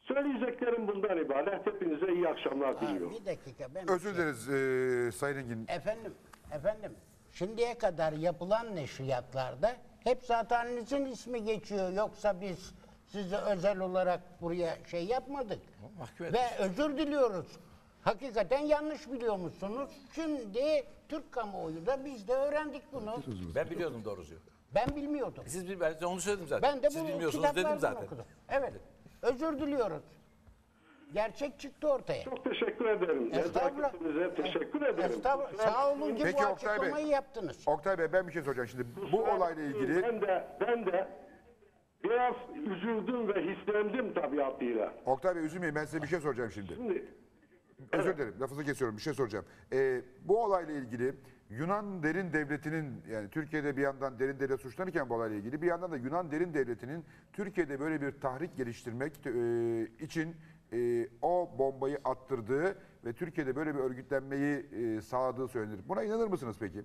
Söyleyeceklerim bundan ibaret. Hepinize iyi akşamlar Ha, diliyorum. bir dakika ben Özür dileriz e, Sayın Engin. Efendim, efendim. Şimdiye kadar yapılan neşriyatlarda hep zatenizin ismi geçiyor. Yoksa biz sizi özel olarak buraya şey yapmadık. Mahkum Ve etmiş. özür diliyoruz. Hakikaten yanlış biliyormuşsunuz. Şimdi Türk kamuoyu da biz de öğrendik bunu. Ben biliyordum doğrusu. Ben bilmiyordum. Siz bil, ben onu söyledim zaten. Ben de Siz bu bilmiyorsunuz dedim kitaplardan zaten. okudum. Evet. Özür diliyoruz. Gerçek çıktı ortaya. Çok teşekkür ederim. Estağfurullah. Nezaketinize teşekkür ederim. Estağfurullah. Sağ olun ki Peki bu Oktay Bey. açıklamayı yaptınız. Oktay Bey ben bir şey soracağım şimdi. Bu olayla ilgili Ben de, ben de biraz üzüldüm ve hislendim tabiatıyla. Oktay Bey üzülmeyin ben size bir şey soracağım şimdi. Şimdi Özür dilerim lafınızı kesiyorum bir şey soracağım. Ee, bu olayla ilgili Yunan derin devletinin yani Türkiye'de bir yandan derin devlet suçlanırken bu olayla ilgili bir yandan da Yunan derin devletinin Türkiye'de böyle bir tahrik geliştirmek e, için e, o bombayı attırdığı ve Türkiye'de böyle bir örgütlenmeyi e, sağladığı söylenir. Buna inanır mısınız peki?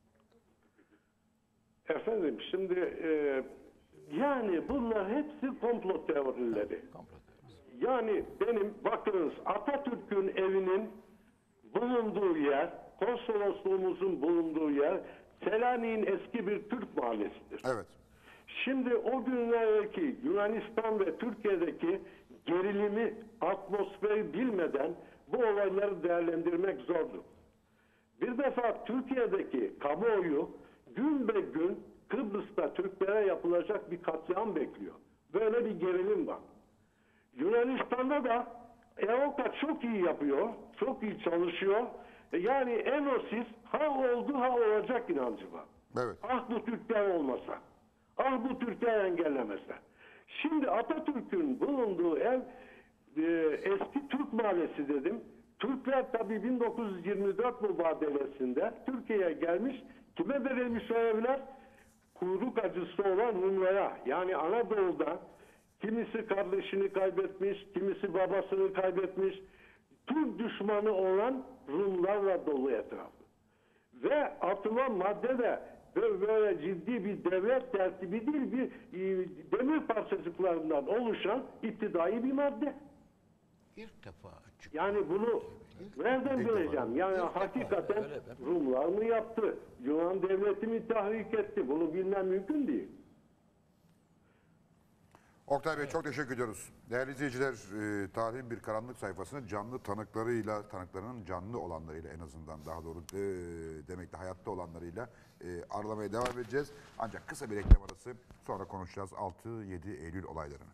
efendim şimdi e, yani bunlar hepsi komplo teorileri. Yani benim bakınız Atatürk'ün evinin bulunduğu yer, konsolosluğumuzun bulunduğu yer Selanik'in eski bir Türk mahallesidir. Evet. Şimdi o günlerdeki Yunanistan ve Türkiye'deki gerilimi, atmosferi bilmeden bu olayları değerlendirmek zordur. Bir defa Türkiye'deki kamuoyu gün be gün Kıbrıs'ta Türklere yapılacak bir katliam bekliyor. Böyle bir gerilim var. Yunanistan'da da Evoka çok iyi yapıyor, çok iyi çalışıyor. Yani Enosis ha oldu ha olacak inancı var. Evet. Ah bu Türkler olmasa, ah bu Türkler engellemese. Şimdi Atatürk'ün bulunduğu ev e, eski Türk mahallesi dedim. Türkler tabii bin dokuz yüz yirmi dört mübadelesinde Türkiye'ye gelmiş. Kime verilmiş o evler? Kuyruk acısı olan Rumlara. Yani Anadolu'da kimisi kardeşini kaybetmiş, kimisi babasını kaybetmiş. Türk düşmanı olan Rumlarla dolu etrafı. Ve atılan madde de böyle ciddi bir devlet tertibi değil, bir e, demir parçacıklarından oluşan iptidai bir madde. İlk defa açık. Yani bunu nereden bileceğim? Yani hakikaten Rumlar mı yaptı? Yunan devleti mi tahrik etti? Bunu bilmem mümkün değil. Oktay Bey çok teşekkür ediyoruz. Değerli izleyiciler, e, tarihin bir karanlık sayfasını canlı tanıklarıyla, tanıklarının canlı olanlarıyla en azından daha doğru e, demekle hayatta olanlarıyla e, aralamaya devam edeceğiz. Ancak kısa bir reklam arası sonra konuşacağız altı yedi Eylül olaylarını.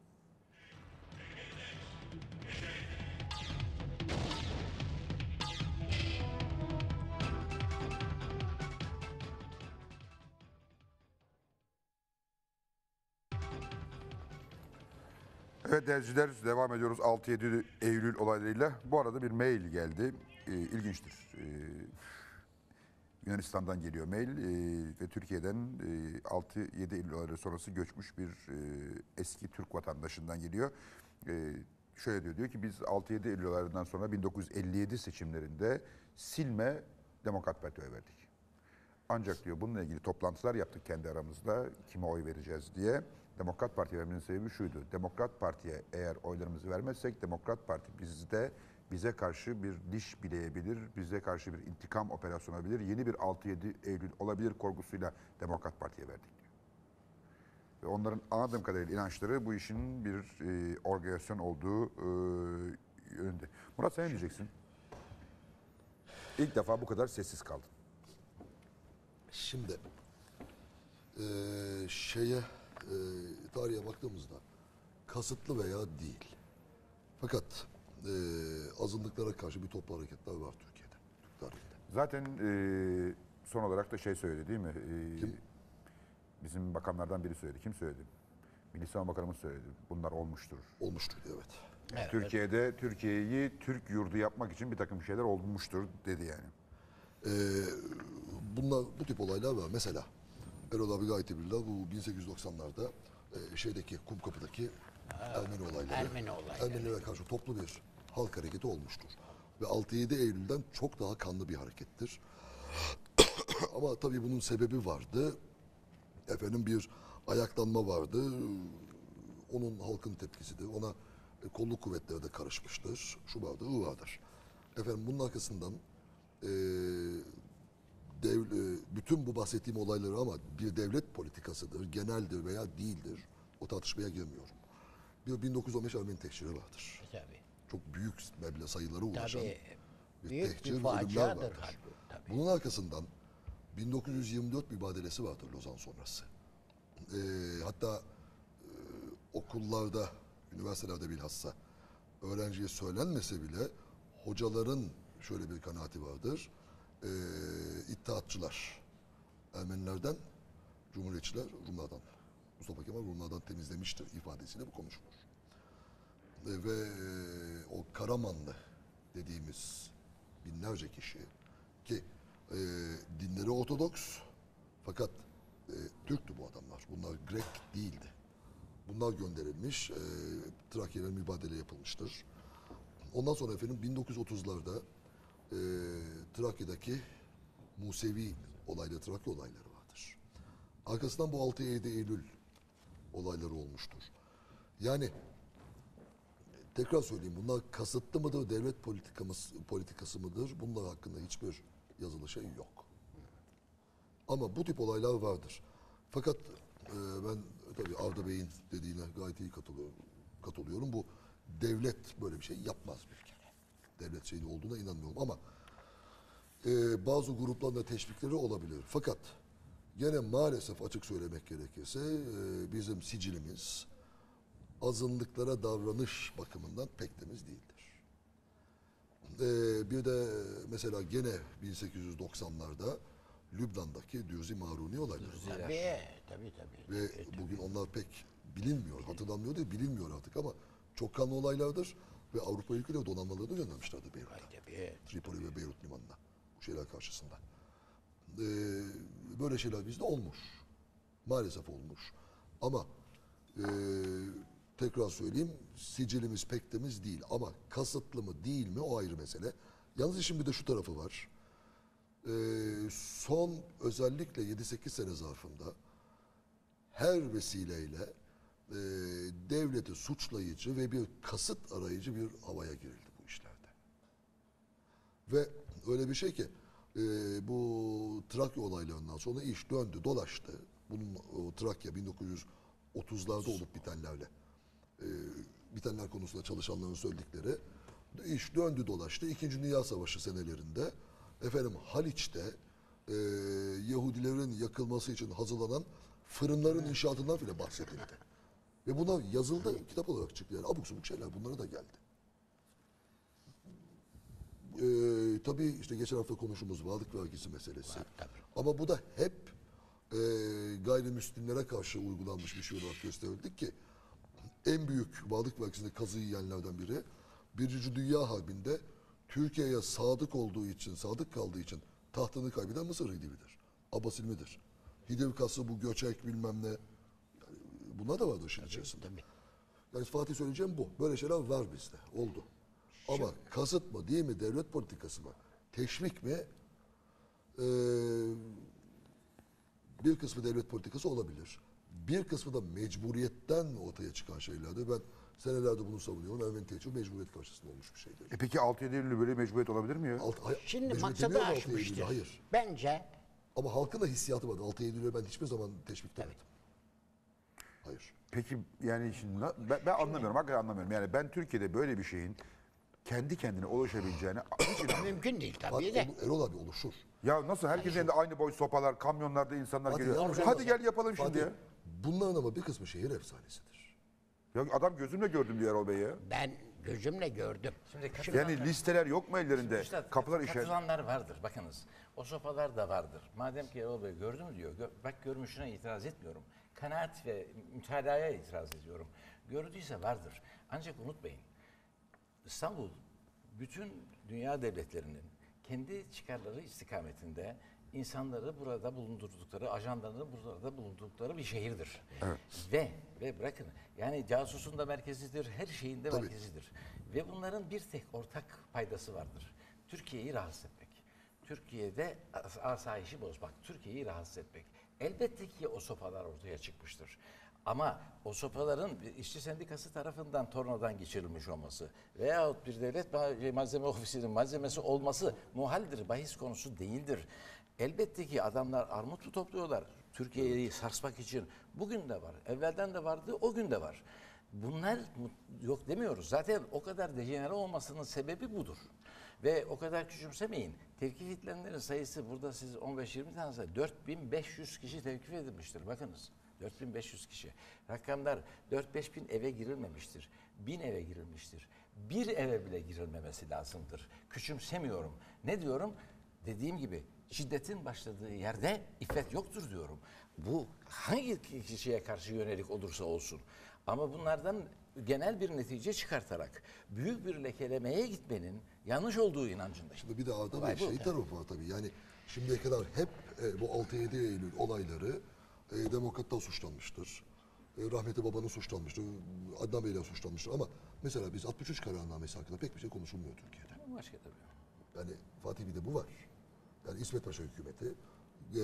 Evet değerli izleyiciler, devam ediyoruz altı yedi Eylül olaylarıyla. Bu arada bir mail geldi. Ee, ilginçtir. Ee, Yunanistan'dan geliyor mail ee, ve Türkiye'den e, altı yedi Eylül olayları sonrası göçmüş bir e, eski Türk vatandaşından geliyor. Ee, şöyle diyor, diyor ki biz altı yedi Eylül olaylarından sonra bin dokuz yüz elli yedi seçimlerinde silme Demokrat Parti'ye verdik. Ancak diyor bununla ilgili toplantılar yaptık kendi aramızda kime oy vereceğiz diye. Demokrat Parti'ye vermenin sebebi şuydu. Demokrat Parti'ye eğer oylarımızı vermezsek Demokrat Parti bizde bize karşı bir diş bileyebilir, bize karşı bir intikam operasyonu olabilir, yeni bir altı yedi Eylül olabilir korkusuyla Demokrat Parti'ye verdik diyor. Ve onların anladığım kadarıyla inançları bu işin bir e, organizasyon olduğu e, yönünde. Murat sen ne diyeceksin? İlk defa bu kadar sessiz kaldın. Şimdi eee, şeye eee tarihe baktığımızda kasıtlı veya değil. Fakat eee, azınlıklara karşı bir toplu hareketler var Türkiye'de. Türk tarihinde. Zaten e, son olarak da şey söyledi değil mi? E, Kim? Bizim bakanlardan biri söyledi. Kim söyledi? Milli Savunma Bakanımız söyledi. Bunlar olmuştur. Olmuştur evet. Evet. Türkiye'de Türkiye'yi Türk yurdu yapmak için bir takım şeyler olmuştur dedi yani. Eee bunlar bu tip olaylar var. Mesela Erol abi gayet iyi bilirler. Bu bin sekiz yüz doksanlarda eee, şeydeki Kumkapı'daki Ermeni olayları. Ermeni olayları. Ermenilere karşı toplu bir halk hareketi olmuştur. Ve altı yedi Eylül'den çok daha kanlı bir harekettir. Ama tabii bunun sebebi vardı. Efendim bir ayaklanma vardı. Onun halkın tepkisidir. Ona E, kolluk kuvvetleri de karışmıştır. Şu vardır, bu vardır. Efendim bunun arkasından e, dev, e, bütün bu bahsettiğim olayları ama bir devlet politikasıdır, geneldir veya değildir. O tartışmaya girmiyorum. Bir bin dokuz yüz on beş Ermeni tehciri vardır. Tabii. Çok büyük meblağ sayılara ulaşan Tabii. bir Büyük tehcir bir ve ölümler faciadır vardır. halbuki, tabii. Bunun arkasından bin dokuz yüz yirmi dört mübadelesi vardır Lozan sonrası. Ee, hatta e, okullarda, üniversitelerde bilhassa öğrenciye söylenmese bile hocaların şöyle bir kanaati vardır. Ee, İttihatçılar Ermenilerden, Cumhuriyetçiler Rumlardan, Mustafa Kemal Rumlardan temizlemiştir ifadesiyle bu konuşulur. Ee, ve e, o Karamanlı dediğimiz binlerce kişi ki e, dinleri Ortodoks fakat e, Türktü bu adamlar. Bunlar Grek değildi. Bunlar gönderilmiş. E, Trakya'yla mübadele yapılmıştır. Ondan sonra efendim bin dokuz yüz otuzlarda e, Trakya'daki Musevi olayları, Trakya olayları vardır. Arkasından bu altı yedi Eylül olayları olmuştur. Yani tekrar söyleyeyim, bunlar kasıtlı mıdır, devlet politikamız, politikası mıdır? Bunlar hakkında hiçbir yazılı şey yok. Ama bu tip olaylar vardır. Fakat e, ben tabii Avda Bey'in dediğine gayet iyi katılıyorum. katılıyorum. Bu devlet böyle bir şey yapmaz bir kere. Devlet şeyi olduğuna inanmıyorum ama e, bazı grupların da teşvikleri olabilir. Fakat gene maalesef açık söylemek gerekirse e, bizim sicilimiz azınlıklara davranış bakımından pek temiz değildir. Ee, bir de mesela gene bin sekiz yüz doksanlarda Lübnan'daki Dürzi Maruni olayları var. Tabii, tabii, tabii. Ve bugün onlar pek bilinmiyor, hatırlanmıyor değil, bilinmiyor artık ama çok kanlı olaylardır. Ve Avrupa ülkeleri donanmalarını göndermişlerdi Beyrut'a. Tabii. Tripoli ve Beyrut limanına. Bu şeyler karşısında. Ee, böyle şeyler bizde olmuş. Maalesef olmuş. Ama e, tekrar söyleyeyim, sicilimiz pek temiz değil. Ama kasıtlı mı değil mi o ayrı mesele. Yalnız işin bir de şu tarafı var. Ee, son özellikle yedi sekiz sene zarfında her vesileyle e, devleti suçlayıcı ve bir kasıt arayıcı bir havaya girildi bu işlerde. Ve öyle bir şey ki e, bu Trakya olaylarından sonra iş döndü dolaştı. Bunun o Trakya bin dokuz yüz otuzlarda olup bitenlerle e, bitenler konusunda çalışanların söyledikleri iş döndü dolaştı. İkinci Dünya Savaşı senelerinde efendim Haliç'te e, Yahudilerin yakılması için hazırlanan fırınların inşaatından bile bahsedildi. Ve buna yazıldı, kitap olarak çıktı. Yani abuk subuk şeyler bunlara da geldi. Ee, tabii işte geçen hafta konuştuğumuz varlık vergisi meselesi. Ama bu da hep e, gayrimüslimlere karşı uygulanmış bir şey olarak gösterildik ki en büyük varlık vergisinde kazı yiyenlerden biri Birinci Dünya Harbi'nde Türkiye'ye sadık olduğu için, sadık kaldığı için tahtını kaybeden Mısır Hidivi'dir. Abbas İlmi'dir. Hidivkası bu göçek bilmem ne. Yani bunlar da vardı işin içerisinde. Tabii. Yani Fatih söyleyeceğim bu. Böyle şeyler var bizde. Oldu. Ama kasıt mı değil mi? Devlet politikası mı? Teşvik mi? Ee, bir kısmı devlet politikası olabilir. Bir kısmı da mecburiyetten ortaya çıkan şeylerdir. Ben senelerde bunu savunuyorum. Ermeni tehciri mecburiyet karşısında olmuş bir şeydir. E peki altı yedi Eylül'ü böyle mecburiyet olabilir mi ya? Alt, hay- Şimdi mecburiyet maksadı demiyorum altı Eylül'e, aşmıştır. hayır. Bence Ama halkın da hissiyatı vardı. altı Eylül'e ben hiçbir zaman teşvik demedim. Hayır. Peki yani şimdi na- ben, ben anlamıyorum, hakikaten anlamıyorum. Yani ben Türkiye'de böyle bir şeyin kendi kendine oluşabileceğine hiç inanmıyorum. mümkün değil Bak, tabii de. olu- Erol abi oluşur. Ya nasıl herkesin elinde aynı boy sopalar, kamyonlarda insanlar Hadi geliyor. yalnız Hadi olmaz. gel yapalım şimdi Fatih, ya. bunların ama bir kısmı şehir efsanesidir. Ya adam gözümle gördüm diyor Erol Bey ya. Ben gözümle gördüm. Şimdi Yani listeler yok mu ellerinde? Üstad, Kapılar işe. katılanlar vardır bakınız. O sopalar da vardır. Madem ki Erol Bey gördü mü diyor. Gö- bak görmüşüne itiraz etmiyorum. Kanaat ve mütalaya itiraz ediyorum. Gördüyse vardır. Ancak unutmayın. İstanbul bütün dünya devletlerinin kendi çıkarları istikametinde insanları burada bulundurdukları, ajanlarını burada bulundurdukları bir şehirdir. Evet. Ve ve bırakın yani casusun da merkezidir, her şeyin de Tabii. merkezidir. Ve bunların bir tek ortak paydası vardır. Türkiye'yi rahatsız etmek. Türkiye'de as- asayişi bozmak, Türkiye'yi rahatsız etmek. Elbette ki o sopalar ortaya çıkmıştır. Ama o sopaların bir işçi sendikası tarafından tornadan geçirilmiş olması veyahut bir devlet ma- malzeme ofisinin malzemesi olması muhaldir, bahis konusu değildir. Elbette ki adamlar armut mu topluyorlar Türkiye'yi sarsmak için. Bugün de var, evvelden de vardı, o gün de var. Bunlar mu- yok demiyoruz. Zaten o kadar dejenere olmasının sebebi budur. Ve o kadar küçümsemeyin. Tevkif edilenlerin sayısı burada siz on beş yirmi tane say- dört bin beş yüz kişi tevkif edilmiştir. Bakınız. dört bin beş yüz kişi. Rakamlar dört beş bin eve girilmemiştir. Bin eve girilmiştir. Bir eve bile girilmemesi lazımdır. Küçümsemiyorum. Ne diyorum? Dediğim gibi şiddetin başladığı yerde iffet yoktur diyorum. Bu hangi kişiye karşı yönelik olursa olsun. Ama bunlardan genel bir netice çıkartarak büyük bir lekelemeye gitmenin yanlış olduğu inancındayım. Şimdi bir de Arda Olay Bey bu. şey tarafı var tabii. Yani şimdiye kadar hep e, bu altı yedi Eylül olayları e, demokratlar suçlanmıştır. E, rahmetli babanın suçlanmıştır. Adnan Bey'le suçlanmıştır. Ama mesela biz altmış üç kararnamesi hakkında pek bir şey konuşulmuyor Türkiye'de. Başka tabii. Yani Fatih bir de bu var. Yani İsmet Paşa hükümeti e,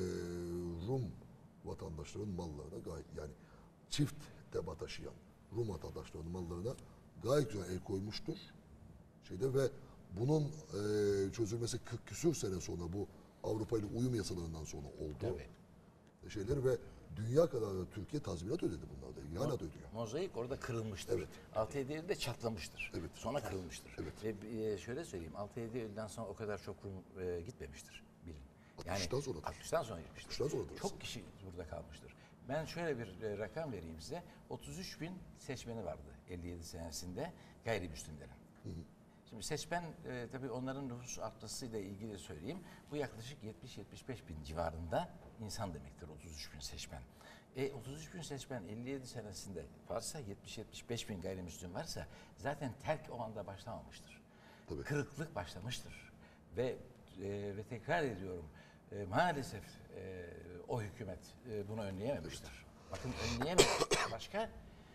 Rum vatandaşların mallarına gayet yani çift teba taşıyan Rum vatandaşlarının mallarına gayet güzel el koymuştur. Şeyde ve bunun e, çözülmesi kırk küsür sene sonra bu Avrupa ile uyum yasalarından sonra oldu. Tabii. Şeyler ve dünya kadar da Türkiye tazminat ödedi bunlarla ilgili. Hala da ödüyor. Mozaik orada kırılmıştır. Evet. altı yedi Eylül'de çatlamıştır. Evet. Sonra kırılmıştır. Evet. Ve e, şöyle söyleyeyim, altı yedi Eylül'den sonra o kadar çok Rum e, gitmemiştir. Bilin. altmıştan sonradır. altmıştan sonra gitmiştir. altmıştan sonradır. Çok kişi burada kalmıştır. Ben şöyle bir e, rakam vereyim size. otuz üç bin seçmeni vardı elli yedi senesinde gayrimüslimlerin. Şimdi seçmen e, tabii onların nüfus artmasıyla ilgili söyleyeyim. Bu yaklaşık yetmiş yetmiş beş bin civarında insan demektir otuz üç bin seçmen. E, otuz üç bin seçmen elli yedi senesinde varsa yetmiş yetmiş beş bin gayrimüslim varsa zaten terk o anda başlamamıştır. Tabii. Kırıklık başlamıştır. Ve e, ve tekrar ediyorum e, maalesef e, o hükümet e, bunu önleyememiştir. Bakın önleyememiştir. Başka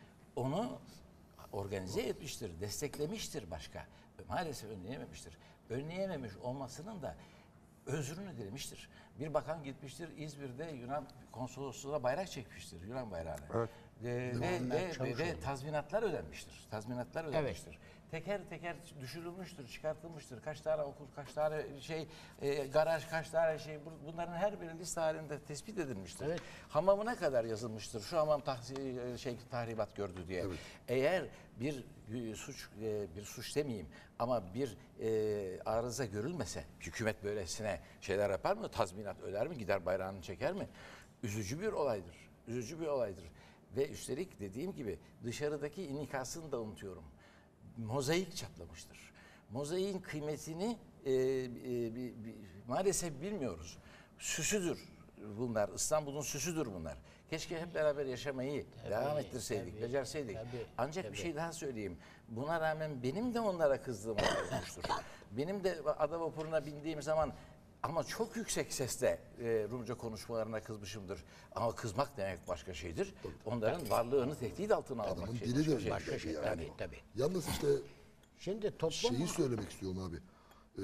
onu organize etmiştir, desteklemiştir başka. Maalesef önleyememiştir. Önleyememiş olmasının da özrünü dilemiştir. Bir bakan gitmiştir İzmir'de Yunan konsolosluğuna bayrak çekmiştir, Yunan bayrağını. Evet. Ee, ve, Muhammed ve, ve, Çavuşoğlu. ve tazminatlar ödenmiştir. Tazminatlar ödenmiştir. Teker teker düşürülmüştür, çıkartılmıştır. Kaç tane okul, kaç tane şey, e, garaj, kaç tane şey. bu- Bunların her biri liste halinde tespit edilmiştir. Evet. Hamamına kadar yazılmıştır. Şu hamam tahsi- e, şey tahribat gördü diye. Eğer bir e, suç e, bir suç demeyeyim ama bir e, arıza görülmese hükümet böylesine şeyler yapar mı? Tazminat öder mi? Gider bayrağını çeker mi? Üzücü bir olaydır. Üzücü bir olaydır. Ve üstelik dediğim gibi dışarıdaki inikasını da unutuyorum. Mozaik çatlamıştır. Mozaiğin kıymetini e, e, bi- bi- maalesef bilmiyoruz. Süsüdür bunlar. İstanbul'un süsüdür bunlar. Keşke hep beraber yaşamayı devam ettirseydik, tabii, becerseydik. tabii, Ancak tabii. bir şey daha söyleyeyim. Buna rağmen benim de onlara kızdığım olmuştur. Benim de ada vapuruna bindiğim zaman ama çok yüksek sesle e, Rumca konuşmalarına kızmışımdır. Ama kızmak demek başka şeydir. Onların varlığını tehdit altına almak Adamın şey, dili başka de şeydir. başka şey yani. Tabii tabii. Yalnız işte Şimdi toplum şeyi söylemek istiyorum abi. Ee,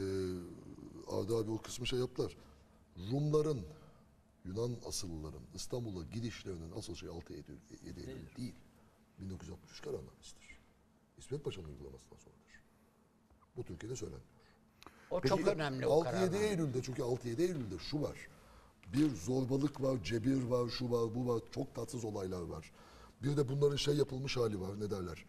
Arda abi o kısmı şey yaptılar. Rumların, Yunan asıllıların İstanbul'a gidişlerinin asıl şey altı yedi Eylül değil. bin dokuz yüz altmış üç kararnamesidir. İsmet Paşa'nın uygulamasından sonradır. Bu Türkiye'de söylenmiyor. o çok önemli o altı yedi kararname. Eylül'de çünkü altı yedi Eylül'de şu var. Bir zorbalık var, cebir var, şu var, bu var. Çok tatsız olaylar var. Bir de bunların şey yapılmış hali var. Ne derler?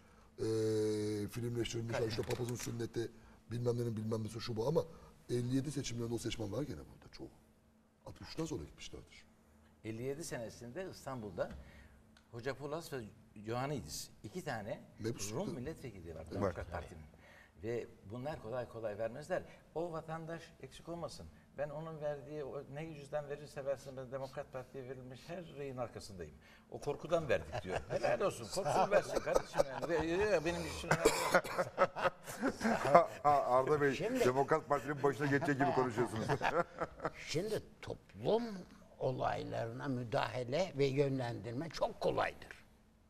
Ee, filmleştirilmiş hali. İşte papazın sünneti bilmem nenin bilmem nesi şu bu ama elli yedi seçimlerinde o seçmen var gene burada çoğu. altmış üçten sonra gitmişlerdir. elli yedi senesinde İstanbul'da Hoca Pulas ve Ioannidis iki tane Mebus- Rum milletvekili var Demokrat Parti'nin. Ve bunlar kolay kolay vermezler. O vatandaş eksik olmasın. Ben onun verdiği, o ne yüzden verirse versin ben Demokrat Parti'ye verilmiş her reyin arkasındayım. O korkudan verdik diyor. Helal olsun. Korksun versin kardeşim yani. Ve- Benim için önemli değil. Ha, Arda Bey, Demokrat Parti'nin başına geçecek gibi konuşuyorsunuz. Şimdi toplum olaylarına müdahale ve yönlendirme çok kolaydır.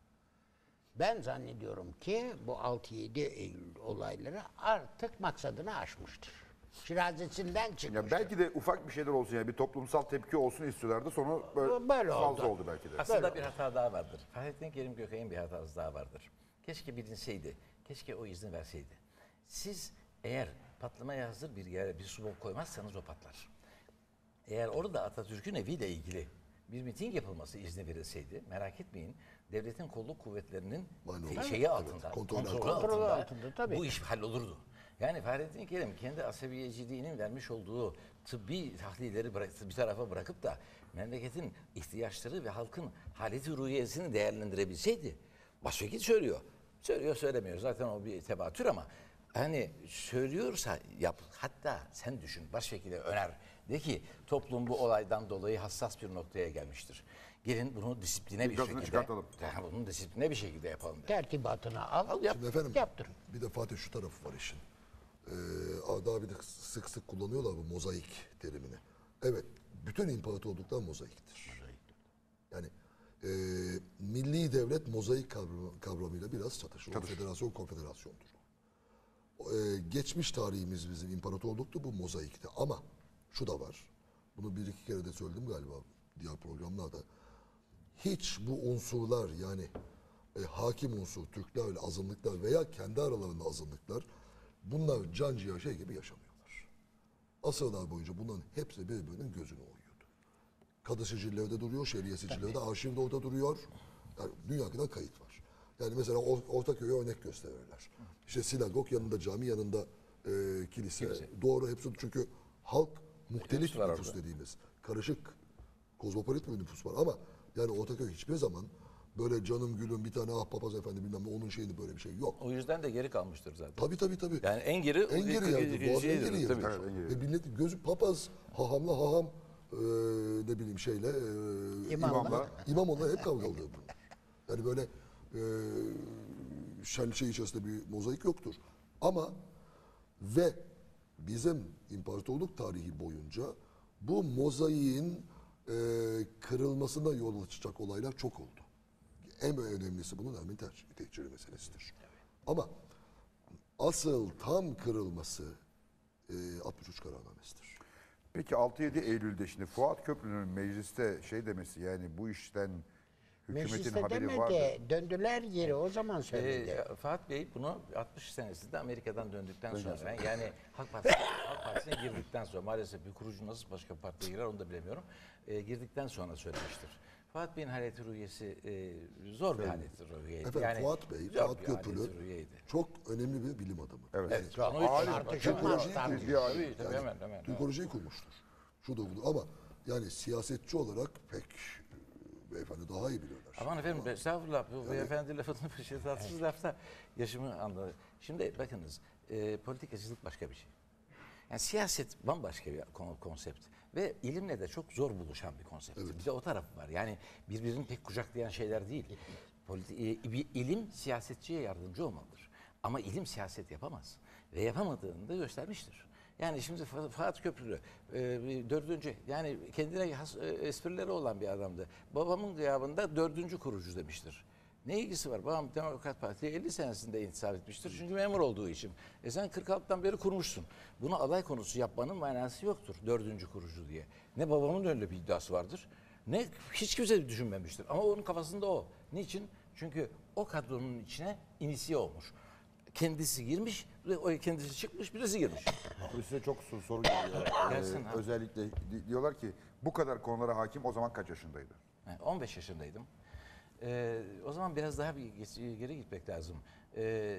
Ben zannediyorum ki bu altı yedi Eylül olayları artık maksadını aşmıştır. Şirazesinden çıkmış. Ya belki de ufak bir şeyler olsun yani bir toplumsal tepki olsun istiyorlardı. Sonu böyle, Böyle fazla oldu. oldu belki de. Aslında bir hata daha vardır. Fahrettin Kerim Gökay'ın bir hatası daha vardır. Keşke bilinseydi, keşke o izni verseydi. Siz eğer patlamaya hazır bir yere bir su bomba koymazsanız o patlar. Eğer orada Atatürk'ün eviyle ilgili bir miting yapılması izni verilseydi, merak etmeyin, devletin kolluk kuvvetlerinin Mani te- olur. şeyi altında, kontrol kontrolü, altında. altında, Kontrolü altında, tabii. bu iş hallolurdu. Yani Fahrettin Kerim kendi asabiyeciliğinin vermiş olduğu tıbbi tahlilleri bırak, bir tarafa bırakıp da memleketin ihtiyaçları ve halkın haleti ruhiyesini değerlendirebilseydi, başvekil söylüyor. Söylüyor söylemiyor zaten o bir tebatür ama hani söylüyorsa yap. Hatta sen düşün başvekile öner. De ki toplum bu olaydan dolayı hassas bir noktaya gelmiştir. Gelin bunu disipline bir Gazını şekilde çıkartalım. Yani bunu disipline bir şekilde yapalım. De. Tertibatına al. Al yap. Şimdi efendim Yaptır. bir de Fatih şu tarafı var işin. Ee, daha bir de sık sık kullanıyorlar bu mozaik terimini. Evet, bütün imparatorluklar mozaiktir. Yani e, milli devlet mozaik kavramı, kavramıyla biraz çatışır. O federasyon konfederasyondur. O, e, geçmiş tarihimiz bizim imparatorluktu, bu mozaikti. Ama şu da var. Bunu bir iki kere de söyledim galiba diğer programlarda. Hiç bu unsurlar yani e, hakim unsur, Türklerle azınlıklar veya kendi aralarında azınlıklar bunlar can ciğer şey gibi yaşamıyorlar. Asırlar boyunca bunların hepsi birbirinin gözünü oyuyordu. Kadı sicillerde duruyor, şeriye sicillerde, arşivde orada duruyor. Yani dünya kadar kayıt var. Yani mesela Or Ortaköy'e örnek gösterirler. İşte sinagog yanında cami, yanında e, kilise. Doğru hepsi çünkü halk muhtelif Hepsi var nüfus orada. dediğimiz karışık kozmopolit bir nüfus var ama yani Ortaköy hiçbir zaman böyle canım gülüm bir tane ah papaz efendi bilmem ne onun şeyinde böyle bir şey yok. O yüzden de geri kalmıştır zaten. Tabii tabii tabii. Yani en geri en geri yerdir. Boğaz en şeydir, geri tabii. yerdir. Evet, en geri Ve millet gözü papaz, hahamla haham e, ne bileyim şeyle e, İmamla. imamla imamla hep kavgalıdır bunlar. Yani böyle e, şen şey içerisinde bir mozaik yoktur. Ama ve bizim imparatorluk tarihi boyunca bu mozaiğin e, kırılmasına yol açacak olaylar çok oldu. En önemlisi bunun Ermeni ter- tehciri meselesidir. Ama asıl tam kırılması e, altmış üç kararnamesidir. Peki altı yedi Eylül'de şimdi Fuat Köprülü'nün mecliste şey demesi yani bu işten hükümetin Mecliste haberi vardı. demedi. Döndüler geri o zaman söyledi. Ee, Fuat Bey bunu altmış senesinde Amerika'dan döndükten sonra yani Halk Partisi, Halk Partisi'ne girdikten sonra maalesef bir kurucu nasıl başka bir partiye girer onu da bilemiyorum. Ee, girdikten sonra söylemiştir. Fuat Bey'in haleti ruhiyesi e, zor bir haleti ruhiyeydi. Efendim yani, Fuat Bey, zor Fuat bir haleti Köprülü ruhiyeydi. çok önemli bir bilim adamı. Evet. Yani Evet, onu hiç Alim, tartışılmaz, Türk- tartışılmaz. bir alim. Tabii, tabii, hemen, hemen. Türk Hoca'yı kurmuştur. Şu da bu ama yani siyasetçi olarak pek e, beyefendi daha iyi biliyorlar. Aman efendim estağfurullah bu beyefendi lafının bir şey tatsız lafta yaşımı anladı. Şimdi bakınız e, politikacılık başka bir şey. Yani siyaset bambaşka bir kon- konsept ve ilimle de çok zor buluşan bir konsept. Bir de o tarafı var. Yani birbirini pek kucaklayan şeyler değil. Politi- e, bir ilim siyasetçiye yardımcı olmalıdır. Ama ilim siyaset yapamaz. Ve yapamadığını da göstermiştir. Yani şimdi Fa- Fuat Köprülü e, bir dördüncü yani kendine has, e, esprileri olan bir adamdı. Babamın gıyabında dördüncü kurucu demiştir. Ne ilgisi var? Babam Demokrat Parti'ye elli senesinde intisap etmiştir. Çünkü memur olduğu için. E sen kırk altıdan beri kurmuşsun. Bunu aday konusu yapmanın manası yoktur. Dördüncü kurucu diye. Ne babamın öyle bir iddiası vardır. Ne hiç kimse düşünmemiştir. Ama onun kafasında o. Niçin? Çünkü o kadronun içine inisiye olmuş. Kendisi girmiş, ve o kendisi çıkmış, birisi girmiş. Size çok soru, soru geliyor. Gelsin Ee, abi. özellikle di- diyorlar ki bu kadar konulara hakim o zaman kaç yaşındaydı? Yani on beş yaşındaydım. Ee, o zaman biraz daha bir geç- geri gitmek lazım. Ee,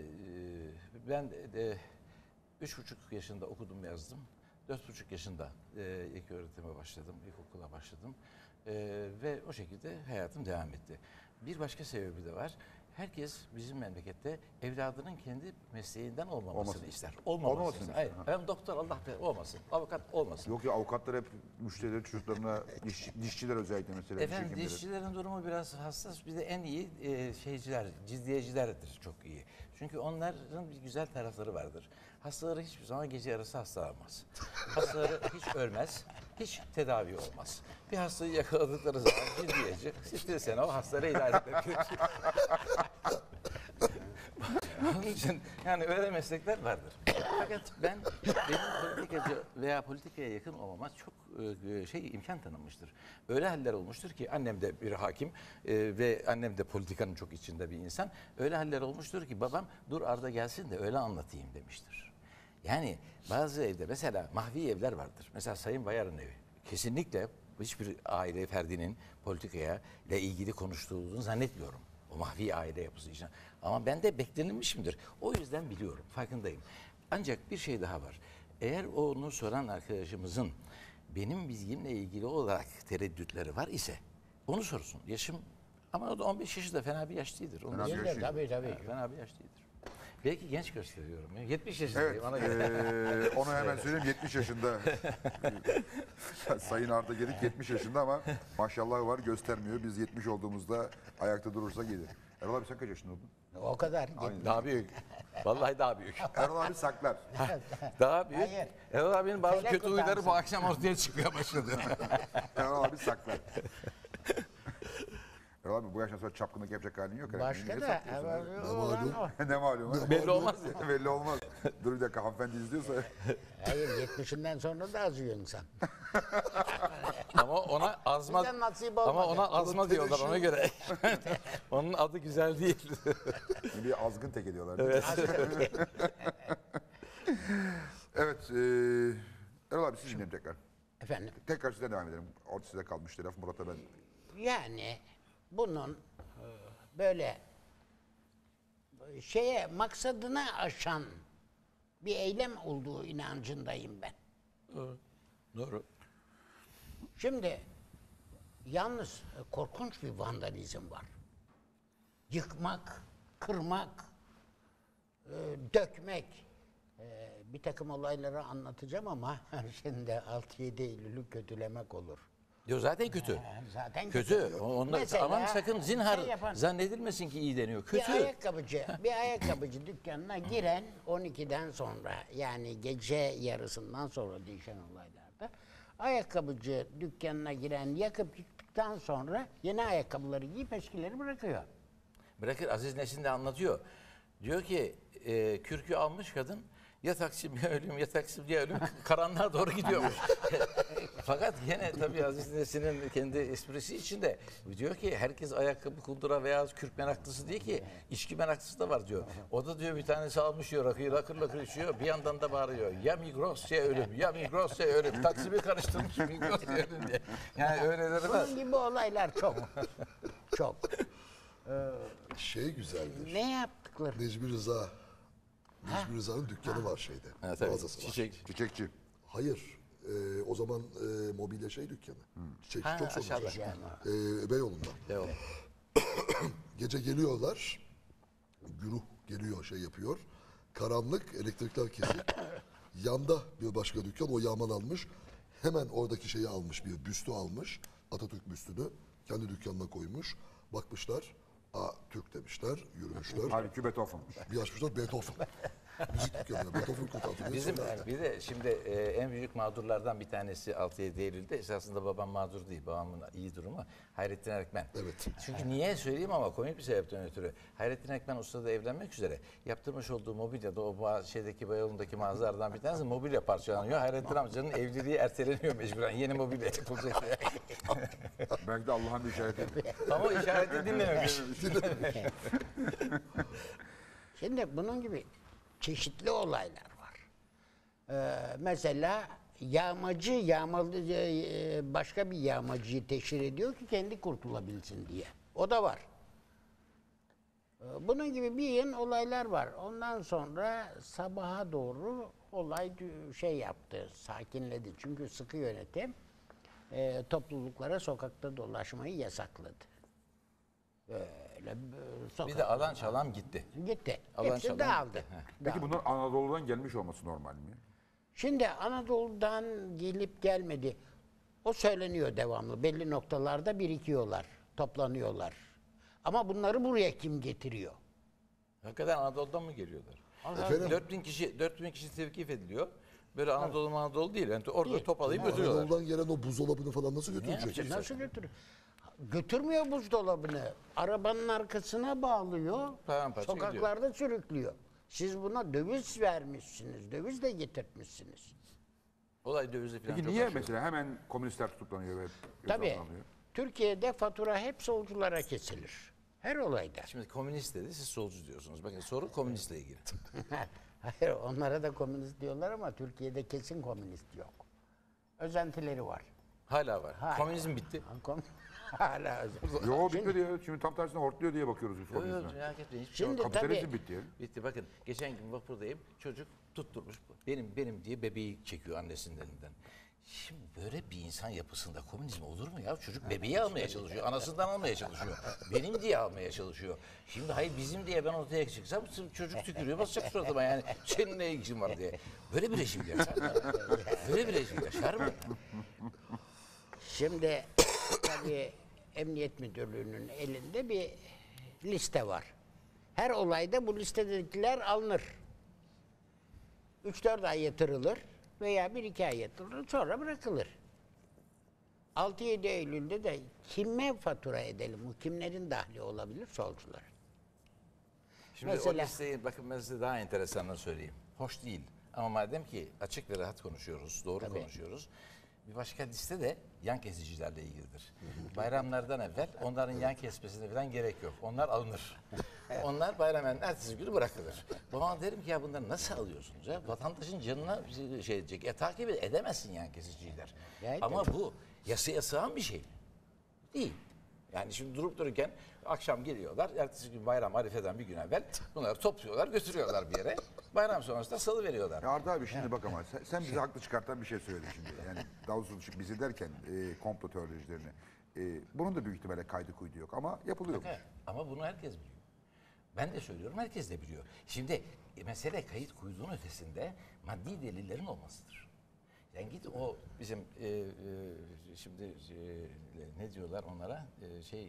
e, ben de üç buçuk yaşında okudum yazdım. Dört buçuk yaşında e, ilk öğretime başladım, ilkokula başladım. Ee, ve o şekilde hayatım devam etti. Bir başka sebebi de var. Herkes bizim memlekette evladının kendi mesleğinden olmamasını Olmasın. ister. Olmamasını, Olmamasını ister. ister, Hayır, ben doktor Allah be olmasın, avukat olmasın. Yok ya avukatlar hep müşterileri çocuklarına, diş, dişçiler özellikle mesela. diş Efendim hekimleri. dişçilerin durumu biraz hassas. Bir de en iyi e, şeyciler, cizdiyecilerdir çok iyi. Çünkü onların bir güzel tarafları vardır. Hastaları hiçbir zaman gece yarısı hastalanmaz. Hastaları hiç ölmez, hiç tedavi olmaz. Bir hastayı yakaladıkları zaman ciddiyeci, işte sen o hastaları idare etmek. Onun için yani öyle meslekler vardır. fakat ben benim politikacı veya politikaya yakın olmama çok e, şey imkan tanınmıştır. Öyle haller olmuştur ki annem de bir hakim e, ve annem de politikanın çok içinde bir insan. Öyle haller olmuştur ki babam dur Arda gelsin de öyle anlatayım demiştir. Yani bazı evde mesela mahvi evler vardır. Mesela Sayın Bayar'ın evi. Kesinlikle hiçbir aile ferdinin politikaya ile ilgili konuştuğunu zannetmiyorum. O mahvi aile yapısı için. Ama ben de beklenilmişimdir. O yüzden biliyorum, farkındayım. Ancak bir şey daha var. Eğer onu soran arkadaşımızın benim bilgimle ilgili olarak tereddütleri var ise onu sorsun. Yaşım ama o da on beş yaşında fena bir yaş değildir. Onu Fena bir Değildir, yaş değil. tabii tabii. Ha, fena bir yaş değildir. Belki genç gösteriyorum. Ya. yetmiş yaşındayım. Evet, Ona göre. eee, onu hemen söyleyeyim, yetmiş yaşında. Sayın Arda Gedik yetmiş yaşında ama maşallah var, göstermiyor. Biz yetmiş olduğumuzda ayakta durursa gelir. Erol abi sen kaç yaşında oldun? O kadar. Daha büyük. Vallahi daha büyük. Erol abi saklar. Daha büyük. Hayır. Erol abinin bazı Felek kötü huyları bu utansın. akşam ortaya çıkmaya başladı. Erol abi saklar. Erol abi bu yaştan sonra çapkınlık yapacak halin yok. herhalde. Başka Niye da saklıyorsun abi? evet, olan o. Ne malum? ha? Belli olmaz ya. Belli olmaz. Dur bir dakika, hanımefendi izliyorsa. Hayır yetmişinden sonra da azıyor insan. Ama ona azma Bizden nasip ama olmadı. ona azma diyorlar ona göre. Onun adı güzel değil. Bir azgın tek ediyorlar. Evet. evet. eee Erol abi siz dinleyelim tekrar. Efendim Tekrar size devam edelim. Orada size kalmıştı laf. Murat'a ben. yani bunun e, böyle şeye maksadına aşan bir eylem olduğu inancındayım ben. Doğru. Şimdi yalnız e, korkunç bir vandalizm var. Yıkmak, kırmak, e, dökmek. E, bir takım olayları anlatacağım ama şimdi altı yedi Eylül'ü kötülemek olur. Yo zaten kötü. E, zaten Kötü. Onlar Mesela aman sakın zinhar şey yapan- zannedilmesin ki iyi deniyor. Bir Kötü. ayakkabıcı, bir ayakkabıcı dükkanına giren on ikiden sonra yani gece yarısından sonra değişen olaylarda ayakkabıcı dükkanına giren yakıp yıktıktan sonra yeni ayakkabıları giyip eskileri bırakıyor. Bırakır Aziz Nesin de anlatıyor. Diyor ki e, kürkü almış kadın ya Taksim ya ölüm ya Taksim ya ölüm karanlığa doğru gidiyormuş. Fakat yine tabii Aziz Nesin'in kendi esprisi içinde diyor ki herkes ayakkabı kundura veya kürk meraklısı değil ki içki meraklısı da var diyor. O da diyor bir tanesi almış diyor rakıyı lakır lakır içiyor bir yandan da bağırıyor ya Migros ya ölüm ya Migros ya ölüm Taksim'i karıştırmış Migros ya ölüm diye. Yani öyleleri var. Bunun gibi olaylar çok. Çok. Şey güzeldir. Ne yaptıkları? Necmi Rıza. Necmi Rıza'nın dükkanı var şeyde. Ha, tabii. Mağazası var. Çiçek. Çiçekçi. Hayır. e, o zaman e, mobilya şey dükkanı. Çiçekçi Ha, çok sonra. aşağıda. E, Beyoğlu'nda. Devam. Gece geliyorlar. Güruh geliyor şey yapıyor. Karanlık, elektrikler kesik. Yanda bir başka dükkan o yağman almış. Hemen oradaki şeyi almış, bir büstü almış. Atatürk büstünü kendi dükkanına koymuş. Bakmışlar. Aa Türk demişler, yürümüşler. Halbuki Beethoven. Bir açmışlar Beethoven. Müzik dükkanı. Beethoven konsertini Bizim söylerler. bir de şimdi e, en büyük mağdurlardan bir tanesi altı yedi Eylül'de esasında babam mağdur değil. Babamın iyi durumu Hayrettin Erkmen. Evet. Çünkü niye söyleyeyim ama komik bir sebepten ötürü. Hayrettin Erkmen ustada evlenmek üzere yaptırmış olduğu mobilyada o ba- şeydeki Beyoğlu'ndaki mağazalardan bir tanesi mobilya parçalanıyor. Hayrettin amcanın evliliği erteleniyor mecburen. Yeni mobilya yapılacak diye. Belki de Allah'ın bir işareti. Ama o işareti dinlememiş. Şimdi bunun gibi çeşitli olaylar var. Ee, mesela yağmacı yağmalı e, başka bir yağmacıyı teşhir ediyor ki kendi kurtulabilsin diye. O da var. Ee, bunun gibi bir yığın olaylar var. Ondan sonra sabaha doğru olay dü- şey yaptı, sakinledi. Çünkü sıkı yönetim e, topluluklara sokakta dolaşmayı yasakladı. Böyle e, sokak- Bir de alan çalan gitti. gitti. Alan Hepsi çalan dağıldı. gitti. Heh. Peki bunun Anadolu'dan gelmiş olması normal mi? Şimdi Anadolu'dan gelip gelmedi. O söyleniyor devamlı. Belli noktalarda birikiyorlar, toplanıyorlar. Ama bunları buraya kim getiriyor? Hakikaten Anadolu'dan mı geliyorlar? Efendim? dört bin kişi dört bin kişi tevkif ediliyor. Böyle Anadolu Anadolu değil. Yani orada Değil. top alayıp götürüyorlar. Anadolu'dan gelen o buzdolabını falan nasıl götürecek? yapacak? Nasıl götürüyor? Götürmüyor buzdolabını. Arabanın arkasına bağlıyor. Paramparça Sokaklarda sürüklüyor. Siz buna döviz vermişsiniz, döviz de getirtmişsiniz. Olay dövizi falan Peki çok niye aşıyor. mesela hemen komünistler tutuklanıyor ve Tabii. gözaltına alınıyor? Türkiye'de fatura hep solculara kesilir. Her olayda. Şimdi komünist dedi, siz solcu diyorsunuz. Bakın soru komünistle ilgili. Hayır, onlara da komünist diyorlar ama Türkiye'de kesin komünist yok. Özentileri var. Hala var. Hala Komünizm bitti. Kom- Hala özenti. Yo bitmedi ya. Şimdi tam tersine hortluyor diye bakıyoruz biz Yok yok komünizme. merak etmeyin. Hiçbir şey Şimdi yok. Kapitalizm tabii bitti ya. Bitti. Bakın geçen gün vapurdayım. Çocuk tutturmuş. Benim benim diye bebeği çekiyor annesinin elinden. Şimdi böyle bir insan yapısında komünizm olur mu ya? Çocuk bebeği almaya çalışıyor. Anasından almaya çalışıyor. Benim diye almaya çalışıyor. Şimdi hayır bizim diye ben ortaya çıksam çocuk tükürüyor basacak suratıma yani. Senin ne ilgin var diye. Böyle bir rejim yaşar mı? Böyle bir rejim yaşar mı? Şimdi tabii Emniyet Müdürlüğü'nün elinde bir liste var. Her olayda bu listedekiler alınır. üç dört ay yatırılır veya bir iki ay yatırılır sonra bırakılır. altı yedi Eylül'de de kime fatura edelim? Bu kimlerin dahli olabilir? Solcular. Şimdi Mesela- o listeyi bakın ben size daha enteresanını söyleyeyim. Hoş değil. Ama madem ki açık ve rahat konuşuyoruz, doğru Tabii. konuşuyoruz. Bir başka liste de yan kesicilerle ilgilidir. Bayramlardan evvel onların yan kesmesine falan gerek yok. Onlar alınır. Onlar bayramın ertesi günü bırakılır. O zaman derim ki ya bunları nasıl alıyorsunuz ya? Vatandaşın canına şey edecek. E takip edemezsin yan kesiciler. Gayet Ama bu yasaya sığan bir şey değil. Yani şimdi durup dururken akşam geliyorlar, ertesi gün bayram arifeden bir gün evvel bunları topluyorlar, götürüyorlar bir yere. Bayram sonrasında salı veriyorlar. Ya Arda abi şimdi bak ama sen, sen bize haklı çıkartan bir şey söyledin şimdi. Yani daha doğrusu şu bizi derken e, komplo teorilerini. E, bunun da büyük ihtimalle kaydı kuydu yok ama yapılıyormuş. Evet, ama bunu herkes biliyor. Ben de söylüyorum, herkes de biliyor. Şimdi e, mesele kayıt kuyduğun ötesinde maddi delillerin olmasıdır. Yani git o bizim e, e, şimdi e, ne diyorlar onlara E, şey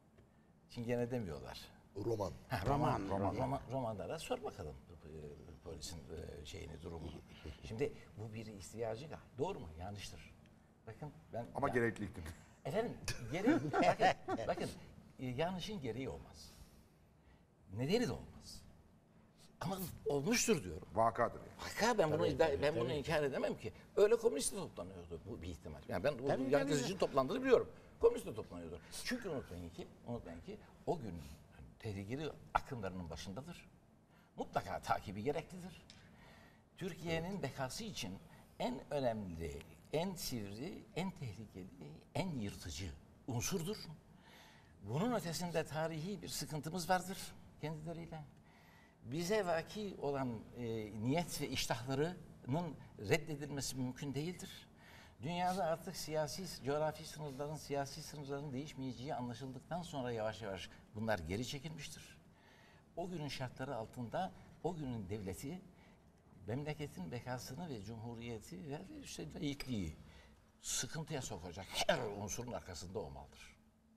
çingene demiyorlar. Roman. Ha, roman, roman, roman, romanlara sor bakalım e, polisin e, şeyini, durumunu. Şimdi bu bir ihtiyacı da. Doğru mu? Yanlıştır. Bakın ben... Ama ya- gerekliliktir. Efendim, gereği, bakın, bakın e, yanlışın gereği olmaz. Nedeni de olmaz. Ama olmuştur diyorum. Vakadır yani. Hakikaten ben bunu iddia, ben bunu inkar edemem ki. Öyle komünist de toplanıyordu bu bir ihtimal. Yani ben bu Tabii, yan tabii. gazetecinin toplandığını biliyorum. Komünist de toplanıyordu. Çünkü unutmayın ki, unutmayın ki o gün tehlikeli akımlarının başındadır. Mutlaka takibi gereklidir. Türkiye'nin bekası için en önemli, en sivri, en tehlikeli, en yırtıcı unsurdur. Bunun ötesinde tarihi bir sıkıntımız vardır kendileriyle. Bize vaki olan e, niyet ve iştahlarının reddedilmesi mümkün değildir. Dünyada artık siyasi, coğrafi sınırların, siyasi sınırların değişmeyeceği anlaşıldıktan sonra yavaş yavaş bunlar geri çekilmiştir. O günün şartları altında o günün devleti memleketin bekasını ve cumhuriyeti ve işte layıklığı sıkıntıya sokacak her unsurun arkasında olmalıdır.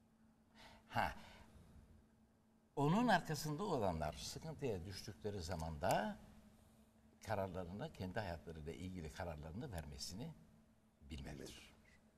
Ha, onun arkasında olanlar sıkıntıya düştükleri zamanda kararlarını, kendi hayatlarıyla ilgili kararlarını vermesini bilmelidir.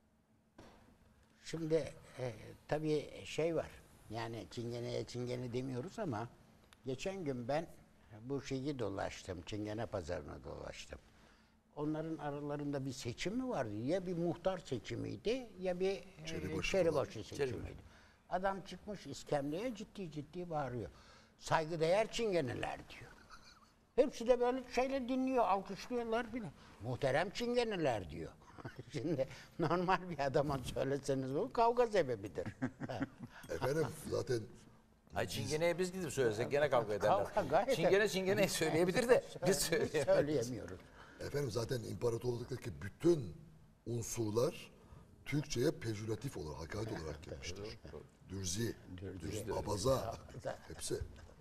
Şimdi e, tabii şey var. Yani çingeneye çingene demiyoruz ama geçen gün ben bu şeyi dolaştım. Çingene pazarına dolaştım. Onların aralarında bir seçim mi vardı? Ya bir muhtar seçimiydi ya bir e, Çeribaşı çeribaşı seçimiydi. Adam çıkmış iskemleye ciddi ciddi bağırıyor. Saygıdeğer çingeneler diyor. Hepsi de böyle şeyle dinliyor, alkışlıyorlar bile. Muhterem çingeneler diyor. Şimdi normal bir adama söyleseniz bu kavga sebebidir. Efendim zaten Ay çingeneye biz gidip söylesek gene kavga ederler. Kavga gayet- Çingene çingene söyleyebilir de biz söyleyemeyiz. Söyleyemiyoruz. efendim zaten imparatorluktaki bütün unsurlar Türkçe'ye pejoratif olarak, hakaret olarak gelmiştir. Dürzi, dürzi, abaza, hepsi.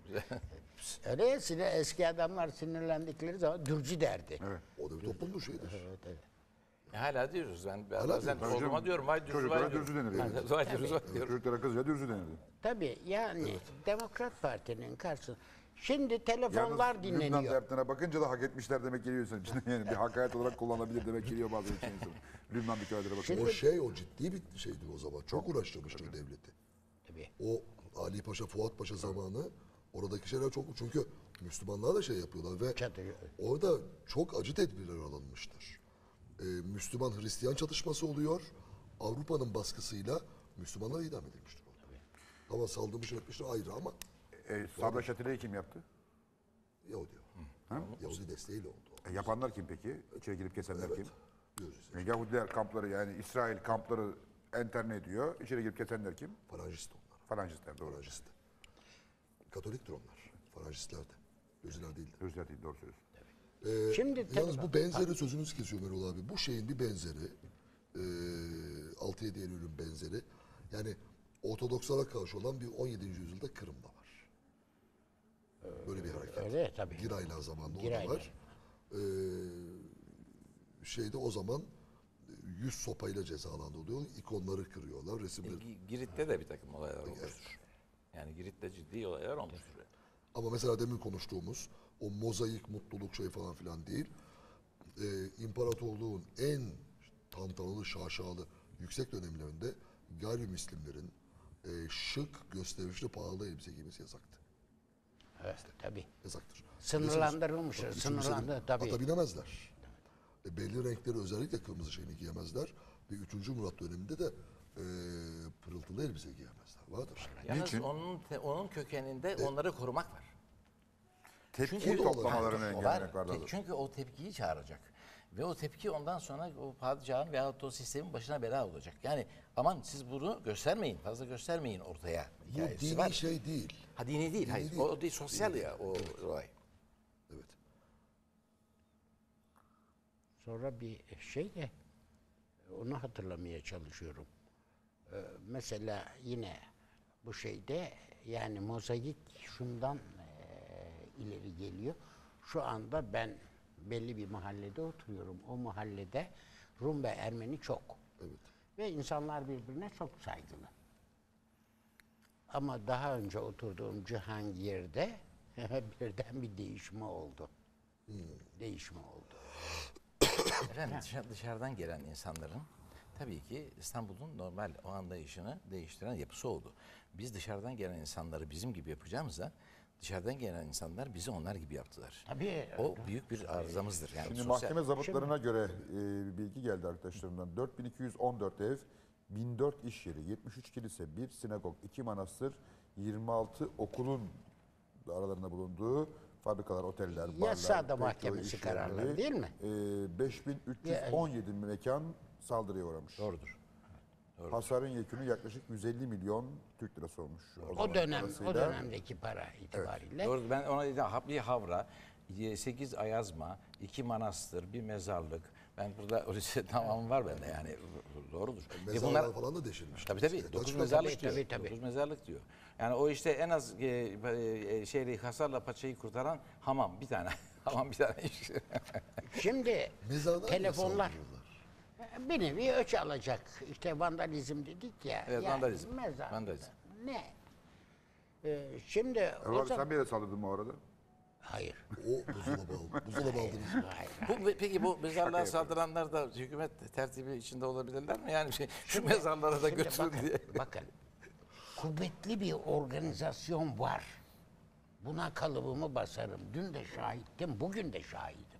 Öyle ya, sinir- eski adamlar sinirlendikleri zaman dürcü derdi. O da bir toplumun şeyidir. E, Hala diyoruz. Ben Hala bazen diyoruz. oğluma diyorum vay dürzü Çocuklara vay dürzü denir. diyorum. Evet. Vay dürzü vay diyorum. Çocuklara kızınca dürzü denirdi. Tabii yani Demokrat Parti'nin karşısında. Şimdi telefonlar Yalnız Lübnan dinleniyor. dertlerine bakınca da hak etmişler demek geliyor insan içine. Yani bir hakaret olarak kullanılabilir demek geliyor bazen için insan. Lübnan hikayelere bakınca. O şey, o ciddi bir şeydi o zaman. Çok uğraştırmıştır devleti. Tabii. O Ali Paşa, Fuat Paşa zamanı Oradaki şeyler çok, çünkü Müslümanlar da şey yapıyorlar ve Çatıyor. orada çok acı tedbirler alınmıştır. Ee, Müslüman Hristiyan çatışması oluyor. Avrupa'nın baskısıyla Müslümanlar idam edilmiştir orada. Ama saldırmış etmiştir ayrı ama E, Sabra Şatile'yi kim yaptı? Yahudi. Yahudi desteğiyle oldu. E, yapanlar kim peki? İçeri girip kesenler Evet. kim? Göreceğiz. E, Yahudiler kampları, yani İsrail kampları enterne ediyor. İçeri girip kesenler kim? Falancist onlar. Falancistler, doğru. Falancist. Katoliktir onlar. Falancistler de. Gözler değildir. Özler değil, doğru söylüyorsun. Şimdi tabii Yalnız bak- bu benzeri sözünüzü kesiyorum Erol abi. Bu şeyin bir benzeri, e, altı yedi Eylül'ün benzeri. Yani Ortodokslara karşı olan bir on yedinci yüzyılda Kırım'da var. Böyle bir hareket. Öyle tabii. Giraylar zamanında o da Giraylar. var. Ee, şeyde o zaman yüz sopayla cezalandırılıyor. İkonları kırıyorlar, resimleri. Gi- Girit'te de bir takım olaylar olmuştur. Yani Girit'te ciddi olaylar olmuştur. Ama mesela demin konuştuğumuz o mozaik mutluluk şey falan filan değil. Ee, imparatorluğun en tantanalı, şaşalı, yüksek dönemlerinde gayrimüslimlerin e, şık, gösterişli, pahalı elbise giymesi yasaktı. Evet, tabii. Yasaktır. Sınırlandırılmış, Tabii, sınırlandı, kimsenin tabii. Ata binemezler. E, belli renkleri, özellikle kırmızı şeyini giyemezler. Ve üçüncü Murat döneminde de e, pırıltılı elbise giyemezler. Vardır. Yalnız Niçin? onun te- onun kökeninde onları korumak var. Tepki Çünkü- toplamalarını O engellemek var. vardı. Te- Çünkü o tepkiyi çağıracak. Ve o tepki ondan sonra o padişahın veyahut da o sistemin başına bela olacak. Yani aman siz bunu göstermeyin, fazla göstermeyin ortaya. Bu hikayesi dini var. şey değil. Ha dini değil, hayır. değil. O, o değil, sosyal ya o olay. Evet. Sonra bir şey de onu hatırlamaya çalışıyorum. Ee, mesela yine bu şeyde yani mozaik şundan e, ileri geliyor. Şu anda ben belli bir mahallede oturuyorum. O mahallede Rum ve Ermeni çok. Evet. Ve insanlar birbirine çok saygılı. Ama daha önce oturduğum Cihangir'de birden bir değişme oldu. Değişme oldu. Efendim dışa- dışarıdan gelen insanların tabii ki İstanbul'un normal o anlayışını değiştiren yapısı oldu. Biz dışarıdan gelen insanları bizim gibi yapacağımızda dışarıdan gelen insanlar bizi onlar gibi yaptılar. Tabii. O büyük bir arızamızdır. Yani Şimdi sosyal- mahkeme zabıtlarına göre e, bir bilgi geldi arkadaşlarımdan. dört bin iki yüz on dört ev, bin dört iş yeri, yetmiş üç kilise, bir sinagog, iki manastır, yirmi altı okulun da aralarında bulunduğu fabrikalar, oteller, barlar, Yasada petrol mahkemesi iş kararları yerleri, değil mi? e, beş bin üç yüz on yedi mekan saldırıya uğramış. Doğrudur. Hasarın yekünü yaklaşık yüz elli milyon Türk lirası olmuş. O zaman dönem, o parasıyla. dönemdeki para itibariyle. Doğru. Ben ona dedim ha- bir havra, sekiz ayazma, iki manastır, bir mezarlık. Ben burada o liste tamamı var bende yani doğrudur. Ve Mezarlar falan da deşilmiş. Tabii tabii. İşte, Dokuz tabii, mezarlık tabii, diyor. tabii, tabii. Dokuz mezarlık diyor. Yani o işte en az e, e, şeyleri hasarla paçayı kurtaran hamam bir tane. Hamam bir tane iş. Şimdi Mezarlar mı telefonlar saldırıyorlar? bir nevi ölçü alacak. İşte vandalizm dedik ya. Evet, yani vandalizm. mezar. Vandalizm. Ne? Ee, şimdi Erol o abi, zaman... sen bir yere saldırdın mı o arada? Hayır. O buzdolabı aldı. Buzdolabı aldınız mı? Hayır. Bu, peki bu mezarlığa saldıranlar da hükümet tertibi içinde olabilirler mi? Yani şey, şu mezarlara da Şimdi götürün bakın, diye. bakın. Kuvvetli bir organizasyon var. Buna kalıbımı basarım. Dün de şahittim, bugün de şahidim.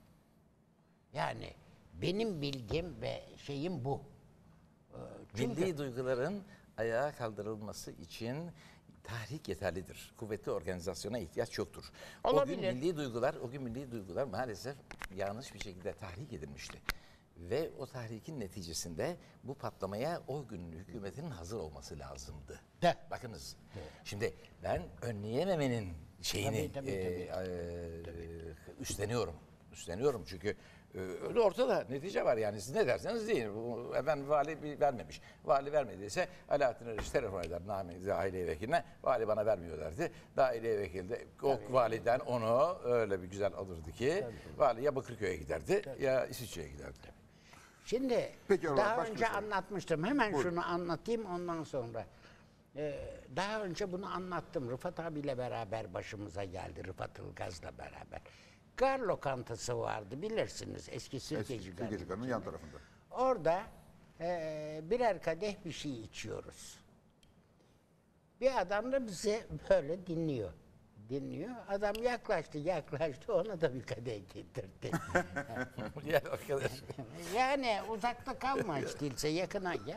Yani benim bilgim ve şeyim bu. Ee, Çünkü Milli duyguların ayağa kaldırılması için tahrik yeterlidir. Kuvvetli organizasyona ihtiyaç yoktur. O Olabilir. gün milli duygular, o gün milli duygular maalesef yanlış bir şekilde tahrik edilmişti. Ve o tahrikin neticesinde bu patlamaya o günün hükümetinin hazır olması lazımdı. De. Bakınız. Şimdi ben önleyememenin şeyini Tabii, tabii, e, e, üstleniyorum. Üstleniyorum çünkü e, öyle ortada netice var yani siz ne derseniz deyin. Bu, efendim vali bir vermemiş. Vali vermediyse Alaaddin Erişi telefon eder namenize aile vekiline. Vali bana vermiyor derdi. Daire vekili de o validen onu öyle bir güzel alırdı ki vali ya Bakırköy'e giderdi ya İsviçre'ye giderdi. Şimdi Peki, Erol, daha başka bir önce soru. anlatmıştım. Hemen Buyurun. şunu anlatayım ondan sonra. Ee, daha önce bunu anlattım. Rıfat abiyle beraber başımıza geldi. Rıfat Ilgaz'la beraber. Gar lokantası vardı bilirsiniz. Eski Sirkeci Eski Garı'nın Sirkeci yan tarafında. Orada e, birer kadeh bir şey içiyoruz. Bir adam da bizi böyle dinliyor. dinliyor. Adam yaklaştı yaklaştı ona da bir kadeh getirdi. Yani arkadaş. Yani uzakta kalma hiç değilse yakına gel.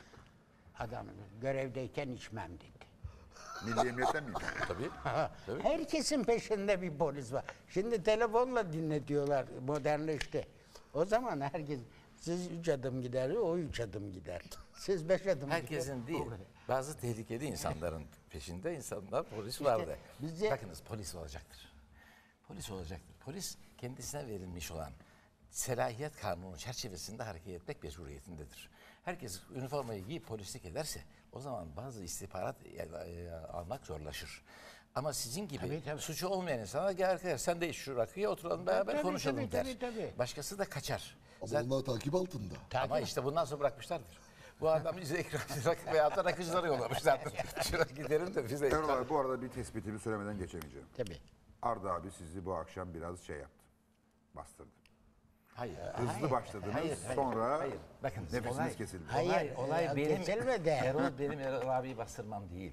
Adam görevdeyken içmem dedi. Milli Emniyet'ten miyim? Tabii. Tabii. Herkesin peşinde bir polis var. Şimdi telefonla dinletiyorlar, modernleşti. O zaman herkes, siz üç adım gider, o üç adım gider. Siz beş adım Herkesin gider. değil. Bazı tehlikeli insanların peşinde insanlar polis vardı. bize- Bakınız polis olacaktır. Polis olacaktır. Polis kendisine verilmiş olan selahiyet kanunu çerçevesinde hareket etmek mecburiyetindedir. Herkes üniformayı giyip polislik ederse o zaman bazı istihbarat e, e, almak zorlaşır. Ama sizin gibi Tabii, tabii. suçu olmayan insana gel arkadaş sen de şu rakıya oturalım beraber Tabii, konuşalım tabii, der. tabii, tabii. Başkası da kaçar. Ama Zaten- onlar takip altında. ama işte bundan sonra bırakmışlardır. Bu adam bize ekran rakı veya da rakıcılara yollamışlardır. Şuraya gidelim de bize Erol ekran. abi bu arada bir tespitimi söylemeden geçemeyeceğim. Tabii. Arda abi sizi bu akşam biraz şey yaptı. Bastırdı. Hayır. Hızlı başladınız. Hayır, hayır, sonra hayır. Bakınız, nefesiniz olay- kesildi. Hayır, Olay, olay e, benim, kesilmedi. Erol benim Erol abiyi bastırmam değil.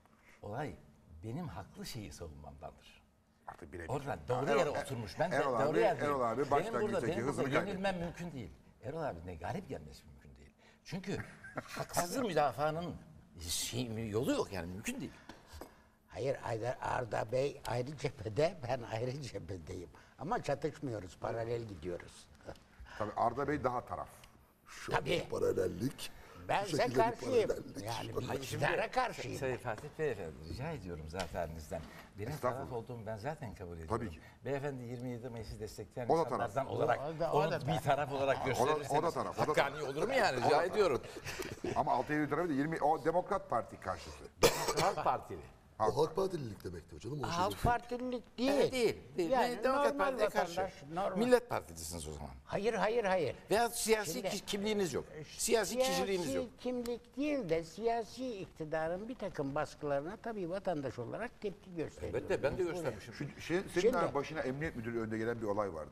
Olay benim haklı şeyi savunmamdandır. Artık birebir. Oradan doğru Erol- yere oturmuş. Ben de Erol doğru abi, yerdeyim. Erol abi benim başlangıçtaki burada, benim hızını burada kaybetti. yenilmem mümkün değil. Erol abinin galip gelmesi mümkün değil. Çünkü haksızın müdafaanın şey, yolu yok yani mümkün değil. Hayır Aydar- Arda Bey ayrı cephede, ben ayrı cephedeyim. Ama çatışmıyoruz, paralel gidiyoruz. Tabii Arda Bey daha taraf. Şu Tabii. anda paralellik. Ben bu size şekilde bir karşıyım. paralellik. Yani bir Hayır, şimdi iktidara karşıyım. Sayın Fatih Beyefendi rica ediyorum zaten elinizden. Benim taraf Estağfurullah. olduğumu ben zaten kabul ediyorum. Tabii ki. Beyefendi yirmi yedi Mayıs'ı destekleyen O da taraf. insanlardan olarak O da- o onu da bir taraf. taraf olarak gösterirseniz o da taraf, o da hakkani taraf. olur mu yani O da rica taraf. ediyorum. Ama altı Eylül tarafı da yirmi o Demokrat Parti karşıtı. Halk Partili. O Halk Partililik demektir canım. O şey Halk Partililik değil. Evet, değil. değil. Yani Ben Demokrat normal Parti'ye karşı. vatandaş, normal. Millet Partilisiniz o zaman. Hayır, hayır, hayır. Veya siyasi Şimdi- ki- kimliğiniz yok. Siyasi, kişiliğiniz yok. kimlik değil de siyasi iktidarın bir takım baskılarına tabii vatandaş olarak tepki gösteriyoruz. Evet de ben de göstermişim. Şu, şey, senin Şimdi- abi başına emniyet müdürü önde gelen bir olay vardı.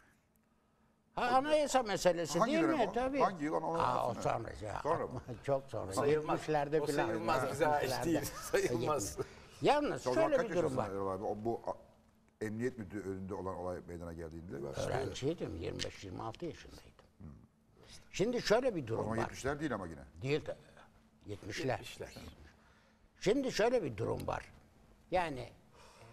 Ha, anayasa meselesi Hangi değil dönem mi? o? Tabii. Hangi yıl? Onu Aa, o anlatsana. sonra. Ya. Sonra mı? Çok sonra. Sayılmaz. yetmişlerde O falan. sayılmaz, bize ait yetmişlerde. değil. Sayılmaz. yetmiş. Yalnız O zaman şöyle kaç bir durum yaşındasın var. Erol abi? O, bu a- emniyet müdürü önünde olan olay meydana geldiğinde. Öğrenciydim. yirmi beş yirmi altı yaşındaydım. Şimdi şöyle bir O durum zaman var. yetmişler değil ama yine. Değil de yetmişler. İşler. Şimdi şöyle bir durum var. Yani e,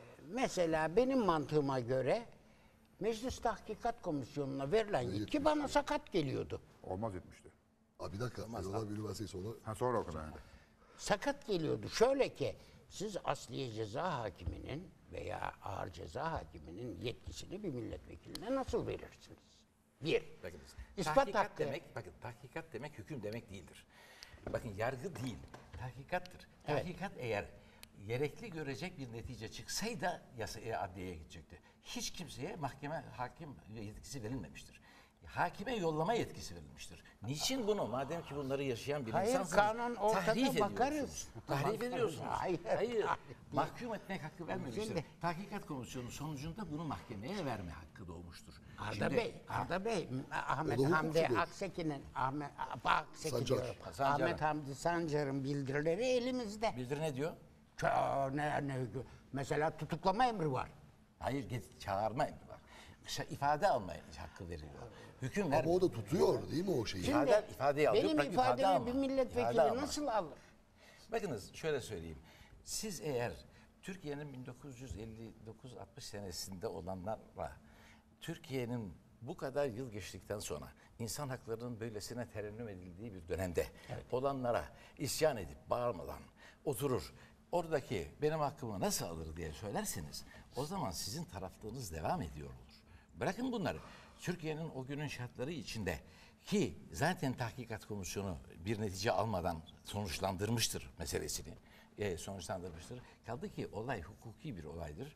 mesela benim mantığıma göre Meclis Tahkikat Komisyonu'na verilen yetki bana sakat geliyordu. Olmaz yetmişti. Abi bir dakika. Erol abi üniversiteyi sonra Ha sonra o kadar. yani. Sakat geliyordu. Şöyle ki siz asliye ceza hakiminin veya ağır ceza hakiminin yetkisini bir milletvekiline nasıl verirsiniz? Bir. Bakınız. İspat tahkikat hakkı. demek, bakın tahkikat demek hüküm demek değildir. Bakın yargı değil, tahkikattır. Evet. Tahkikat eğer gerekli görecek bir netice çıksaydı yasa e, adliyeye gidecekti. Hiç kimseye mahkeme hakim yetkisi verilmemiştir. Hakime yollama yetkisi verilmiştir. Niçin bunu? Madem ki bunları yaşayan bir Hayır, insansınız. kanun ortada, tahrif ediyorsunuz. bakarız. Tahrif Bakarız. ediyorsunuz. Hayır, Hayır. tahrif değil. Mahkum etmek hakkı vermemiştir. Şimdi- Tahkikat komisyonu sonucunda bunu mahkemeye verme hakkı doğmuştur. Arda Şimdi- Bey, Arda Bey, Ahmet O da Hamdi hukukçu değil. Akseki'nin, Ahmet, Akseki Sancar. diyorum. Sancar. Ahmet Hamdi Sancar'ın bildirileri elimizde. Bildir ne diyor? Ça- ne, ne, mesela tutuklama emri var. Hayır, get, çağırma emri var. İşte ifade alma hakkı veriliyor. Hüküm ama vermiyor. o da tutuyor değil mi o şeyi? Şimdi İfade- ifadeyi alıyor, benim bırak ifade ifademi alma. bir İfade milletvekili alma. nasıl alır? Bakınız şöyle söyleyeyim. Siz eğer Türkiye'nin bin dokuz yüz elli dokuz altmış senesinde olanlarla Türkiye'nin bu kadar yıl geçtikten sonra insan haklarının böylesine terennüm edildiği bir dönemde olanlara isyan edip bağırmadan oturur. Oradaki benim hakkımı nasıl alır diye söylerseniz o zaman sizin taraflığınız devam ediyor olur. Bırakın bunları. Türkiye'nin o günün şartları içinde ki zaten tahkikat komisyonu bir netice almadan sonuçlandırmıştır meselesini. E, sonuçlandırmıştır. Kaldı ki olay hukuki bir olaydır.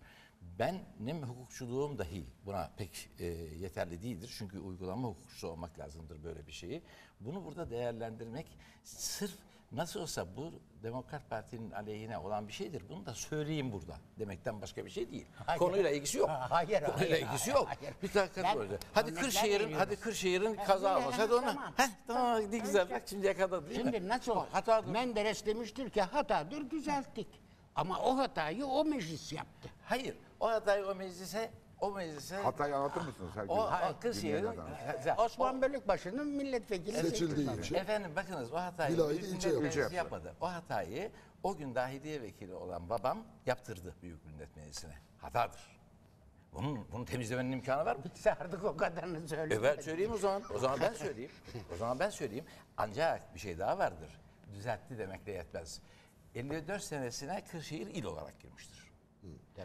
Benim hukukçuluğum dahi buna pek e, yeterli değildir. Çünkü uygulama hukukçusu olmak lazımdır böyle bir şeyi. Bunu burada değerlendirmek sırf nasıl olsa bu Demokrat Parti'nin aleyhine olan bir şeydir. Bunu da söyleyeyim burada demekten başka bir şey değil. Hayır. Konuyla ilgisi yok. Hayır, Konuyla hayır, ilgisi hayır, yok. hayır. Bir dakika Ben böyle. Hadi örnekler Kırşehir'in veriyorum. hadi Kırşehir'in Ha, kaza iyi, olsaydı ha, ona. tamam. Heh, tamam ne güzel bak şimdiye kadar değil mi? Şimdi nasıl? Hatadır. Menderes demiştir ki hatadır, düzelttik. Ama o hatayı o meclis yaptı. Hayır. O hatayı o meclise o meclise Hatayı anlatır mısınız? Herkes o Kırşehir'in Osman Bölükbaşı'nın milletvekili Seçildiği seçildi. için efendim bakınız o hatayı Vilayet Büyük ilçe Millet yaptı. Meclisi yapmadı. O hatayı o gün dahidiye vekili olan babam yaptırdı Büyük Millet Meclisi'ne. Hatadır. Bunun, bunu temizlemenin imkanı var mı? Biz artık o kadarını E söylemedik. ben söyleyeyim o zaman. O zaman ben söyleyeyim. O zaman ben söyleyeyim. Ancak bir şey daha vardır. Düzeltti demekle yetmez. elli dört senesine Kırşehir il olarak girmiştir. Tabii.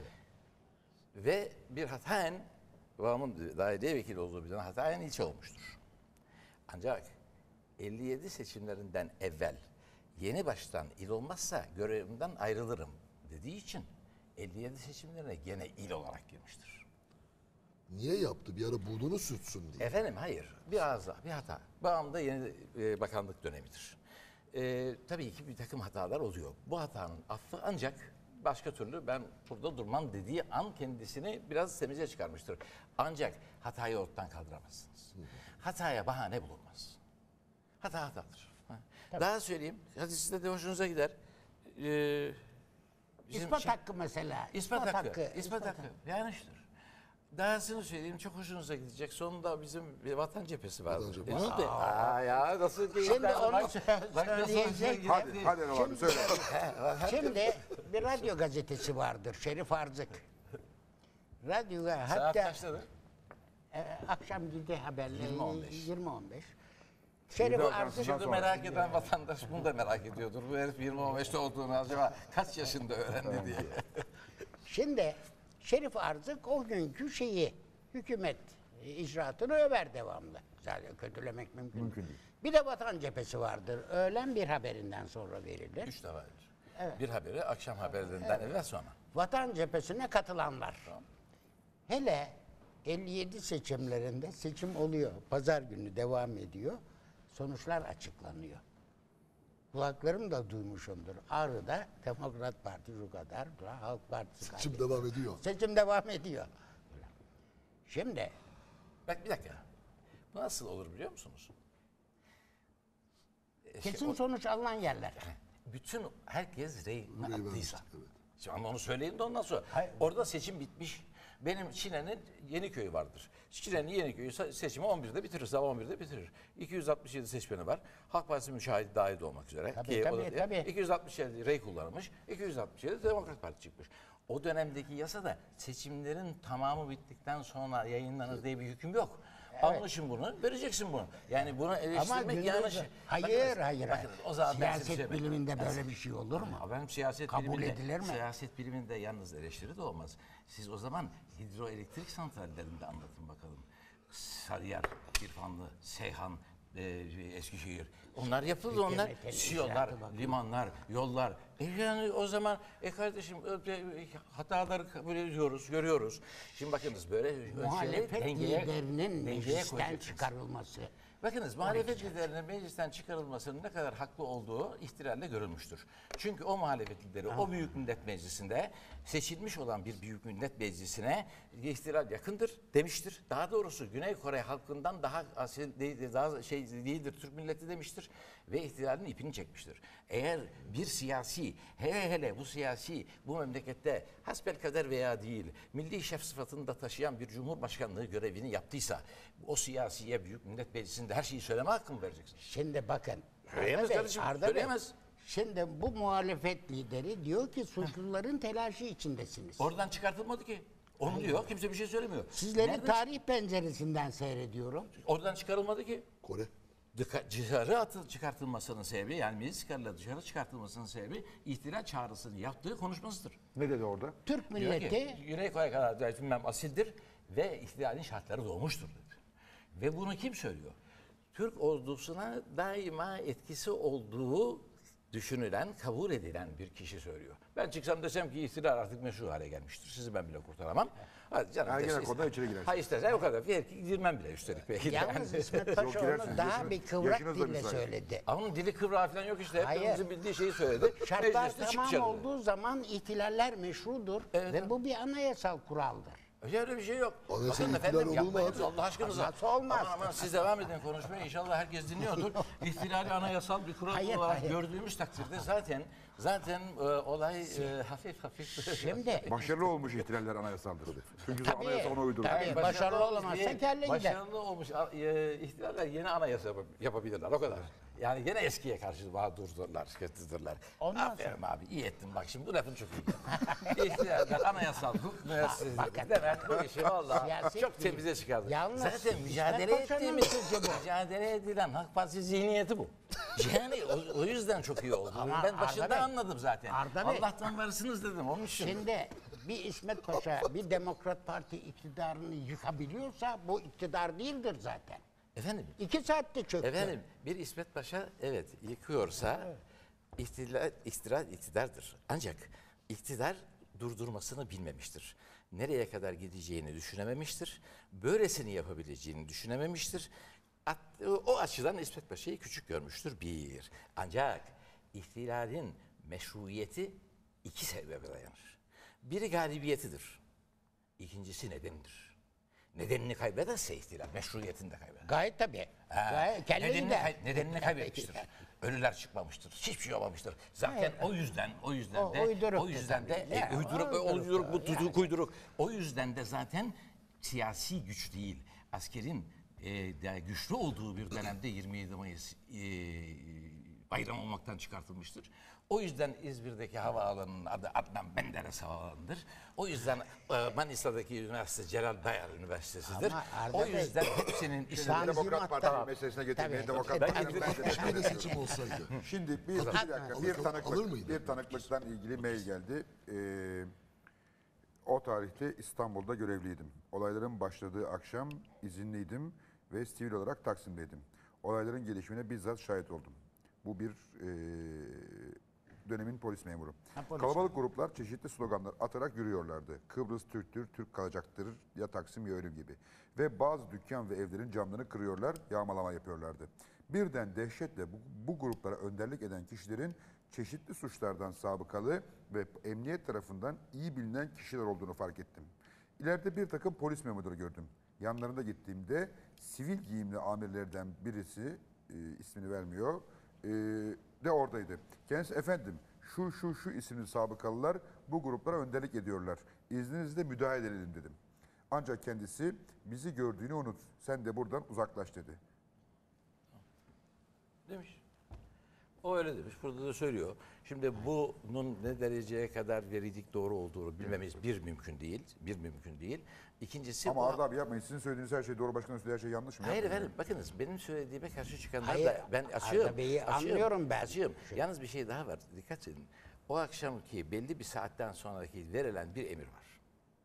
Ve bir hataen, babamın daire vekili olduğu bir zaman hataen ilçe olmuştur. Ancak elli yedi seçimlerinden evvel yeni baştan il olmazsa görevimden ayrılırım dediği için elli yedi seçimlerine gene il olarak girmiştir. niye yaptı? Bir ara burnunu sürtsün diye. Efendim hayır. Bir arıza, bir hata. Bağımda yeni e, bakanlık dönemidir. E, tabii ki bir takım hatalar oluyor. Bu hatanın affı ancak başka türlü ben burada durmam dediği an kendisini biraz temize çıkarmıştır. Ancak hatayı ortadan kaldıramazsınız. Hataya bahane bulunmaz. Hata hatadır. Ha. Daha söyleyeyim. Hadi sizde de hoşunuza gider. Ee, bizim İspat şey- hakkı mesela. İspat hakkı. İspat hakkı. Yanlıştır. Dahasını söyleyeyim çok hoşunuza gidecek. Sonunda bizim bir vatan cephesi vardı. Vatan cephesi. E, ne oldu? Aa ya nasıl değil? Şimdi Bak- onu bak- sö- bak nasıl söyleyecek. hoşuna gitti. Hadi, hadi Erol abi söyle. Şimdi bir radyo gazetesi vardır. Şerif Arzık. Radyoya Saat hatta kaçtadır? e, akşam gidi haberleri yirmi on beş. yirmi on beş. Şerif Yirmi Arzık Bundan Şimdi sonra. merak eden vatandaş bunu da merak ediyordur. Bu herif yirmi on beşte olduğunu acaba kaç yaşında öğrendi diye. Şimdi Şerif Arzık o günkü şeyi hükümet e, icraatını över devamlı. Zaten kötülemek mümkün, Mümkün değil. Bir de Vatan Cephesi vardır. Öğlen bir haberinden sonra verilir. Üç de vardır. Bir haberi akşam haberlerinden evvel sonra. Vatan Cephesi'ne katılanlar. Hele elli yedi seçimlerinde seçim oluyor. Pazar günü devam ediyor. Sonuçlar açıklanıyor. Kulaklarım da duymuşumdur. Ağrı'da Demokrat Parti şu kadar, Halk Partisi kadar. Seçim devam ediyor. Seçim devam ediyor. Şimdi Bak bir dakika. Bu nasıl olur biliyor musunuz? E, şey, kesin o- sonuç alınan yerler. bütün herkes reyini Rey attıysa. vermiş, evet. Şimdi ama onu söyleyin de ondan sonra. Hayır. Orada seçim bitmiş. Benim Çine'nin Yeniköy'ü vardır. Çine'nin Yeniköy'ü se- seçimi on birde bitirir, sabah on birde bitirir. iki yüz altmış yedi seçmeni var. Halk Partisi müşahidi dahil olmak üzere. Tabii, Ki o tabii, da- tabii. iki yüz altmış yedi rey kullanılmış, iki yüz altmış yedi Demokrat Parti çıkmış. O dönemdeki yasada seçimlerin tamamı bittikten sonra yayınlanır diye bir hüküm yok. Almışım bunu, vereceksin bunu. Yani bunu Ama eleştirmek gündüz... yanlış. Hayır, Bakınız, hayır. bakınız, o zaman ben size bir şey Siyaset söyleyeyim. biliminde böyle bir şey olur mu? Ama benim siyaset Kabul biliminde, edilir mi? siyaset biliminde yalnız eleştiri de olmaz. Siz o zaman hidroelektrik santrallerinde anlatın bakalım. Sarıyer, İrfanlı, Seyhan, e, Eskişehir. Onlar yapıldı onlar. Hükümetin Siyolar, icraatı bakın. limanlar, yollar. E yani o zaman e kardeşim e, e, hataları kabul ediyoruz, görüyoruz. Şimdi bakınız böyle ölçüleri Muhalefet dengeye, liderinin dengeye meclisten koyacaksınız. çıkarılması. Bakınız muhalefet liderinin meclisten çıkarılmasının ne kadar haklı olduğu ihtilalle görülmüştür. Çünkü o muhalefet lideri o Büyük Millet Meclisi'nde seçilmiş olan bir Büyük Millet Meclisi'ne ihtilal yakındır demiştir. Daha doğrusu Güney Kore halkından daha asil değildir, daha şey değildir Türk milleti demiştir ve ihtilalin ipini çekmiştir. Eğer bir siyasi, hele hele bu siyasi bu memlekette hasbelkader veya değil milli şef sıfatını da taşıyan bir cumhurbaşkanlığı görevini yaptıysa o siyasiye Büyük Millet Meclisi'nde her şeyi söyleme hakkı mı vereceksin? Şimdi bakın. Söyleyemez Arda Bey, kardeşim, Arda Bey, söyleyemez. Şimdi bu muhalefet lideri diyor ki suçluların telaşı içindesiniz. Oradan çıkartılmadı ki. Onu diyor, kimse bir şey söylemiyor. Sizleri Nereden- tarih penceresinden seyrediyorum. Oradan çıkarılmadı ki. Kore. Dıka- Dışarı atıl çıkartılmasının sebebi yani meclis kararıyla dışarı çıkartılmasının sebebi ihtilal çağrısını yaptığı konuşmasıdır. Ne dedi orada? Türk Diyor ki, milleti Güney Kore kadar bilmem asildir ve ihtilalin şartları doğmuştur dedi. Ve bunu kim söylüyor? Türk ordusuna daima etkisi olduğu düşünülen, kabul edilen bir kişi söylüyor. Ben çıksam desem ki ihtilal artık meşru hale gelmiştir. Sizi ben bile kurtaramam. Hadi canım. Ergenekon'da içeri girersin. Hayır istersen o kadar. Belki girmem bile üstelik. Belki de. yalnız Yani. İsmet Yok, Paşa girersiniz. onu daha Yaşınız- bir kıvrak yaşınız da dille müsait. söyledi. Ama onun dili kıvrağı falan yok işte. Hayır. Hepimizin bildiği şeyi söyledi. Şartlar Mecliste tamam çıkacak. olduğu zaman ihtilaller meşrudur Evet, ve evet. bu bir anayasal kuraldır. Öyle bir şey yok. Anayasa Bakın ihtilal efendim olur mu yapmayınız abi? Allah aşkınıza. Nasıl olmaz? Aman aman siz devam edin konuşmaya. İnşallah herkes dinliyordur. İhtilali anayasal bir kural Hayır, olarak hayır. gördüğümüz takdirde zaten zaten e, olay e, hafif hafif. Şimdi Başarılı olmuş ihtilaller anayasaldır. Çünkü Tabii, anayasa ona uydurur. tabii. Yani başarılı olmuş olamazsa diye- kelle gider. Başarılı olmuş e, ihtilaller yeni anayasa yap- yapabilirler o kadar. Yani gene eskiye karşı bağdurdurlar, kötüdürler. Ondan Aferin abi iyi ettin bak şimdi bu lafın çok iyi. İhtilaller anayasal hukuk müessesesi demek bu işi valla Siyasi çok değil. temize çıkardı. Yalnız Zaten mücadele İsmet Paşa'nın ettiğimiz, sözü bu. mücadele edilen Halk Partisi zihniyeti bu. Yani o, o yüzden çok iyi oldu. Ama Ben Arda başında Bey, anladım zaten. Arda Bey. Allah'tan varsınız dedim onun için. Şimdi bir İsmet Paşa bir Demokrat Parti iktidarını yıkabiliyorsa bu iktidar değildir zaten. Efendim? İki saatte çöktü. Efendim bir İsmet Paşa evet yıkıyorsa iktidar, iktidar iktidardır. Ancak iktidar durdurmasını bilmemiştir. Nereye kadar gideceğini düşünememiştir. Böylesini yapabileceğini düşünememiştir. At, o açıdan İsmet Paşa'yı küçük görmüştür bir. Ancak ihtilalin meşruiyeti iki sebebe dayanır. Biri galibiyetidir. İkincisi nedenidir. Nedenini kaybederse ihtilal, meşruiyetini de kaybeder. Gayet tabii. Ha, Gayet kelle nedenini, gider. kay- nedenini kaybetmiştir. Ölüler çıkmamıştır. Hiçbir şey olmamıştır. Zaten o yüzden o yüzden O de uyduruktu o yüzden de tabii. e, Ya, uyduruk o uyduruk bu uyduruktu. tutuk uyduruk. O yüzden de zaten siyasi güç değil. Askerin e, de güçlü olduğu bir dönemde yirmi yedi Mayıs e, bayram olmaktan çıkartılmıştır. O yüzden İzmir'deki havaalanının adı Adnan Menderes Havaalanı'dır. O yüzden e, Manisa'daki üniversite Celal Bayar Üniversitesi'dir. Ama Arda O Bey- yüzden hepsinin ismi Tanzimat Demokrat Parti Tamam. meselesine getirmeye Tabii. Demokrat Ben Parti'nin ben de Başka bir seçim olsaydı. Şimdi bir, bir dakika Alır- bir alır tanıklık mıydı? bir tanıklıktan ilgili mail geldi. Ee, o tarihte İstanbul'da görevliydim. Olayların başladığı akşam izinliydim ve sivil olarak Taksim'deydim. Olayların gelişimine bizzat şahit oldum. Bu bir ee, dönemin polis memuru. polis. Kalabalık gruplar çeşitli sloganlar atarak yürüyorlardı. Kıbrıs Türktür, Türk kalacaktır, ya Taksim ya ölüm gibi. Ve bazı dükkan ve evlerin camlarını kırıyorlar, yağmalama yapıyorlardı. Birden dehşetle bu, bu gruplara önderlik eden kişilerin çeşitli suçlardan sabıkalı ve emniyet tarafından iyi bilinen kişiler olduğunu fark ettim. İleride bir takım polis memurları gördüm. Yanlarında gittiğimde sivil giyimli amirlerden birisi, e, ismini vermiyor, e, de oradaydı. Kendisi efendim şu şu şu isimli sabıkalılar bu gruplara önderlik ediyorlar. İzninizle müdahale edelim dedim. Ancak kendisi bizi gördüğünü unut. Sen de buradan uzaklaş dedi. demiş. O öyle demiş. Burada da söylüyor. Şimdi bunun ne dereceye kadar veridik doğru olduğunu bilmemiz bir mümkün değil. Bir mümkün değil. İkincisi Ama bu- Arda abi yapmayın. Sizin söylediğiniz her şey doğru, başkanın söylediği her şey yanlış mı? Hayır Yapmayın. efendim bakınız benim söylediğime karşı çıkanlar Hayır, da ben Arda açığım. Bey'i açığım, anlıyorum ben. Açığım. Yalnız bir şey daha var. Dikkat edin. O akşamki belli bir saatten sonraki verilen bir emir var.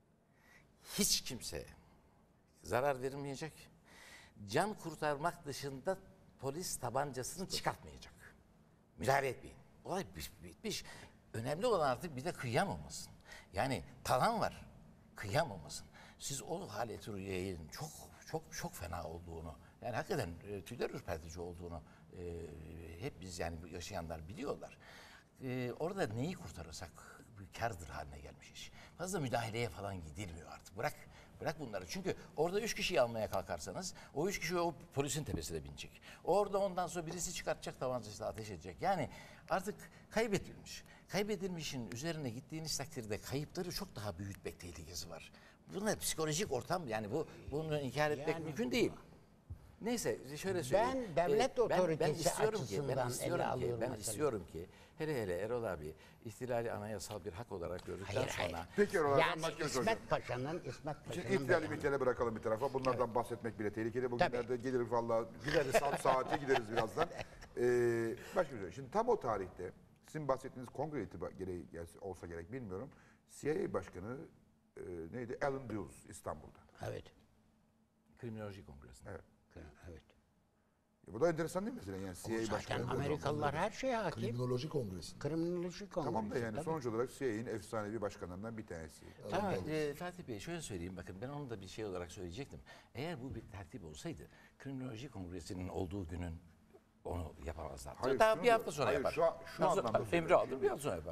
Hiç kimseye zarar verilmeyecek. Can kurtarmak dışında polis tabancasını çıkartmayacak. Müdahale etmeyin. Olay bitmiş. Önemli olan artık bir de kıyam olmasın. Yani talan var. Kıyam olmasın. Siz o haleti rüyeyin çok çok çok fena olduğunu, yani hakikaten e, tüyler ürpertici olduğunu e, hep biz yani yaşayanlar biliyorlar. E, orada neyi kurtarırsak kârdır haline gelmiş iş. Fazla müdahaleye falan gidilmiyor artık. Bırak Bırak bunları. Çünkü orada üç kişiyi almaya kalkarsanız o üç kişi o polisin tepesine binecek. Orada ondan sonra birisi çıkartacak tabancasıyla ateş edecek. Yani artık kaybedilmiş. Kaybedilmişin üzerine gittiğiniz takdirde kayıpları çok daha büyütmek tehlikesi var. Bunlar psikolojik ortam yani bu bunu inkar etmek Yani- mümkün değil. Neyse şöyle söyleyeyim. Ben devlet Ee, ben- ben otoritesi istiyorum ki, açısından ben ele istiyorum ki, alıyorum ben mesela. istiyorum ki hele hele Erol abi ihtilali anayasal bir hak olarak gördükten Hayır, sonra hayır. Peki Erol abi, ben Yani başka bir soru soracağım. İsmet Paşa'nın İsmet Şimdi Paşa'nın ihtilali beyanı. mitali bırakalım bir tarafa. Bunlardan bahsetmek bile tehlikeli. Tabii. Bugünlerde geliriz vallahi gideriz saat saate gideriz birazdan. Ee, başka bir şey. Şimdi tam o tarihte sizin bahsettiğiniz kongre itibar gereği gelse- olsa gerek bilmiyorum. C I A Başkanı e, neydi? Alan Dulles İstanbul'da. Evet. Kriminoloji Kongresi'nde. Evet. Evet. E, bu da enteresan değil mi mesela? Yani C I A Zaten Başkanı. Amerikalılar her şeye hakim. Kriminoloji Kongresi. Kriminoloji kongresi. Tamam da yani tabii. sonuç olarak C I A'nin efsanevi başkanlarından bir tanesi. Ama e, Fatih Bey şöyle söyleyeyim bakın ben onu da bir şey olarak söyleyecektim. Eğer bu bir tertip olsaydı Kriminoloji Kongresi'nin olduğu günün onu yapamazlar. Hayır, Daha şunu bir hafta diyorum. sonra Hayır, yapar. şu an- şu Nasıl- anlamda Emri söylüyorum. aldı bir hafta sonra yapar.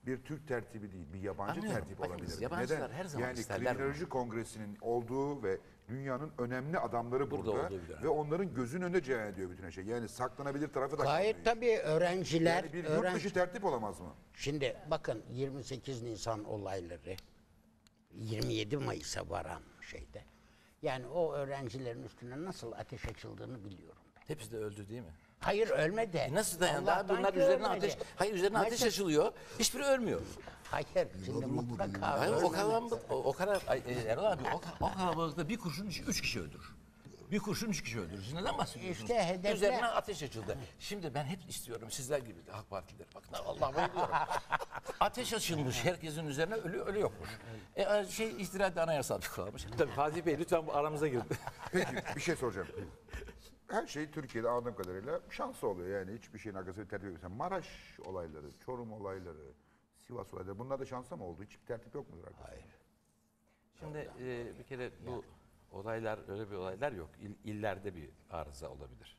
bir Türk tertibi değil, bir yabancı Anlıyorum. tertip Bakınız, olabilir. yabancılar her zaman yani isterler Kriminoloji Kongresi'nin olduğu ve dünyanın önemli adamları Burada burada, olduğu bir dönem. ve onların gözün önünde cereyan ediyor bütün her şey. Yani saklanabilir tarafı da Gayet kalmıyor. tabii öğrenciler, Yani bir yurt öğrenci... dışı tertip olamaz mı? Şimdi bakın yirmi sekiz Nisan olayları yirmi yedi Mayıs'a varan şeyde. Yani o öğrencilerin üstüne nasıl ateş açıldığını biliyorum ben. Hepsi de öldü değil mi? Hayır ölmedi. E nasıl dayandı abi? Allah'tan Bunlar ki üzerine ölmedi. ateş, hayır üzerine ateş Mesela- açılıyor. Hiçbiri ölmüyor. Hayır şimdi mutlaka Hayır, o ölmedi. kadar o, o kadar ay, e, Erol abi o, o kalabalıkta bir kurşun üç, üç kişi öldürür. Bir kurşun üç kişi öldürür. Siz neden bahsediyorsunuz? İşte hedefler- Üzerine ateş açıldı. Şimdi ben hep istiyorum sizler gibi Halk Partilileri. Bakın Allah bayılıyorum. Ateş açılmış herkesin üzerine ölü ölü yokmuş. E, şey ihtilal de anayasal bir kuralmış. Tabii Fatih Bey lütfen bu aramıza girin. Peki bir şey soracağım. Her şey Türkiye'de anladığım kadarıyla şansı oluyor. Yani hiçbir şeyin arkasında bir tertip yok. Mesela Maraş olayları, Çorum olayları, Sivas olayları, bunlar da şansa mı oldu? Hiçbir tertip yok mudur arkasında? Hayır. Şimdi e, bir kere bu olaylar öyle bir olaylar yok. İl, illerde bir arıza olabilir.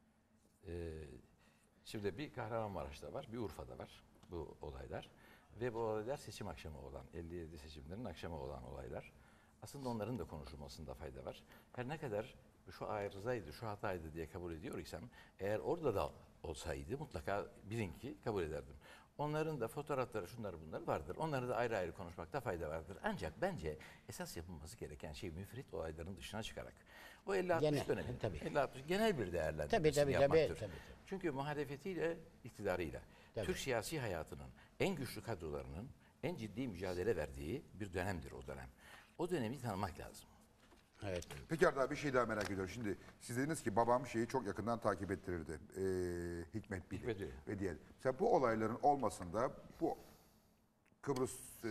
E, şimdi bir Kahramanmaraş'ta var, bir Urfa'da var bu olaylar. Ve bu olaylar seçim akşamı olan, elli yedi seçimlerin akşamı olan olaylar. Aslında onların da konuşulmasında fayda var. Her ne kadar şu arızaydı, şu hataydı diye kabul ediyor isem, eğer orada da olsaydı mutlaka bilin ki kabul ederdim. Onların da fotoğrafları, şunları bunları vardır. Onları da ayrı ayrı konuşmakta fayda vardır. Ancak bence esas yapılması gereken şey müfrit olayların dışına çıkarak. O elli altmış Genel, dönemi, tabii. elli altmış genel bir değerlendirmesini Tabii, tabii, tabii, yapmaktır. tabii, tabii. Çünkü muhalefetiyle, iktidarıyla, Tabii. Türk siyasi hayatının en güçlü kadrolarının en ciddi mücadele verdiği bir dönemdir o dönem. O dönemi tanımak lazım. Evet. Peki Arda, bir şey daha merak ediyorum. Şimdi siz dediniz ki babam şeyi çok yakından takip ettirirdi. Ee, Hikmet Bili Hikmet Bili. ve diğer. Mesela bu olayların olmasında bu Kıbrıs e,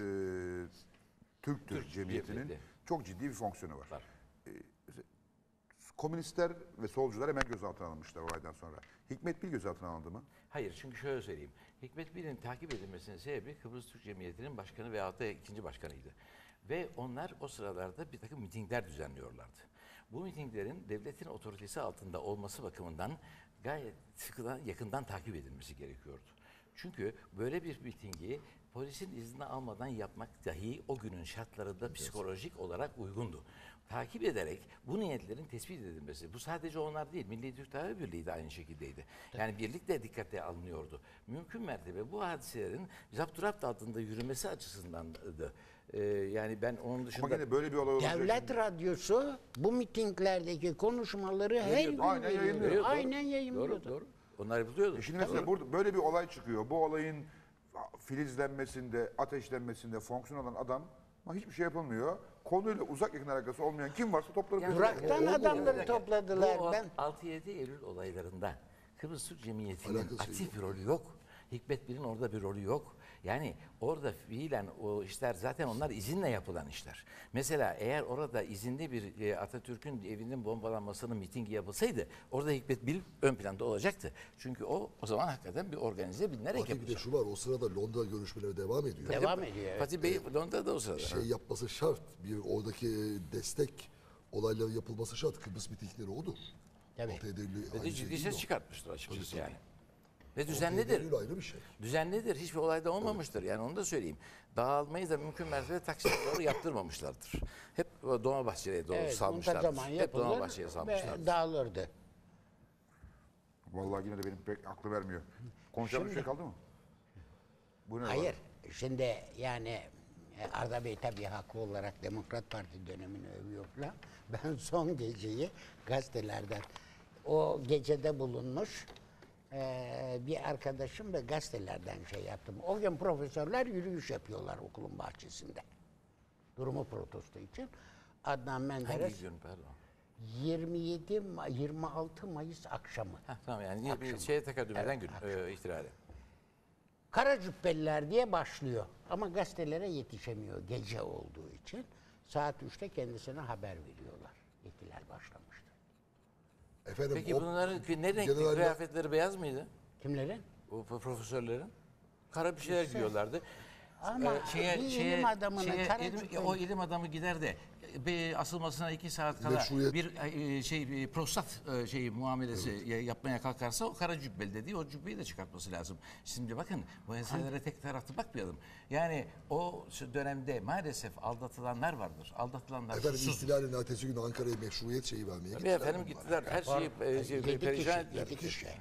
Türk Türk Cemiyeti'nin Cemiyeti. çok ciddi bir fonksiyonu var. Var. Ee, komünistler ve solcular hemen gözaltına alınmışlar olaydan sonra. Hikmet Bil gözaltına alındı mı? Hayır, çünkü şöyle söyleyeyim. Hikmet Bil'in takip edilmesinin sebebi Kıbrıs Türk Cemiyeti'nin başkanı veyahut da ikinci başkanıydı. Ve onlar o sıralarda bir takım mitingler düzenliyorlardı. Bu mitinglerin devletin otoritesi altında olması bakımından gayet sıkıdan, yakından takip edilmesi gerekiyordu. Çünkü böyle bir mitingi polisin izni almadan yapmak dahi o günün şartlarında psikolojik olarak uygundu. Takip ederek bu niyetlerin tespit edilmesi, bu sadece onlar değil, Milli Türk Tabip Birliği de aynı şekildeydi. Yani birlik de dikkate alınıyordu. Mümkün mertebe bu hadiselerin zapturapt altında yürümesi açısından da e, yani ben onun dışında... Ama gene böyle bir olay olunca... Devlet radyosu bu mitinglerdeki konuşmaları her gün Aynen veriyor. yayınlıyor. Doğru, Aynen yayınlıyordu. Doğru, doğru. Onlar yapılıyordu. E şimdi mesela burada böyle bir olay çıkıyor. Bu olayın filizlenmesinde, ateşlenmesinde fonksiyon olan adam ama hiçbir şey yapılmıyor. Konuyla uzak yakın alakası olmayan kim varsa toplanıp Yani- Duraktan O- o- adamları o- topladılar. Bu Ben altı yedi Eylül olaylarında Kıbrıs Türk Cemiyeti'nin Alakası aktif yok. bir rolü yok. Hikmet Bil'in orada bir rolü yok. Yani orada fiilen o işler zaten onlar izinle yapılan işler. Mesela eğer orada izinli bir e, Atatürk'ün evinin bombalanmasının mitingi yapılsaydı orada Hikmet Bil ön planda olacaktı. Çünkü o o zaman hakikaten bir organize bilinerek Fatih bir de yapılacak. şu var, o sırada Londra görüşmeleri devam ediyor. devam ediyor. Evet. Fatih Bey Londra'da o sırada. Şey yapması şart, bir oradaki destek olayların yapılması şart. Kıbrıs mitingleri odur. Tabii. altı Eylül Ve aynı de şey ciddi değil ses o. çıkartmıştır açıkçası Tabii, tabii. yani. Ve altı düzenlidir. Eylül ayrı bir şey. Düzenlidir. Hiçbir olayda olmamıştır. Yani onu da söyleyeyim. Dağılmayı da mümkün mertebe Taksim'e doğru yaptırmamışlardır. Hep o Dolmabahçe'ye doğru Evet, salmışlardır. muntazaman Hep yapılır Dolmabahçe'ye salmışlardır. ve dağılırdı. Vallahi yine de benim pek aklı vermiyor. Konuşacağım bir şey kaldı mı? Bu ne var? Hayır. Şimdi yani e, Arda Bey tabii haklı olarak Demokrat Parti dönemini övüyor falan. Ben son geceyi gazetelerden o gecede bulunmuş e, bir arkadaşım ve gazetelerden şey yaptım. O gün profesörler yürüyüş yapıyorlar okulun bahçesinde. Durumu protesto için. Adnan Hangi Menderes gün pardon? yirmi yedi Ma- yirmi altı Mayıs akşamı. Heh, tamam yani bir şeye tekadüm eden gün e, ihtilali. Kara Cübbeliler diye başlıyor. Ama gazetelere yetişemiyor gece olduğu için. Saat üçte kendisine haber veriyorlar. İhtilal başlamıştı. Efendim, Peki o bunların ne renkli generaller- kıyafetleri beyaz mıydı? Kimlerin? O pro- profesörlerin? Kara bir şeyler giyiyorlardı. Ama Ee, şeye, bir şeye, ilim adamına şeye, Karacük ilim- o ilim adamı gider de e, bir asılmasına iki saat kala Meşruiyet. bir e, şey e, prostat e, şeyi muamelesi ya- yapmaya kalkarsa o kara cübbeli dediği o cübbeyi de çıkartması lazım. Şimdi bakın bu meselelere tek taraflı bakmayalım. Yani o şu dönemde maalesef aldatılanlar vardır. Aldatılanlar Efendim susuzdur. ihtilalin ertesi günü Ankara'ya meşruiyet şeyi vermeye Tabii gittiler. efendim bunlar. gittiler her şeyi e, şey, Yedi perişan kişi, yedi kişi. Yani.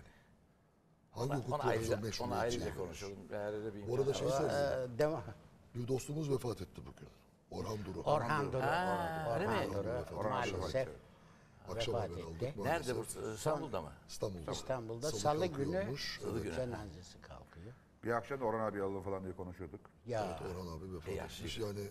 Hangi Ona, hukuk ona profesörü ayrıca, ona meşruiyet ayrıca şeyi verir? konuşalım. Eğer öyle bir Bu arada imkan şey söyleyeyim. Ee, devam. Bir dostumuz vefat etti bugün. Orhan Duru. Orhan Duru. Ha, öyle mi? Orhan Duru Orhan maalesef Akşam vefat haber etti. aldık maalesef. Nerede bu? İstanbul'da mı? İstanbul'da. İstanbul'da Salı Salı günü kalkıyormuş. Evet. cenazesi kalkıyor. Bir akşam da Orhan abi alalım falan diye konuşuyorduk. Ya Orhan abi vefat yaşlıydı. etmiş. Yani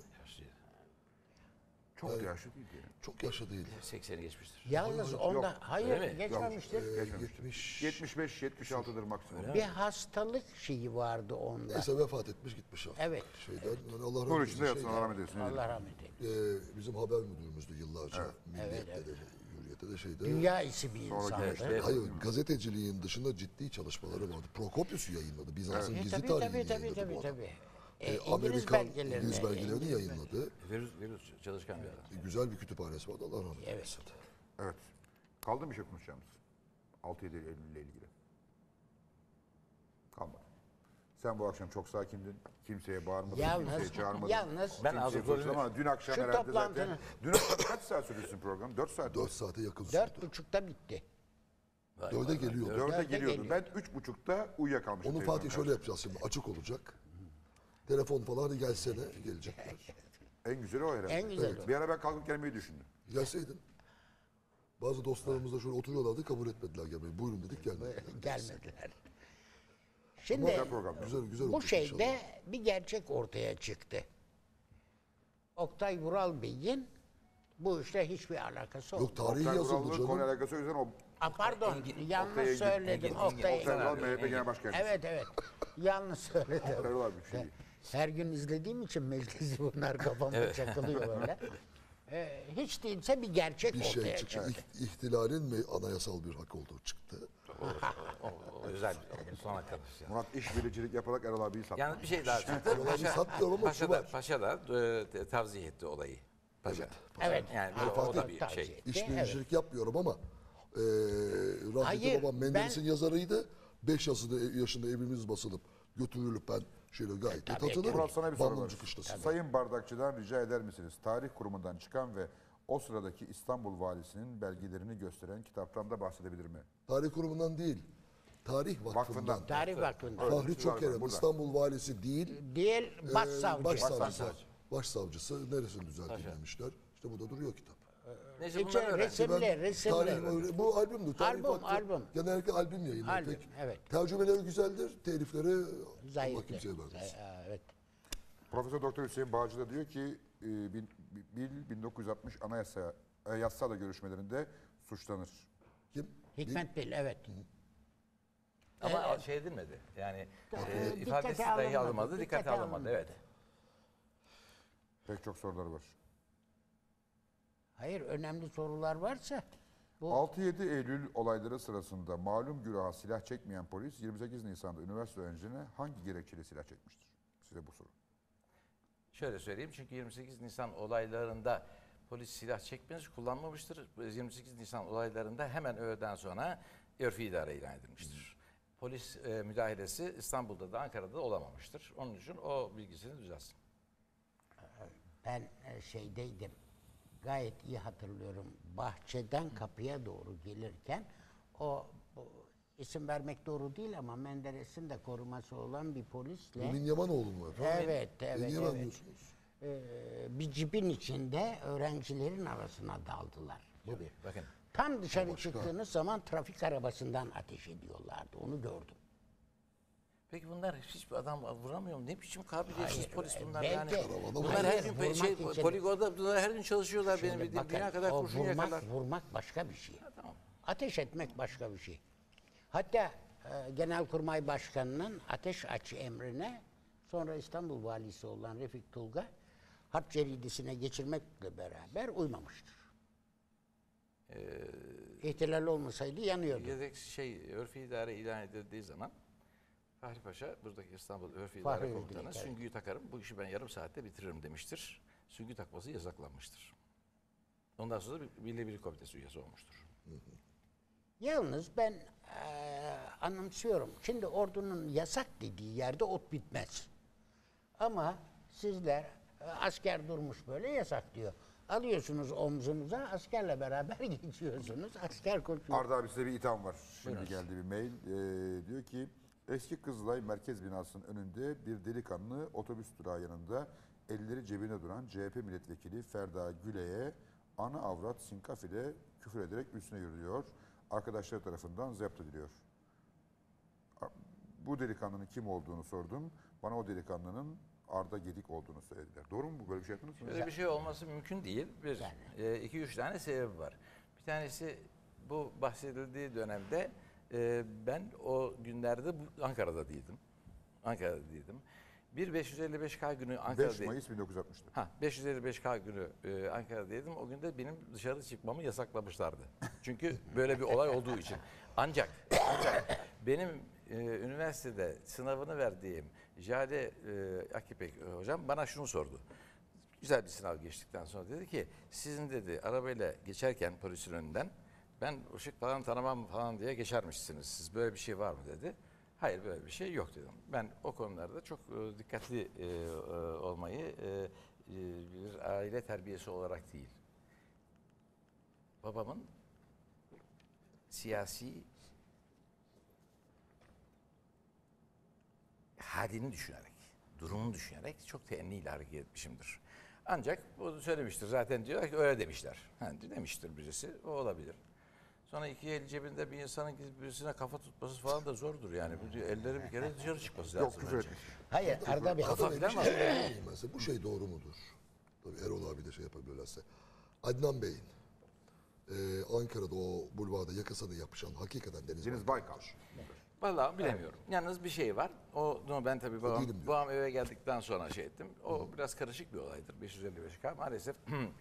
Çok da yaşlı değil yani. çok yaşlı değil. sekseni geçmiştir. yalnız onda hayır Öyle mi? geçmemiştir. Ee, Geçmemiştir. yetmiş. yetmiş beş yetmiş altıdır maksimum. Bir hastalık şeyi vardı onda. Neyse vefat etmiş gitmiş artık. Evet. Şeyden, yani Allah Nur rahmet içinde eylesin. yatsın, Allah rahmet eylesin. Allah rahmet eylesin. Ee, bizim haber müdürümüzdü yıllarca. Milliyet'te de, Hürriyet'te de şeyde. Dünya iyisi bir insandı. işte- Hayır, gazeteciliğin dışında ciddi çalışmaları vardı. Prokopius'u yayınladı. Bizans'ın E, gizli tabii tarihini tabii tabii yayınladı tabii bu adam. tabii. Ee, E, İngiliz Amerikan belgelerini. İngiliz belgelerini İngiliz yayınladı. Virüs, virüs çalışkan bir adam. E, güzel bir kütüphanesi vardı. Allah rahmet Evet. eylesin. Evet. Kaldı mı bir şey konuşacağımız? altı yedi Eylül ile ilgili. Kalmadı. Sen bu akşam çok sakindin. Kimseye bağırmadın, Yalnız- kimseye çağırmadın. yalnız- Ben kimseye ağzım fırçalama ama dün akşam Şu herhalde zaten... toplantının- Dün akşam kaç saat sürüyorsun program? dört saat. Dört saate yakın Dört sürdü. buçukta bitti. Dörde geliyordu. Dörde Dörde geliyordum. geliyor. Ben üç buçukta uyuyakalmışım. Onu televizyonun Fatih şöyle yapacağız şimdi. Açık olacak. Telefon falan hadi gelsene gelecekler. karşısında. En güzeli o herhalde. En güzeli o. Bir ara ben kalkıp gelmeyi düşündüm. Gelseydin. Bazı dostlarımız da şöyle oturuyorlardı kabul etmediler gelmeyi. Buyurun dedik gelmediler. Gelmediler. Şimdi Güzel program. Güzel güzel bu olacak şeyde inşallah. bir gerçek ortaya çıktı. Oktay Vural Bey'in bu işle hiçbir alakası Yok olmadı. tarihi Oktay yazıldı Vural'ın konu canım. alakası o yüzden o Aa, pardon yanlış Oktay Engin, söyledim. Engin, Oktay Oktay Vural Engin. M H P Genel Başkanı. Evet evet. Yanlış söyledim. Oktay Vural bir şey. Her gün izlediğim için meclisi bunlar kafamda çakılıyor böyle. Ee, hiç değilse bir gerçek Bir ortaya şey çıktı. çıktı. İh- İhtilalin mi anayasal bir hak olduğu çıktı. O, o özel sona kalır. Yani. Murat işbirlikçilik yaparak Erol abiyi sattı. Yani bir şey daha çıktı. Erol abi satmıyor ama Paşa şu da, var. Paşa da e, tavzih etti olayı. Paşa. Evet. Yani Ha, o, o da Fatih bir tavsiye şey. etti, İşbirlikçilik yapmıyorum ama e, rahmetli Hayır, babam Menderes'in ben- yazarıydı. Beş yaşında, yaşında evimiz basılıp götürülüp ben şöyle gayet net hatırlarım. Murat sana bir soru var. Balmumcu kışlası. Sayın Bardakçı'dan rica eder misiniz? Tarih kurumundan çıkan ve o sıradaki İstanbul valisinin belgelerini gösteren kitaptan da bahsedebilir mi? Tarih kurumundan değil. Tarih vakfından. Vakfından. Tarih Vakfı'nda. Fahri Evet, Çokerem burada. İstanbul valisi değil. Değil e, başsavcı. Başsavcısı. Başsavcısı neresini düzelteyim demişler. İşte burada duruyor kitap. Neyse İçe bunları öğren. resimli, Ben resimli. tarih- bu albümdür. Tarih Albüm, vakfı albüm. Genellikle albüm yayınlar. Albüm, Pek evet. Tercümeleri güzeldir. Telifleri Allah Zayıftı. kimseye vermesin. Ee, Evet. Profesör Doktor Hüseyin Bağcı da diyor ki e, bin- Bil bin dokuz yüz altmış Anayasa e, Yassala görüşmelerinde suçlanır. Kim? Hikmet Bil, evet. Ama şey edilmedi. Yani e, dikkate ifadesi dahi alınmadı, alınmadı, dikkate dikkate alınmadı. alınmadı. Evet. Pek çok soruları var. Hayır, önemli sorular varsa bu altı yedi Eylül olayları sırasında malum güraha silah çekmeyen polis yirmi sekiz Nisan'da üniversite öğrencilerine hangi gerekçeyle silah çekmiştir? Size bu soru. Şöyle söyleyeyim çünkü yirmi sekiz Nisan olaylarında polis silah çekmez kullanmamıştır. yirmi sekiz Nisan olaylarında hemen öğleden sonra örfi idare ilan edilmiştir. Polis e, müdahalesi İstanbul'da da Ankara'da da olamamıştır. Onun için o bilgisini düzelsin. ben e, şeydeydim. Gayet iyi hatırlıyorum. Bahçeden kapıya doğru gelirken o bu, isim vermek doğru değil ama Menderes'in de koruması olan bir polisle Emin Yamanoğlu mu efendim? evet evet Niye evet. vermiyorsunuz? Ee, bir cibin içinde öğrencilerin arasına daldılar. Bu bir. Bakın Tam dışarı çıktığınız zaman trafik arabasından ateş ediyorlardı. Onu gördüm. peki bunlar hiçbir adam vuramıyor mu? Ne biçim kabiliyetsiz Hayır, polis e, bunlar belki- yani. Karavana Bunlar Hayır, her gün vurmak şey, için- poligonda bunlar her gün çalışıyorlar benim Şimdi bildiğim. bakın, Dünya kadar o kurşun vurmak, yakarlar. vurmak başka bir şey. Tamam. Ateş etmek başka bir şey. Hatta e, Genelkurmay Başkanı'nın ateş aç emrine sonra İstanbul Valisi olan Refik Tulga harp ceridesine geçirmekle beraber uymamıştır. Ee, İhtilal olmasaydı yanıyordu. Yedek şey örfi idare ilan edildiği zaman Fahri Paşa, buradaki İstanbul Örfü Fahri İdare Örgüt'ü, Komutanı, evet. süngüyü takarım, bu işi ben yarım saatte bitiririm demiştir. Süngü takması yasaklanmıştır. Ondan sonra da bir Milli Birlik Komitesi üyesi olmuştur. Yalnız ben eee anımsıyorum. Şimdi ordunun yasak dediği yerde ot bitmez. Ama sizler e, asker durmuş böyle yasak diyor. Alıyorsunuz omzunuza askerle beraber geçiyorsunuz. Asker koşuyor. Arda abi size bir itham var. Şimdi geldi bir mail. Ee, diyor ki eski Kızılay Merkez Binası'nın önünde bir delikanlı otobüs durağı yanında elleri cebine duran C H P milletvekili Ferda Güle'ye ana avrat sinkaf ile küfür ederek üstüne yürüyor. Arkadaşları tarafından zapt ediliyor. Bu delikanlının kim olduğunu sordum. Bana o delikanlının Arda Gedik olduğunu söylediler. Doğru mu bu? Böyle bir şey yaptınız mı? Böyle bir şey olması mümkün değil. Bir, e, iki, üç tane sebebi var. Bir tanesi bu bahsedildiği dönemde e, ben o günlerde bu, Ankara'da değildim. Ankara'da değildim. Bir beş yüz elli beş K günü Ankara'da beş Mayıs bin dokuz yüz altmış'ta. Ha, beş yüz elli beş K günü e, Ankara'daydım. O gün de benim dışarı çıkmamı yasaklamışlardı. Çünkü böyle bir olay olduğu için. Ancak, ancak benim e, üniversitede sınavını verdiğim Jale e, Akipek e, hocam bana şunu sordu. Güzel bir sınav geçtikten sonra dedi ki sizin dedi arabayla geçerken polisin önünden ben ışık falan tanımam falan diye geçermişsiniz. Siz böyle bir şey var mı dedi. Hayır böyle bir şey yok dedim. Ben o konularda çok e, dikkatli e, e, olmayı e, e, bir aile terbiyesi olarak değil. Babamın siyasi halini düşünerek, durumunu düşünerek çok teenniyle hareket etmişimdir. Ancak o söylemiştir zaten diyor ki öyle demişler. Yani demiştir birisi, o olabilir. Sonra iki el cebinde bir insanın gidip birisine kafa tutması falan da zordur yani. Bu diyor, elleri bir kere dışarı çıkması lazım. Yok küfür bence. etmiş. Hayır Arda Bey. Kafa Adam bir filan şey var. söyleyeyim ben size. Bu şey doğru mudur? Tabii Erol abi de şey yapabilirse. Adnan Bey'in e, Ankara'da o bulvarda yakasını yapışan hakikaten Deniz, Deniz Baykal. Baykal. Vallahi bilemiyorum. Yalnız bir şey var. O no, ben tabii babam, değilim diyor. babam eve geldikten sonra şey ettim. O biraz karışık bir olaydır. beş yüz elli beş K maalesef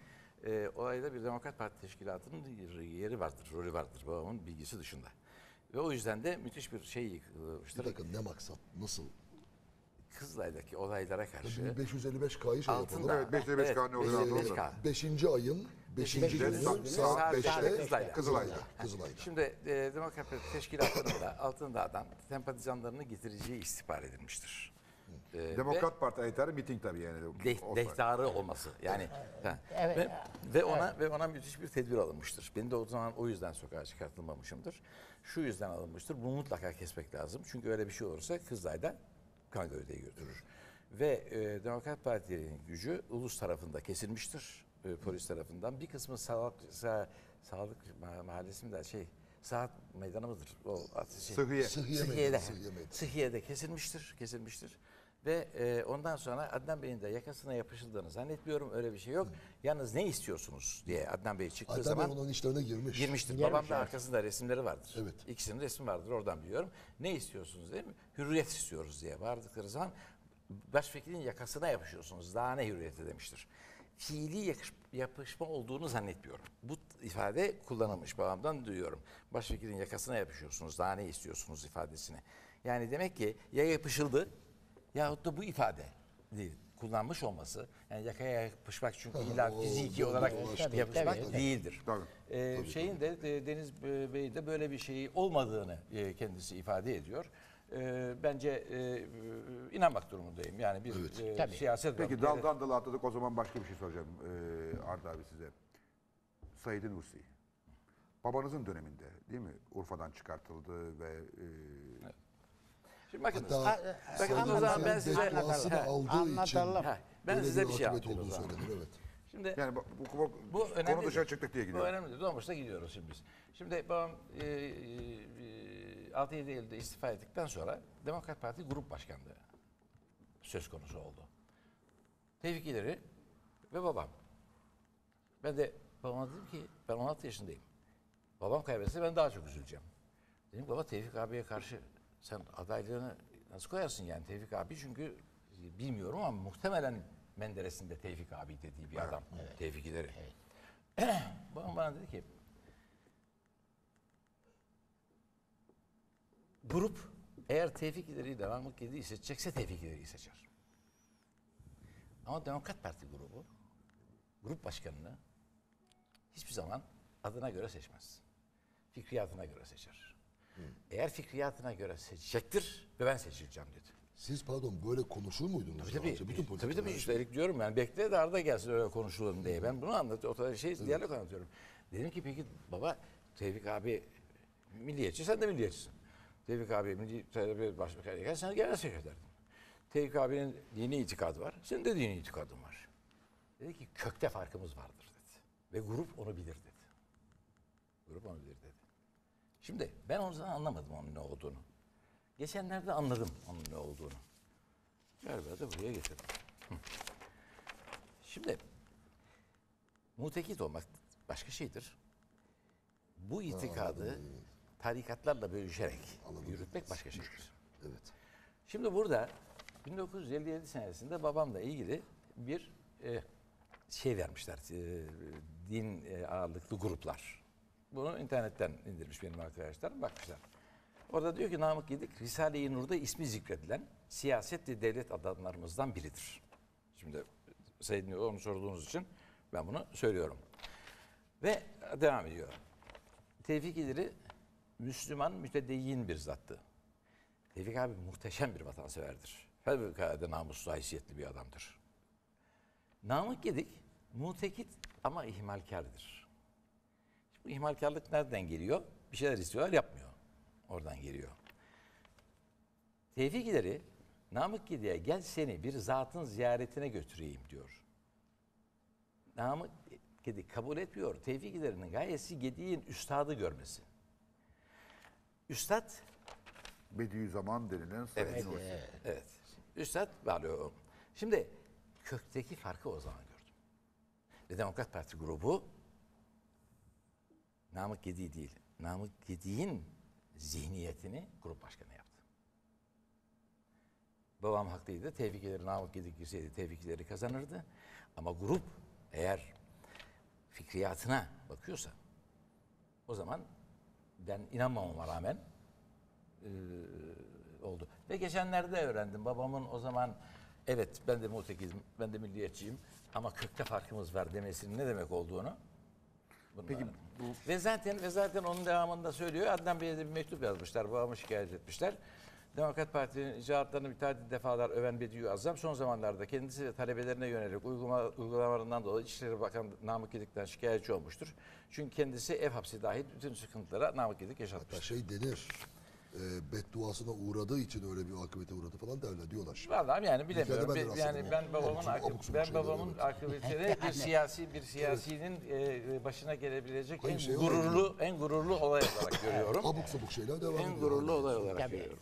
e, olayda bir Demokrat Parti teşkilatının yeri vardır, rolü vardır babamın bilgisi dışında. Ve o yüzden de müthiş bir şey Bir yıkılmıştır. dakika ne maksat? Nasıl? Kızılay'daki olaylara karşı beş yüz elli beş K'yı şey yapalım. altında. Evet, beş yüz elli beş K ne oluyor beş yüz elli beş anladın K. mı? Beşinci ayın beşinci Beşinci günü günü saat saat beşte beşte Kızılay'da. Kızılay'da. Kızılay'da. Şimdi e, Demokrat Parti teşkilatının da Altındağ'dan sempatizanlarını getireceği istihbar edilmiştir. E, ve- Demokrat Parti ayetleri miting tabii yani. Deh, O- dehtarı olması yani ha. Evet. ve, ve ona ve ona müthiş bir tedbir alınmıştır. Ben de o zaman o yüzden sokağa çıkartılmamışımdır. Şu yüzden alınmıştır. Bunu mutlaka kesmek lazım. Çünkü öyle bir şey olursa Kızılay'da kan gövdeyi götürür. Ve e, Demokrat Parti'nin gücü ulus tarafında kesilmiştir. E, polis tarafından. Bir kısmı sağlık sa, sağlık ma- mahallesi mi der şey saat meydanı mıdır? O şey, Sıhhiye. Sıhhiye Sıhhiye'de, meydanı, Sıhhiye meydanı. Sıhhiye'de kesilmiştir, kesilmiştir. Ve e, ondan sonra Adnan Bey'in de yakasına yapışıldığını zannetmiyorum. Öyle bir şey yok. Yalnız ne istiyorsunuz diye Adnan Bey çıktığı Adnan zaman Bey onun işlerine girmiş. girmiştir. Babam da arkasında resimleri vardır. Evet. İkisinin resmi vardır, oradan biliyorum. Ne istiyorsunuz değil mi? Hürriyet istiyoruz diye bağırdıkları zaman başvekilin yakasına yapışıyorsunuz. Daha ne hürriyeti demiştir. Fiili yakış- yapışma olduğunu zannetmiyorum. Bu ifade kullanılmış, babamdan duyuyorum. Başvekilin yakasına yapışıyorsunuz, daha ne istiyorsunuz ifadesini. Yani demek ki ya yapışıldı yahut da bu ifade değil, kullanmış olması, yani yakaya yapışmak çünkü illa o fiziki doğru, olarak doğru, tabii, yapışmak tabii, tabii. değildir. Tabii. Ee, şeyin de e, Deniz Bey de böyle bir şeyi olmadığını e, kendisi ifade ediyor. E, bence e, e, inanmak durumundayım. Yani bir e, Tabii. siyaset Peki adamı- daldan dala atladık, o zaman başka bir şey soracağım ee, Arda abi size. Said Nursi. Babanızın döneminde değil mi? Urfa'dan çıkartıldı ve e, Şimdi bakınız. Hatta bakın o Sayın zaman ben Hüseyin size bedduasını Ha, aldığı için anlatalım. ha, ben öyle size bir bir şey akıbet anlatayım o olduğu zaman. söylenir. Evet. Şimdi yani bu, bu, bu, Bu önemli konu dışarı değil. çıktık diye Bu gidiyor. önemli değil. Doğmuş'ta gidiyoruz şimdi biz. Şimdi babam e, e, altı yedi Eylül'de istifa ettikten sonra Demokrat Parti Grup Başkanlığı söz konusu oldu. Tevfik İleri ve babam. Ben de babama dedim ki ben on altı yaşındayım. Babam kaybetse ben daha çok üzüleceğim. Dedim baba Tevfik abiye karşı sen adaylığını nasıl koyarsın yani Tevfik abi çünkü bilmiyorum ama muhtemelen Menderes'in de Tevfik abi dediği bir adam. Tevfik İleri. Babam bana dedi ki grup Eğer Tevfik İleri'yi de Namık Gedi'yi seçecekse Tevfik İleri'yi seçer. Ama Demokrat Parti grubu, grup başkanını hiçbir zaman adına göre seçmez. Fikriyatına göre seçer. Eğer fikriyatına göre seçecektir ve ben seçileceğim dedi. Siz pardon böyle konuşur muydunuz? Tabii daha tabii. önce? Bütün Tabii tabii. politikalar. Üstelik diyorum yani bekle de Arda gelsin öyle konuşulur diye. Ben bunu anlatıyorum. O kadar şey diyalog anlatıyorum. Dedim ki peki baba Tevfik abi milliyetçi, sen de milliyetçisin. Tevfik abi milli başbakan, sen genel sekreterdin. Tevfik abinin dini itikadı var. Senin de dini itikadın var. Dedi ki kökte farkımız vardır dedi. Ve grup onu bilir dedi. Grup onu bilir dedi. Şimdi ben o zaman anlamadım onun ne olduğunu. Geçenlerde anladım onun ne olduğunu. Galiba da buraya getirdim. Hı. Şimdi mutekit olmak başka şeydir. Bu itikadı tarikatlarla bölüşerek yürütmek başka şeydir. Evet. Şimdi burada bin dokuz yüz elli yedi senesinde babamla ilgili bir e, şey vermişler. E, din e, ağırlıklı gruplar. Bunu internetten indirmiş benim arkadaşlarım, bakmışlar. Orada diyor ki Namık Gedik Risale-i Nur'da ismi zikredilen siyaset ve devlet adamlarımızdan biridir. Şimdi Sayın onu sorduğunuz için ben bunu söylüyorum. Ve devam ediyor. Tevfik İleri Müslüman mütedeyyin bir zattı. Tevfik abi muhteşem bir vatanseverdir. Fevkalade namuslu, haysiyetli bir adamdır. Namık Gedik mutekit ama ihmalkardır. Bu ihmalkarlık nereden geliyor? Bir şeyler istiyorlar, yapmıyor. Oradan geliyor. Tevfik İleri Namık Gedik'e gel seni bir zatın ziyaretine götüreyim diyor. Namık Gedik kabul etmiyor. Tevfik İleri'nin gayesi Gedik'in üstadı görmesi. Üstad Bediüzzaman denilen Sayın Evet. Nursi. Evet. Üstad bağlıyor. Şimdi kökteki farkı o zaman gördüm. Ve Demokrat Parti grubu Namık Gedik değil, Namık Gedik'in zihniyetini grup başkanı yaptı. Babam haklıydı. Tevfik İleri Namık Gedik girseydi Tevfik İleri kazanırdı. Ama grup eğer fikriyatına bakıyorsa o zaman ben inanmamama rağmen e, oldu. Ve geçenlerde öğrendim. Babamın o zaman evet ben de mutekizm, ben de milliyetçiyim ama kökte farkımız var demesinin ne demek olduğunu. Peki bu... Ve zaten ve zaten onun devamında söylüyor. Adnan Bey'e de bir mektup yazmışlar. Babamı şikayet etmişler. Demokrat Parti'nin icraatlarını müteaddit defalar öven Bediüzzaman son zamanlarda kendisi ve talebelerine yönelik uygulama, uygulamalarından dolayı İçişleri Bakanı Namık Gedik'ten şikayetçi olmuştur. Çünkü kendisi ev hapsi dahil bütün sıkıntılara Namık Gedik yaşatmıştır. Şey denir. E, bedduasına uğradığı için öyle bir akıbete uğradı falan derler diyorlar şimdi. Vallahi yani bilemiyorum. Ben Ben, yani ben babamın abuk, akı- abuk ben şeyler, babamın evet. akıbetine bir siyasi bir siyasinin e, başına gelebilecek Hayır, en şey gururlu en gururlu olay olarak görüyorum. Abuk sabuk şeyler devam ediyor. En gururlu olay olarak Tabii. görüyorum.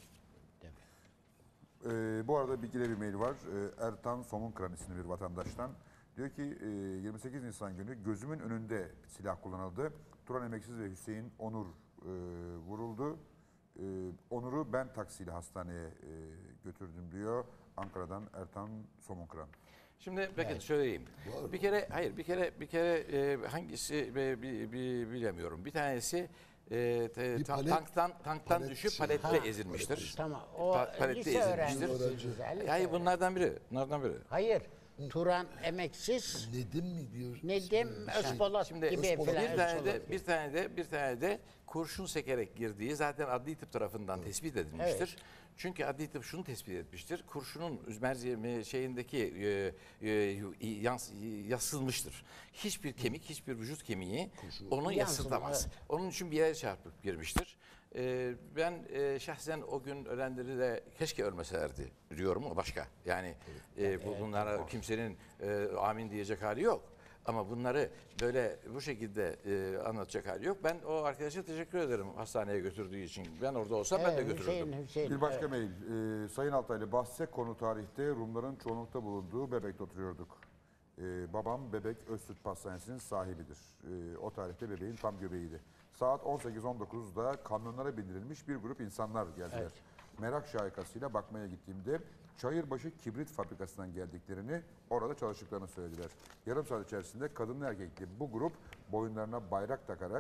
Ee, bu arada bilgiler bir mail var. Ee, Ertan Somunkıran isimli bir vatandaştan. Diyor ki e, yirmi sekiz Nisan günü gözümün önünde silah kullanıldı. Turan Emeksiz ve Hüseyin Onur e, vuruldu. E, Onur'u ben taksiyle hastaneye e, götürdüm diyor. Ankara'dan Ertan Somunkıran. Şimdi bakın söyleyeyim. Bir kere hayır bir kere bir kere e, hangisi e, bi- bi- bilemiyorum. Bir tanesi e, te- Bir ta- palet- tanktan tanktan palet düşüp şey. palette Ha, ezilmiştir. Tamam. O Pa- palette lise ezilmiştir. öğrencisi güzel. lise Hayır bunlardan biri. Bunlardan biri. Hayır. Turan emeksiz, Nedim mi diyor? Nedim Özpolat Şimdi gibi Özpolat, filan. bir tane de Özpolat. bir tane de bir tane de kurşun sekerek girdiği zaten adli tıp tarafından tespit edilmiştir. Çünkü adli tıp şunu tespit etmiştir. Kurşunun merzi şeyindeki e, e, yans, yasılmıştır. Hiçbir kemik, hiçbir vücut kemiği onu Yansın, yansıtamaz. evet. Onun için bir yere çarpıp girmiştir. E, ben e, şahsen o gün ölenleri de keşke ölmeselerdi diyorum o başka. Yani e, bu, bunlara kimsenin e, amin diyecek hali yok. Ama bunları böyle bu şekilde e, anlatacak hali yok. Ben o arkadaşa teşekkür ederim hastaneye götürdüğü için. Ben orada olsam ben de Evet, götürürdüm. Hüseyin, Hüseyin. Bir başka mail. Ee, Sayın Altaylı, bahse konu tarihte Rumların çoğunlukta bulunduğu Bebek'te oturuyorduk. Ee, babam Bebek Özsüt Pastanesi'nin sahibidir. Ee, o tarihte bebeğin tam göbeğiydi. Saat on sekiz on dokuzda kamyonlara bindirilmiş bir grup insanlar geldiler. Merak şahikasıyla bakmaya gittiğimde Çayırbaşı Kibrit Fabrikası'ndan geldiklerini, orada çalıştıklarını söylediler. Yarım saat içerisinde kadınlı erkekli bu grup boyunlarına bayrak takarak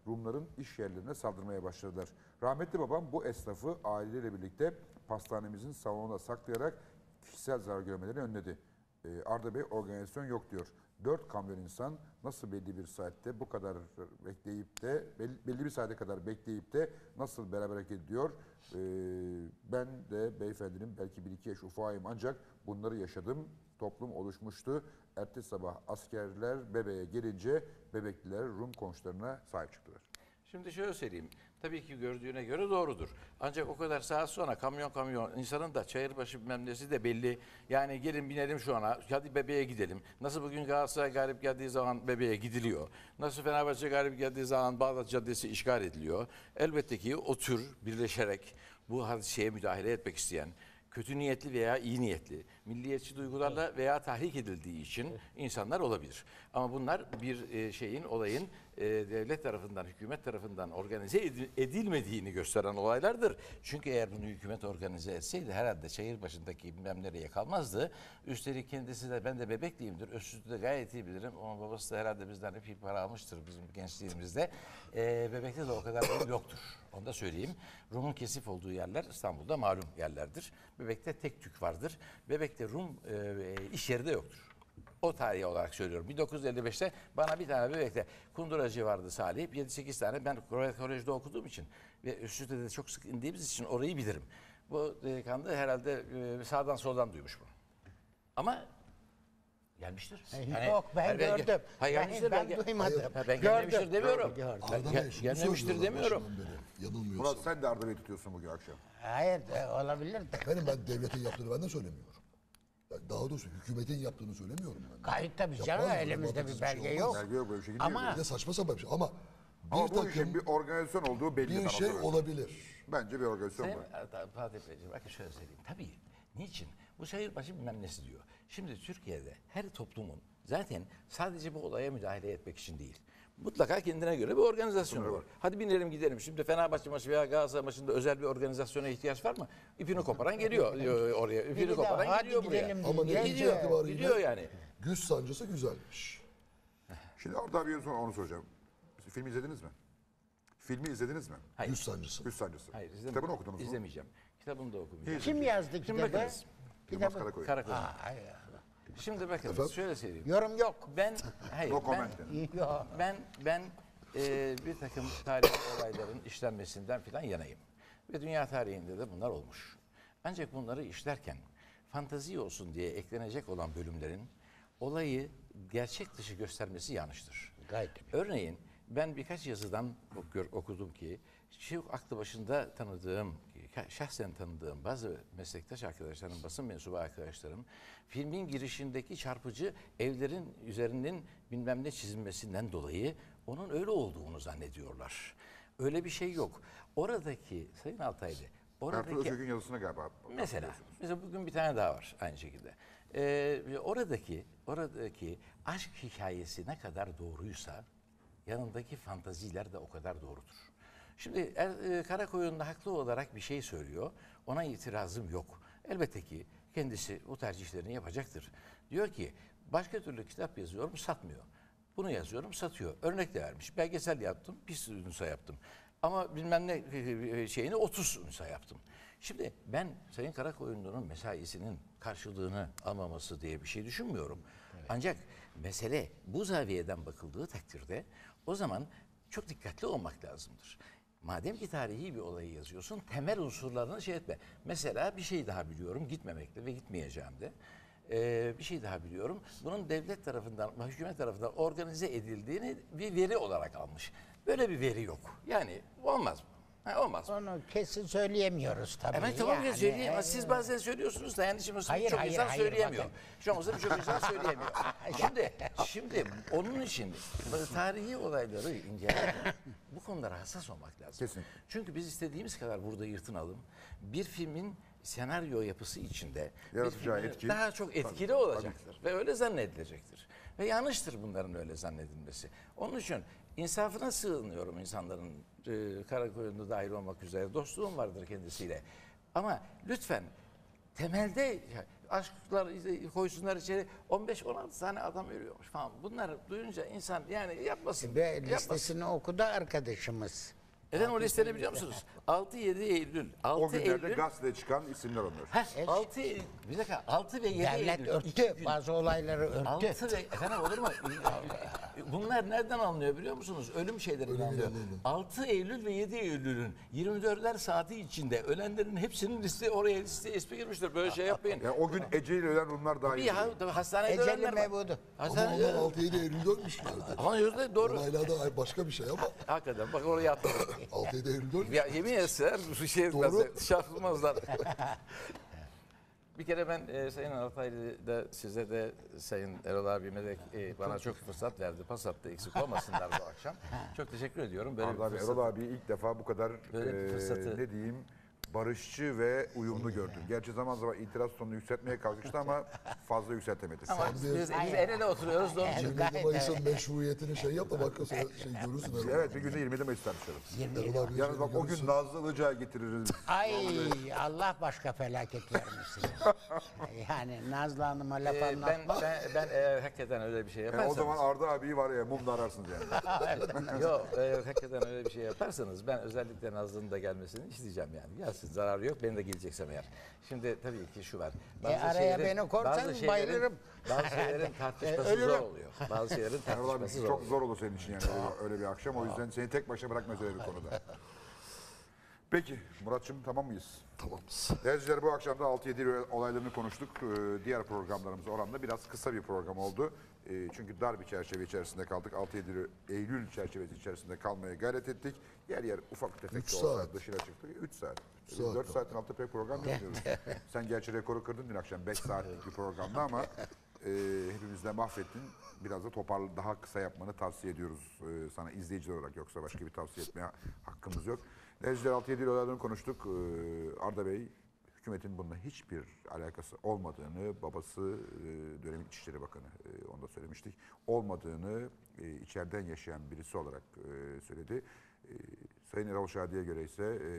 Rumların iş yerlerine saldırmaya başladılar. Rahmetli babam bu esnafı aileleriyle birlikte pastanemizin salonunda saklayarak kişisel zarar görmelerini önledi. Ee, Arda Bey organizasyon yok diyor. Dört kamyon insan nasıl belli bir saatte bu kadar bekleyip de belli, belli bir saate kadar bekleyip de nasıl beraber hareket ediyor? Ee, ben de beyefendinin belki bir iki yaş ufağıyım ancak bunları yaşadım. Toplum oluşmuştu. Ertesi sabah askerler bebeğe gelince bebekliler Rum komşularına sahip çıktılar. Şimdi şöyle söyleyeyim. Tabii ki gördüğüne göre doğrudur. Ancak o kadar saat sonra kamyon kamyon insanın da çayırbaşı bilmem nesi de belli. Yani gelin binelim şu ana. Hadi bebeğe gidelim. Nasıl bugün Galatasaray galip geldiği zaman bebeğe gidiliyor. Nasıl Fenerbahçe galip geldiği zaman Bağdat Caddesi işgal ediliyor. Elbette ki o tür birleşerek bu hadiseye müdahale etmek isteyen, kötü niyetli veya iyi niyetli, milliyetçi duygularla veya tahrik edildiği için insanlar olabilir. Ama bunlar bir e, şeyin, olayın e, devlet tarafından, hükümet tarafından organize edi- edilmediğini gösteren olaylardır. Çünkü eğer bunu hükümet organize etseydi herhalde şehir başındaki bilmem nereye kalmazdı. Üstelik kendisi de ben de bebekliyimdir, Özsüz'ü de gayet iyi bilirim. Ama babası da herhalde bizden hep iyi para almıştır bizim gençliğimizde. E, bebekte de o kadar Rum yoktur. Onu da söyleyeyim. Rum'un kesif olduğu yerler İstanbul'da malum yerlerdir. Bebek'te tek tük vardır. Bebek'te Rum e, iş yeri de yoktur. O tarihi olarak söylüyorum. bin dokuz yüz elli beşte bana bir tane Bebek'te kunduracı vardı Salih. yedi sekiz tane ben kolejde okuduğum için ve üstüde de çok sık indiğimiz için orayı bilirim. Bu delikanlı herhalde e, sağdan soldan duymuş bunu. Ama gelmiştir. Yok, ben gördüm. Hayır, Ben- gelmiştir. ben gel- duymadım. Ha, ben Gördüm, gelmemiştir demiyorum. gördüm, Ben Arda gel- Bey şunu gelmemiştir söylüyorlar demiyorum. başından beri, yanılmıyorsam. Murat sen de Arda Bey'i tutuyorsun bugün akşam. Hayır, e, olabilir de. Efendim ben devletin yaptığını ben de söylemiyorum. Yani daha doğrusu hükümetin yaptığını söylemiyorum ben. Gayet tabii canım, Yapmaz mı? elimizde Yapmaz, bir hiçbir şey belge olmaz. yok. Belge yok, böyle bir şey gidiyor. Ama Bir de saçma sapan bir şey ama bir Ama bu takım işin bir organizasyon olduğu belli. bir ben şey hatırlıyorum. olabilir. Bence bir organizasyon Sayın var. Fatih Beyciğim, bakın şöyle söyleyeyim. Tabii. Niçin? Bu şehirbaşı bilmem nesi diyor. Şimdi Türkiye'de her toplumun zaten sadece bu olaya müdahale etmek için değil. Mutlaka kendine göre bir organizasyonu var. Hadi binelim gidelim. Şimdi Fenerbahçe maçı veya Galatasaray maçında özel bir organizasyona ihtiyaç var mı? İpini koparan geliyor e, oraya. Biri İpini de koparan hadi gidiyor buraya. gidelim Ama diye netice gidiyor. itibariyle Gidiyor yani. güç sancısı güzelmiş. Şimdi Arda Bey'e sonra onu soracağım. Siz filmi izlediniz mi? Filmi izlediniz mi? Hayır. Güç sancısı. Güç Sancısı. Hayır, izleme- Kitabını okudunuz mu? İzlemeyeceğim. Kitabını da okumayacağım. Kim yazdı Şimdi kitabı? bakınız. Yılmaz Kitabı. Karakoy. Karakoy. Aa, hayır. Şimdi bakın Efendim? şöyle söyleyeyim. Yorum yok. Ben hayır No ben comment yani. Yok. Ben ben e, bir takım tarihi olayların işlenmesinden filan yanayım. Ve dünya tarihinde de bunlar olmuş. Ancak bunları işlerken fantazi olsun diye eklenecek olan bölümlerin olayı gerçek dışı göstermesi yanlıştır. Gayet tabii. Örneğin ben birkaç yazıdan okur- okudum ki çok aklı başında tanıdığım, şahsen tanıdığım bazı meslektaş arkadaşlarım, basın mensubu arkadaşlarım filmin girişindeki çarpıcı evlerin üzerinin bilmem ne çizilmesinden dolayı onun öyle olduğunu zannediyorlar. Öyle bir şey yok. Oradaki Sayın Altaylı, Ertuğrul oradaki Özök'ün yazısına galiba. Mesela, mesela bugün bir tane daha var aynı şekilde. Ee, oradaki oradaki aşk hikayesi ne kadar doğruysa yanındaki fantaziler de o kadar doğrudur. Şimdi er, e, Karakoyun da haklı olarak bir şey söylüyor. Ona itirazım yok. Elbette ki kendisi o tercihlerini yapacaktır. Diyor ki başka türlü kitap yazıyorum satmıyor. Bunu yazıyorum satıyor. Örnek de vermiş. Belgesel yaptım, bir sürü nüsa yaptım. Ama bilmem ne e, şeyini otuz nüsa yaptım. Şimdi ben Sayın Karakoyunlu'nun mesaisinin karşılığını almaması diye bir şey düşünmüyorum. Ancak mesele bu zaviyeden bakıldığı takdirde o zaman çok dikkatli olmak lazımdır. Madem ki tarihi bir olayı yazıyorsun, temel unsurlarını şey etme. Mesela bir şey daha biliyorum, gitmemekle ve gitmeyeceğim de. Ee, bir şey daha biliyorum. Bunun devlet tarafından, hükümet tarafından organize edildiğini bir veri olarak almış. Böyle bir veri yok. Yani olmaz mı? Ha, olmaz mı? Onu kesin söyleyemiyoruz tabii. Evet tamam ya yani. söyleyeyim ama siz bazen söylüyorsunuz da yani şimdi Hayır, çok hayır, insan hayır, söyleyemiyor. bakın. Şu an birçok insan söyleyemiyor. Şimdi, şimdi onun için böyle tarihi olayları incelerken bu konulara hassas olmak lazım. Kesinlikle. Çünkü biz istediğimiz kadar burada yırtınalım. Bir filmin senaryo yapısı içinde bir Yaratacağı filmin etki- daha çok etkili Tabii, olacaktır. Ve öyle zannedilecektir. Ve yanlıştır bunların öyle zannedilmesi. Onun için insafına sığınıyorum insanların, e, Karakoyunlu dahil olmak üzere dostluğum vardır kendisiyle. Ama lütfen temelde ya, aşklar işte koysunlar içeri. on beş on altı tane adam ölüyormuş falan. Bunları duyunca insan yani yapmasın. Ve yapmasın. listesini okudu arkadaşımız. Neden o listeyi biliyor musunuz? altı yedi Eylül. O altı günlerde Eylül. gazetede çıkan isimler onlar. Heh, altı Eylül. Bir dakika. altı ve yedi Devlet Eylül. iki örttü. gün. Bazı olayları örttü. altı ve efendim olur mu? Bunlar nereden alınıyor biliyor musunuz? Ölüm şeylerinden alınıyor. altı Eylül ve yedi Eylül'ün yirmi dörtler saati içinde ölenlerin hepsinin liste oraya listeye ismi girmiştir. Böyle şey yapmayın. Yani o gün eceliyle ölen Rumlar daha Bir iyi. ya tabii hastanede Eceli ölenler var. mebudu. Ama Hastanede onlar altı yedi Eylül'de ölmüşlerdi. Ama yüzde doğru. Olaylarda başka bir şey ama Hakikaten bak oraya attım. altı yedi Eylül'de ölmüş. Ya yemin etseler bir şey etmez. Şartılmazlar. Bir kere ben e, Sayın Arataylı da size de Sayın Erol abime de e, bana çok fırsat verdi. Passat'ta eksik olmasınlar bu akşam. Çok teşekkür ediyorum. Böyle Arda bir abi, fırsat. Erol abi ilk defa bu kadar Böyle bir eee, fırsatı- ne diyeyim barışçı ve uyumlu gördüm. Gerçi zaman zaman itiraz tonunu yükseltmeye kalkıştı ama fazla yükseltemedi. Ama biz, biz, biz el ele oturuyoruz da onun için. yirmi yedi Mayıs'ın meşruiyetini şey yap da bak sen şey görürsün Erol. Evet bir günde yirmi yedi Mayıs tartışırız. Erol abi Yalnız bak o gün görürsün. Nazlı Ilıcağı getiririz. Ay Allah başka felaket vermesin. Yani Nazlı Hanım'a laf Ee, ben, anlatmak. ben, ben eğer hakikaten öyle bir şey Yani yaparsanız. o zaman Arda abiyi var ya mumla ararsınız yani. Yok eğer hakikaten öyle bir şey yaparsanız ben özellikle Nazlı'nın da gelmesini isteyeceğim yani. Gelsin zararı yok benim de geleceksem eğer. Şimdi tabii ki şu var. E, araya beni korsan bayılırım. Bazı şeylerin tartışması E, ölürüm. zor oluyor. Bazı şeylerin Erol abi tartışması zor çok oluyor. zor olur senin için yani öyle, öyle bir akşam. O yüzden seni tek başına bırakmaz öyle bir konuda. Peki Muratçım tamam mıyız? Tamamız. Değerciler bu akşam da altı yedi olaylarını konuştuk. Ee, Diğer programlarımız oranla biraz kısa bir program oldu. Ee, Çünkü dar bir çerçeve içerisinde kaldık. altı yedi Eylül çerçevesi içerisinde kalmaya gayret ettik. Yer yer ufak tefek Üç de olsa saat. dışına çıktı. üç saat. saat dört saatin altı pek program yapmıyoruz. Sen gerçi rekoru kırdın dün akşam beş saatlik bir programda ama e, hepimiz de mahvettin. Biraz da toparlı daha kısa yapmanı tavsiye ediyoruz e, sana izleyiciler olarak, yoksa başka bir tavsiye etmeye hakkımız yok. Değerciler altı yedi olaylarını konuştuk. Ee, Arda Bey, hükümetin bununla hiçbir alakası olmadığını, babası e, dönemin İçişleri Bakanı, e, onu da söylemiştik, olmadığını e, içeriden yaşayan birisi olarak e, söyledi. E, Sayın Erol Şadi'ye göre ise e,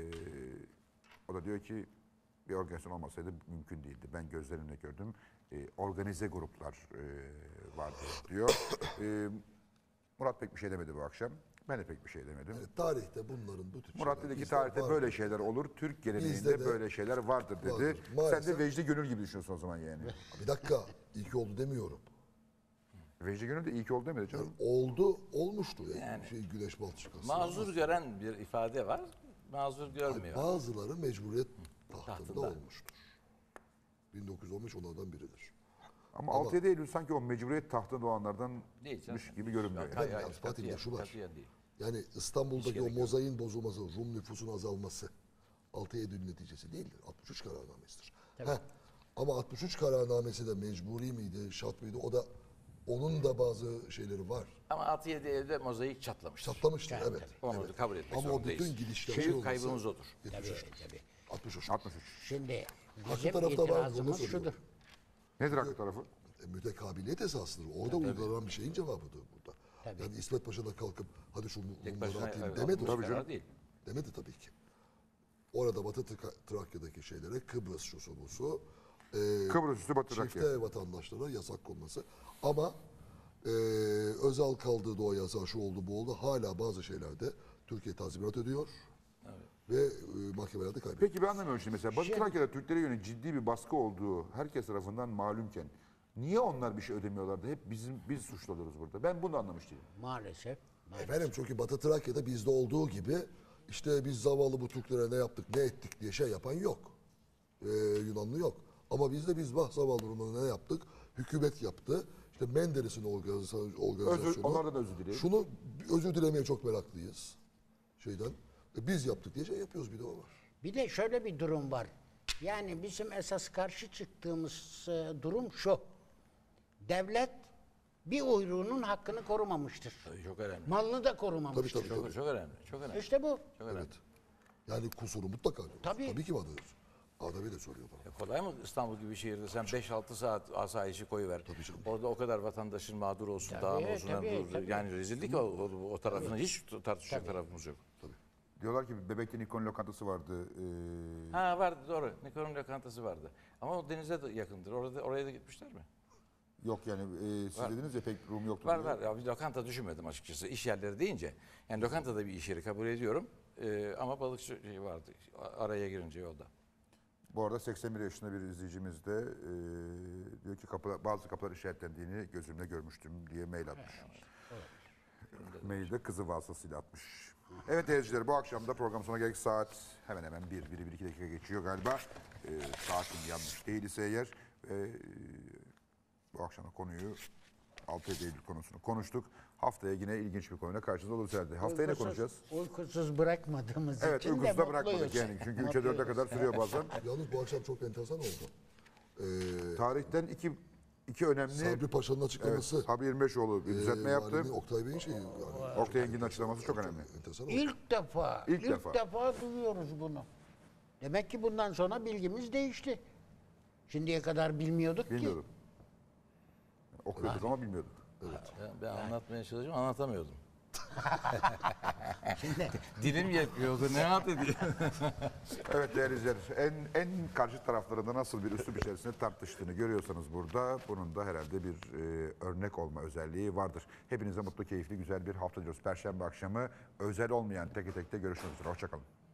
o da diyor ki bir organizasyon olmasaydı mümkün değildi. Ben gözlerimle gördüm. E, organize gruplar e, vardı diyor. E, Murat pek bir şey demedi bu akşam. Ben de pek bir şey demedim. Yani tarihte bunların bu tür Murat şeyler dedi ki bizde tarihte var. böyle şeyler olur. Türk geleneğinde Bizde de böyle şeyler vardır dedi. vardır. Sen Maalesef. de Vecdi Gönül gibi düşünüyorsun o zaman yani. Bir dakika ilk oldu demiyorum. Vecdi Gönül de iyi ki oldu demedi canım. Oldu, olmuştu yani. Yani. Şey Güneş Balçıkası. Mazur gören bir ifade var. Mazur görmüyor. Bazıları mecburiyet tahtında, Tahtında. olmuştur. bin dokuz yüz on beş onlardan biridir. Ama altı yedi Eylül sanki o mecburiyet tahtında doğanlardan Değil canım. gibi görünmüyor. Yok, Yani. hayır, Yalnız hayır, Fatih'in katiyen, şu var. katiyen değil. Yani İstanbul'daki Hiç o gerek yok. mozaiğin bozulması, Rum nüfusunun azalması altı Eylül neticesi değildir. altmış üç kararnamesidir. Heh. Ama altmış üç kararnamesi de mecburi miydi, şart mıydı? O da onun da bazı şeyleri var. Ama altı yedi Eylül'de mozaik çatlamıştır. Çatlamıştır evet. Onu evet. kabul etmek Ama o bütün zorundayız. gidişler Büyük şey olması- kaybımız odur. yetmiş üç. Tabii, tabii. altmış üç. altmış üç. Şimdi Arka bizim tarafta var, onu itirazımız söylüyorum. şudur. Nedir haklı tarafı? E, mütekabiliyet esasıdır. Orada uygulanan bir şeyin cevabıdır burada. Tabii. Yani İsmet Paşa da kalkıp hadi şu Rumları başına, atayım evet, demedi. altmış karar değil. Demedi tabii ki. Orada Batı Tra- Trakya'daki şeylere Kıbrıs şusu busu, e, Kıbrıs üstü Batı Trakya. çifte vatandaşlara yasak konması. Ama e, Özal kaldırdı o yasağı, şu oldu bu oldu. Hala bazı şeylerde Türkiye tazminat ödüyor. Ve e, mahkemelerde kaybediyor. Peki ben anlamıyorum şimdi mesela Batı Trakya'da Türklere yönelik ciddi bir baskı olduğu herkes tarafından malumken niye onlar bir şey ödemiyorlardı? Hep bizim biz suçlu oluyoruz burada. Ben bunu anlamış değilim. Maalesef. maalesef. Efendim çünkü Batı Trakya'da bizde olduğu gibi işte biz zavallı bu Türklere ne yaptık ne ettik diye şey yapan yok. Ee, Yunanlı yok. Ama bizde biz bah zavallı Rumlara ne yaptık? Hükümet yaptı. İşte Menderes'in organiza- organizasyonu. Özür- onlardan da özür dileyin. Şunu özür dilemeye çok meraklıyız. Şeyden. E, biz yaptık diye şey yapıyoruz, bir de o var. Bir de şöyle bir durum var. Yani bizim esas karşı çıktığımız e, durum şu. Devlet bir uyruğunun hakkını korumamıştır. Tabii çok önemli. Malını da korumamıştır. Tabii tabii. Çok, tabii. çok önemli. Çok önemli. İşte bu. Çok önemli. Evet. Yani kusuru mutlaka diyoruz. Tabii. Tabii ki vardır. Arda Bey de söylüyor bana. E kolay mı İstanbul gibi bir şehirde sen beş altı saat asayişi koyuver. Tabii canım. Orada o kadar vatandaşın mağdur olsun, Tabii, dağın olsun. tabii, hem dur- tabii. Yani rezillik o, o, o tarafını hiç tartışacak tarafımız yok. Diyorlar ki Bebek'te Nikon lokantası vardı. Ee, Ha vardı doğru. Nikon'un lokantası vardı. Ama o denize de yakındır. Orada oraya da gitmişler mi? yok yani e, siz Var. dediniz ya pek Rum yoktu Var diye. var. Ya bir lokanta düşünmedim açıkçası. İş yerleri deyince. Yani lokantada bir iş yeri kabul ediyorum. Ee, ama balıkçı şey vardı. Araya girince yolda. Bu arada seksen bir yaşında bir izleyicimiz de e, diyor ki kapılar, bazı kapılar işaretlendiğini gözümle görmüştüm diye mail atmış. Mailde kızı vasıtasıyla atmış. Evet izleyiciler, bu akşam da program sonuna geldik. Saat hemen hemen bir, bir, bir iki dakika geçiyor galiba. E, saatim yanlış değilse eğer. Ve, e, bu akşam da konuyu altı Eylül konusunu konuştuk. Haftaya yine ilginç bir konuyla karşınızda oluruz herhalde. Haftaya ne Uykusuz- konuşacağız? Uykusuz bırakmadığımız Evet, için de uykusuz da bırakmadık mutluyuz. yani. Çünkü üçe dörde kadar sürüyor bazen. Yalnız bu akşam çok enteresan oldu. Ee, Tarihten iki, iki önemli... Sabri Paşa'nın Evet, açıklaması. Sabri İrmeşoğlu bir düzeltme e, yaptı. Valinin Oktay Bey'in şeyi. Yani, Oktay Engin'in açıklaması çok önemli. enteresan oldu. İlk defa, İlk ilk, defa. defa. duyuyoruz bunu. Demek ki bundan sonra bilgimiz değişti. Şimdiye kadar bilmiyorduk ki. Bilmiyordum. Okuyorduk ama bilmiyorduk. Ben, ben anlatmaya çalışıyorum, anlatamıyordum. Dilim yetmiyordu, ne anlatayım? Evet değerli izleyiciler, en, en karşı taraflarında nasıl bir üslup içerisinde tartıştığını görüyorsanız burada, bunun da herhalde bir e, örnek olma özelliği vardır. Hepinize mutlu, keyifli, güzel bir hafta diliyoruz. Perşembe akşamı özel olmayan teke tekte görüşmek üzere. Hoşçakalın.